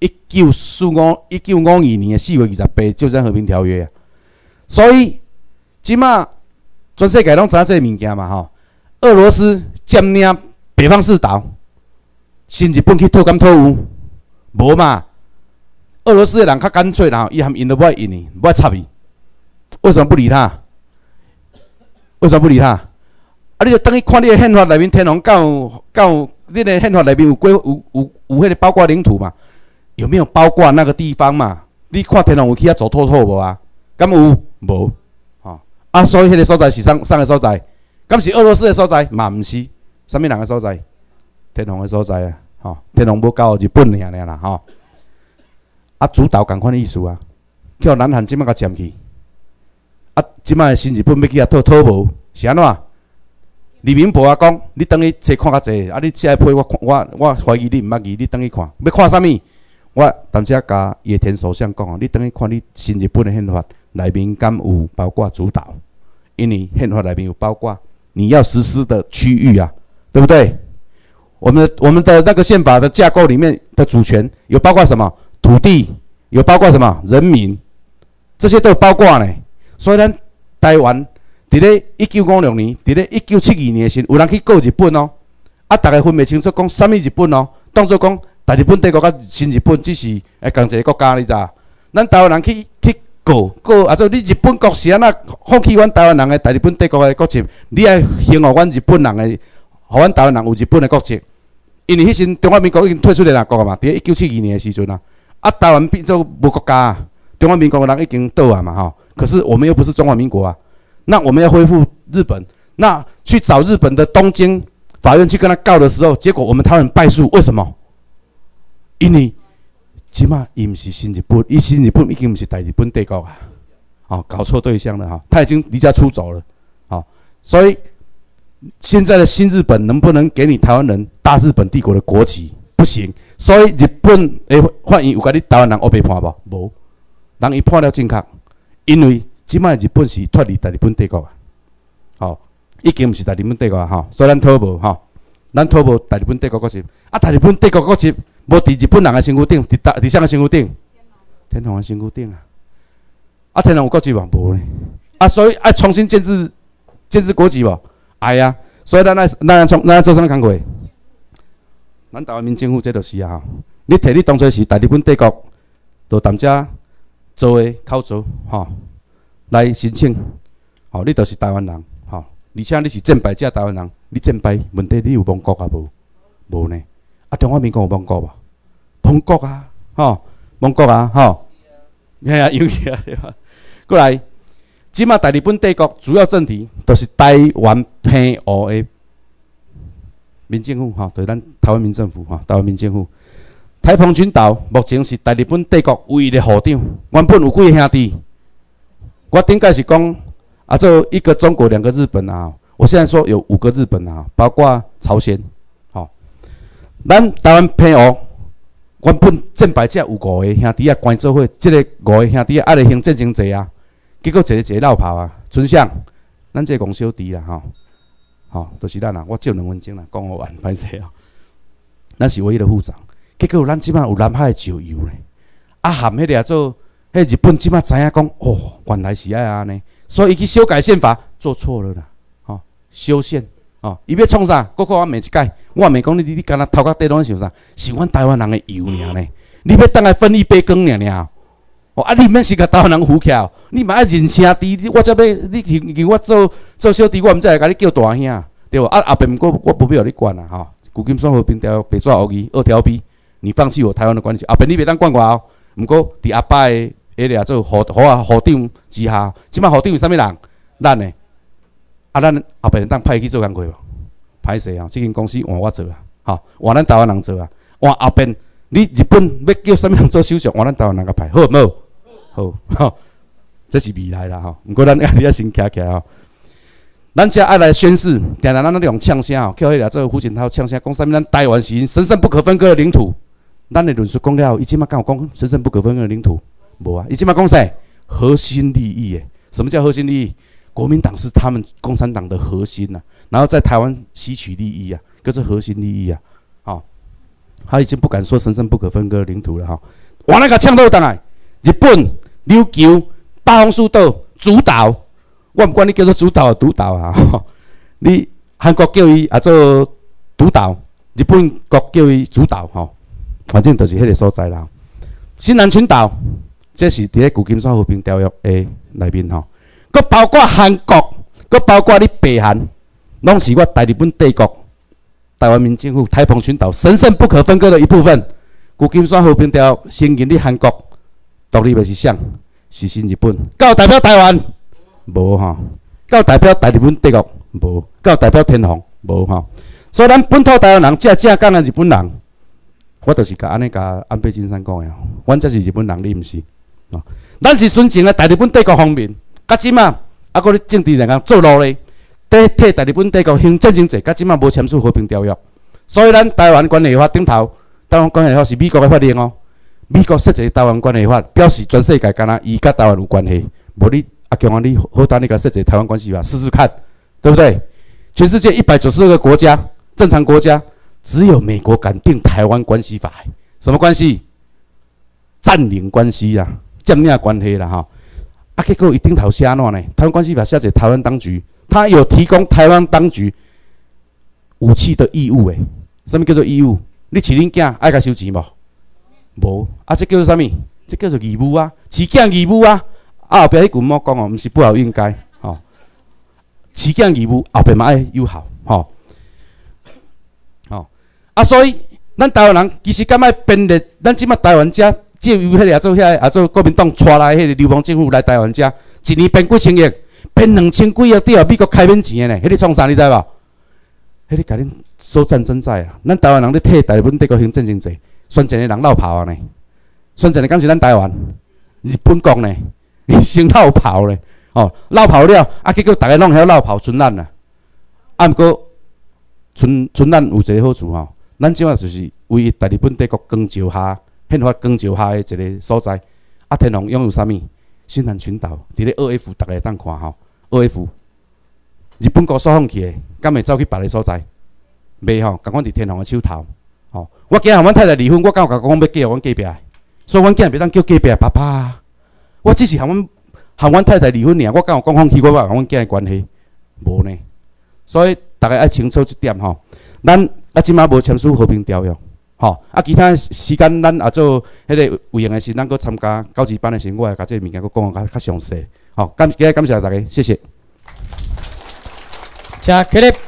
1952年4月28旧金山和平条约啊。所以，即马全世界拢知影这个物件嘛吼。俄罗斯占领北方四岛，新日本去讨敢讨有？无嘛。俄罗斯的人较干脆啦，伊含因都不爱因你，不爱插伊。为什么不理他？为什么不理他？啊，你就等于看你的宪法内面，天皇告你的宪法内面有迄个包括领土嘛？有没有包括那个地方嘛？你看天皇有去遐走透透无啊？敢有？无。啊，所以迄个所在是啥个所在？敢是俄罗斯的所在？嘛毋是，啥物人的所在？天皇的所在啊！吼，天皇要交日本尔啦吼。啊，主导共款的意思啊，叫南韩即摆甲占去。啊，即摆新日本要去遐讨无？是安怎？李明博啊讲，你等去册看较济，啊，你这批我怀疑你毋捌去，你等去看，要看啥物？我当时甲野田首相讲哦，你等去看你新日本的宪法内面敢有包括主导？因为宪法内面有包括你要实施的区域啊，对不对？我们的那个宪法的架构里面的主权有包括什么？土地，有包括什么？人民，这些都有包括呢。所以咱台湾伫咧1956年，伫咧1972年时，有人去告日本哦，啊，大家分袂清楚讲啥物日本哦，当作讲大日本帝国甲新日本只是同一个国家，你知？咱台湾人去告，啊，做你日本国是安那放弃阮台湾人的大日本帝国的国籍，你爱承互阮日本人的，互阮台湾人有日本的国籍。因为迄时中华民国已经退出联合国啊嘛，伫咧1972年的时阵啊，啊，台湾变做无国家啊，中华民国的人已经倒啊嘛吼。可是我们又不是中华民国啊，那我们要恢复日本，那去找日本的东京法院去跟他告的时候，结果我们台湾败诉，为什么？因为起码伊毋是新日本，新日本已经毋是大日本帝国啊，哦，搞错对象了哈，他已经离家出走了，哦，所以现在的新日本能不能给你台湾人大日本帝国的国旗？不行，所以日本的法院有甲你台湾人黑白判无？无，人伊判了正确，因为即摆日本是脱离大日本帝国啊，哦，已经毋是大日本帝国啊，吼，所以咱讨无吼，咱讨无大日本帝国国籍，啊，大日本帝国国籍无伫日本人的身躯顶，伫啥个身躯顶？天皇的身躯顶啊，啊，天皇有国籍无？无呢，啊，所以爱重新建制国籍无？哎呀，所以咱做啥物工课？咱台湾民政府这就是啊，你摕你当作是大日本帝国，就踮遮做诶口座吼，来申请，吼，你就是台湾人，吼，而且你是战败者台湾人，你战败问题你有亡国啊无？无呢，啊，中华民国有亡国无？亡国啊，吼，亡国啊，吼，嘿啊，有去啊，对吧？过来。即马大日本帝国主要政体都是台湾澎湖的民政府，就是咱台湾民政府，台湾民政府。台澎群岛目前是大日本帝国唯一的护长，原本有几个兄弟。我顶个是讲啊，做一个中国两个日本啊。我现在说有5个日本啊，包括朝鲜。咱台湾澎湖原本战败者有5个兄弟啊，关做伙，这个5个兄弟啊，爱来行战争济啊。结果一个闹跑啊，春香，咱这讲小弟啦吼，就是咱啦，我借2分钟啦，讲好完，歹势哦。咱是唯一的副长，结果咱即摆有南海的石油咧，啊含迄个做，迄日本即摆知影讲，哦，原来是爱安尼，所以伊去修改宪法，做错了啦，吼，修宪，哦，伊要创啥？我看我骂一解，我骂讲你敢若头壳底拢想啥？是阮台湾人的油尔呢，你要当来分一杯羹尔。哦，啊！你免是甲台湾人扶起来，你嘛爱认兄弟，我才要你叫我做小弟，我毋才会甲你叫大兄，对无？啊后边我不必互你管啦，吼。旧金山和平条白纸黑字2条 B， 你放弃我台湾的关系，后边你袂当管我哦。毋过伫阿爸的迄个做护长之下，即摆护长是啥物人？咱的，啊咱后边当派去做工课无？歹势啊！即间公司换我做啊，吼，换咱台湾人做啊，换后边。你日本要叫啥物人做首相？换咱台湾人甲派，好无？好，吼，这是未来啦吼。毋过咱要先徛起来吼。咱遮爱来宣誓，定定咱那用呛声吼，叫迄个做胡锦涛呛声，讲啥物？咱台湾是神圣不可分割的领土。 咱的论述讲了，伊即马敢有讲神圣不可分割的领土？无啊，伊即马讲啥？核心利益诶。什么叫核心利益？国民党是他们共产党的核心呐、然后在台湾吸取利益啊，叫做核心利益啊。好、他已经不敢说神圣不可分割的领土了哈。往那个呛到当来，日本、琉球、八方四岛主导，我唔管你叫做主导独岛啊。你韩国叫伊啊做独岛，日本国叫伊主导吼，反正就是迄个所在啦。新南群岛，这是伫咧旧金山和平条约的内面吼，佮包括韩国，佮包括你北韩，拢是我大日本帝国、台湾民政府、太平群岛神圣不可分割的一部分。旧金山和平条约承认你韩国独立的是啥？是新日本，够代表台湾？无吼，够代表大日本帝国？无，够代表天皇？无吼。所以咱本土台湾人，正讲的日本人，我就是甲安尼甲安倍晋三讲的，阮才是日本人，你毋是。哦，咱是纯正的大日本帝国方面，甲即马啊，搁咧政治上做努力，替大日本帝国行战争者，甲即马无签署和平条约。所以咱台湾关系法顶头，台湾关系法是美国的法令哦。美国设置台湾关系法，表示全世界敢若伊甲台湾有关系。无你阿强啊，你好歹你甲设置台湾关系法试试看，对不对？全世界192个国家，正常国家只有美国敢定台湾关系法，什么关系？占领关系啦，占领关系啦哈。啊，结果伊顶头写安怎呢？台湾关系法写者台湾当局，他有提供台湾当局武器的义务诶。什么叫做义务？你饲恁囝爱甲收钱无？无啊，这叫做啥物？这叫做义务啊，饲囝义务啊。啊，后壁迄句莫讲哦，毋是不好应该吼。饲囝义务后壁嘛爱友好吼。啊，所以咱台湾人其实敢爱编列，咱即马台湾遮借由迄个做国民党带来迄个流氓政府来台湾遮，一年编几千亿，编2000几亿，对啊，美国开免钱的呢，迄个创啥你知无？迄个甲恁收战争债啊！咱台湾人咧替大日本帝国行战争者，宣战的人落跑啊呢，宣战的敢是咱台湾，日本国呢，先落跑咧，哦，落跑了，啊，结果大家拢晓落跑，存咱啊，啊，毋过存咱有一个好处吼。咱即马就是唯一大日本帝国光照下宪法光照下的一个所在。啊，天皇拥有啥物？新南群岛，伫咧2F，大家会当看吼。2F， 日本国所放弃的，敢会走去别个所在？袂吼，共阮伫天皇的手头。吼，我今日和阮太太离婚，我敢有甲讲要嫁互阮隔壁的，所以阮囝袂当叫隔壁的爸爸。我只是和阮太太离婚尔，我敢有讲放弃我甲阮囝的关系？无呢。所以大家爱清楚即点吼。咱啊，即马无签署和平条约，吼啊，其他时间咱也做迄个有闲的时，咱搁参加高级班的时，我会甲这个物件搁讲较详细。好，今日感谢大家，谢谢。 请起立，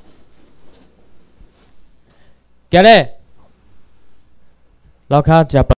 今日老卡食饭。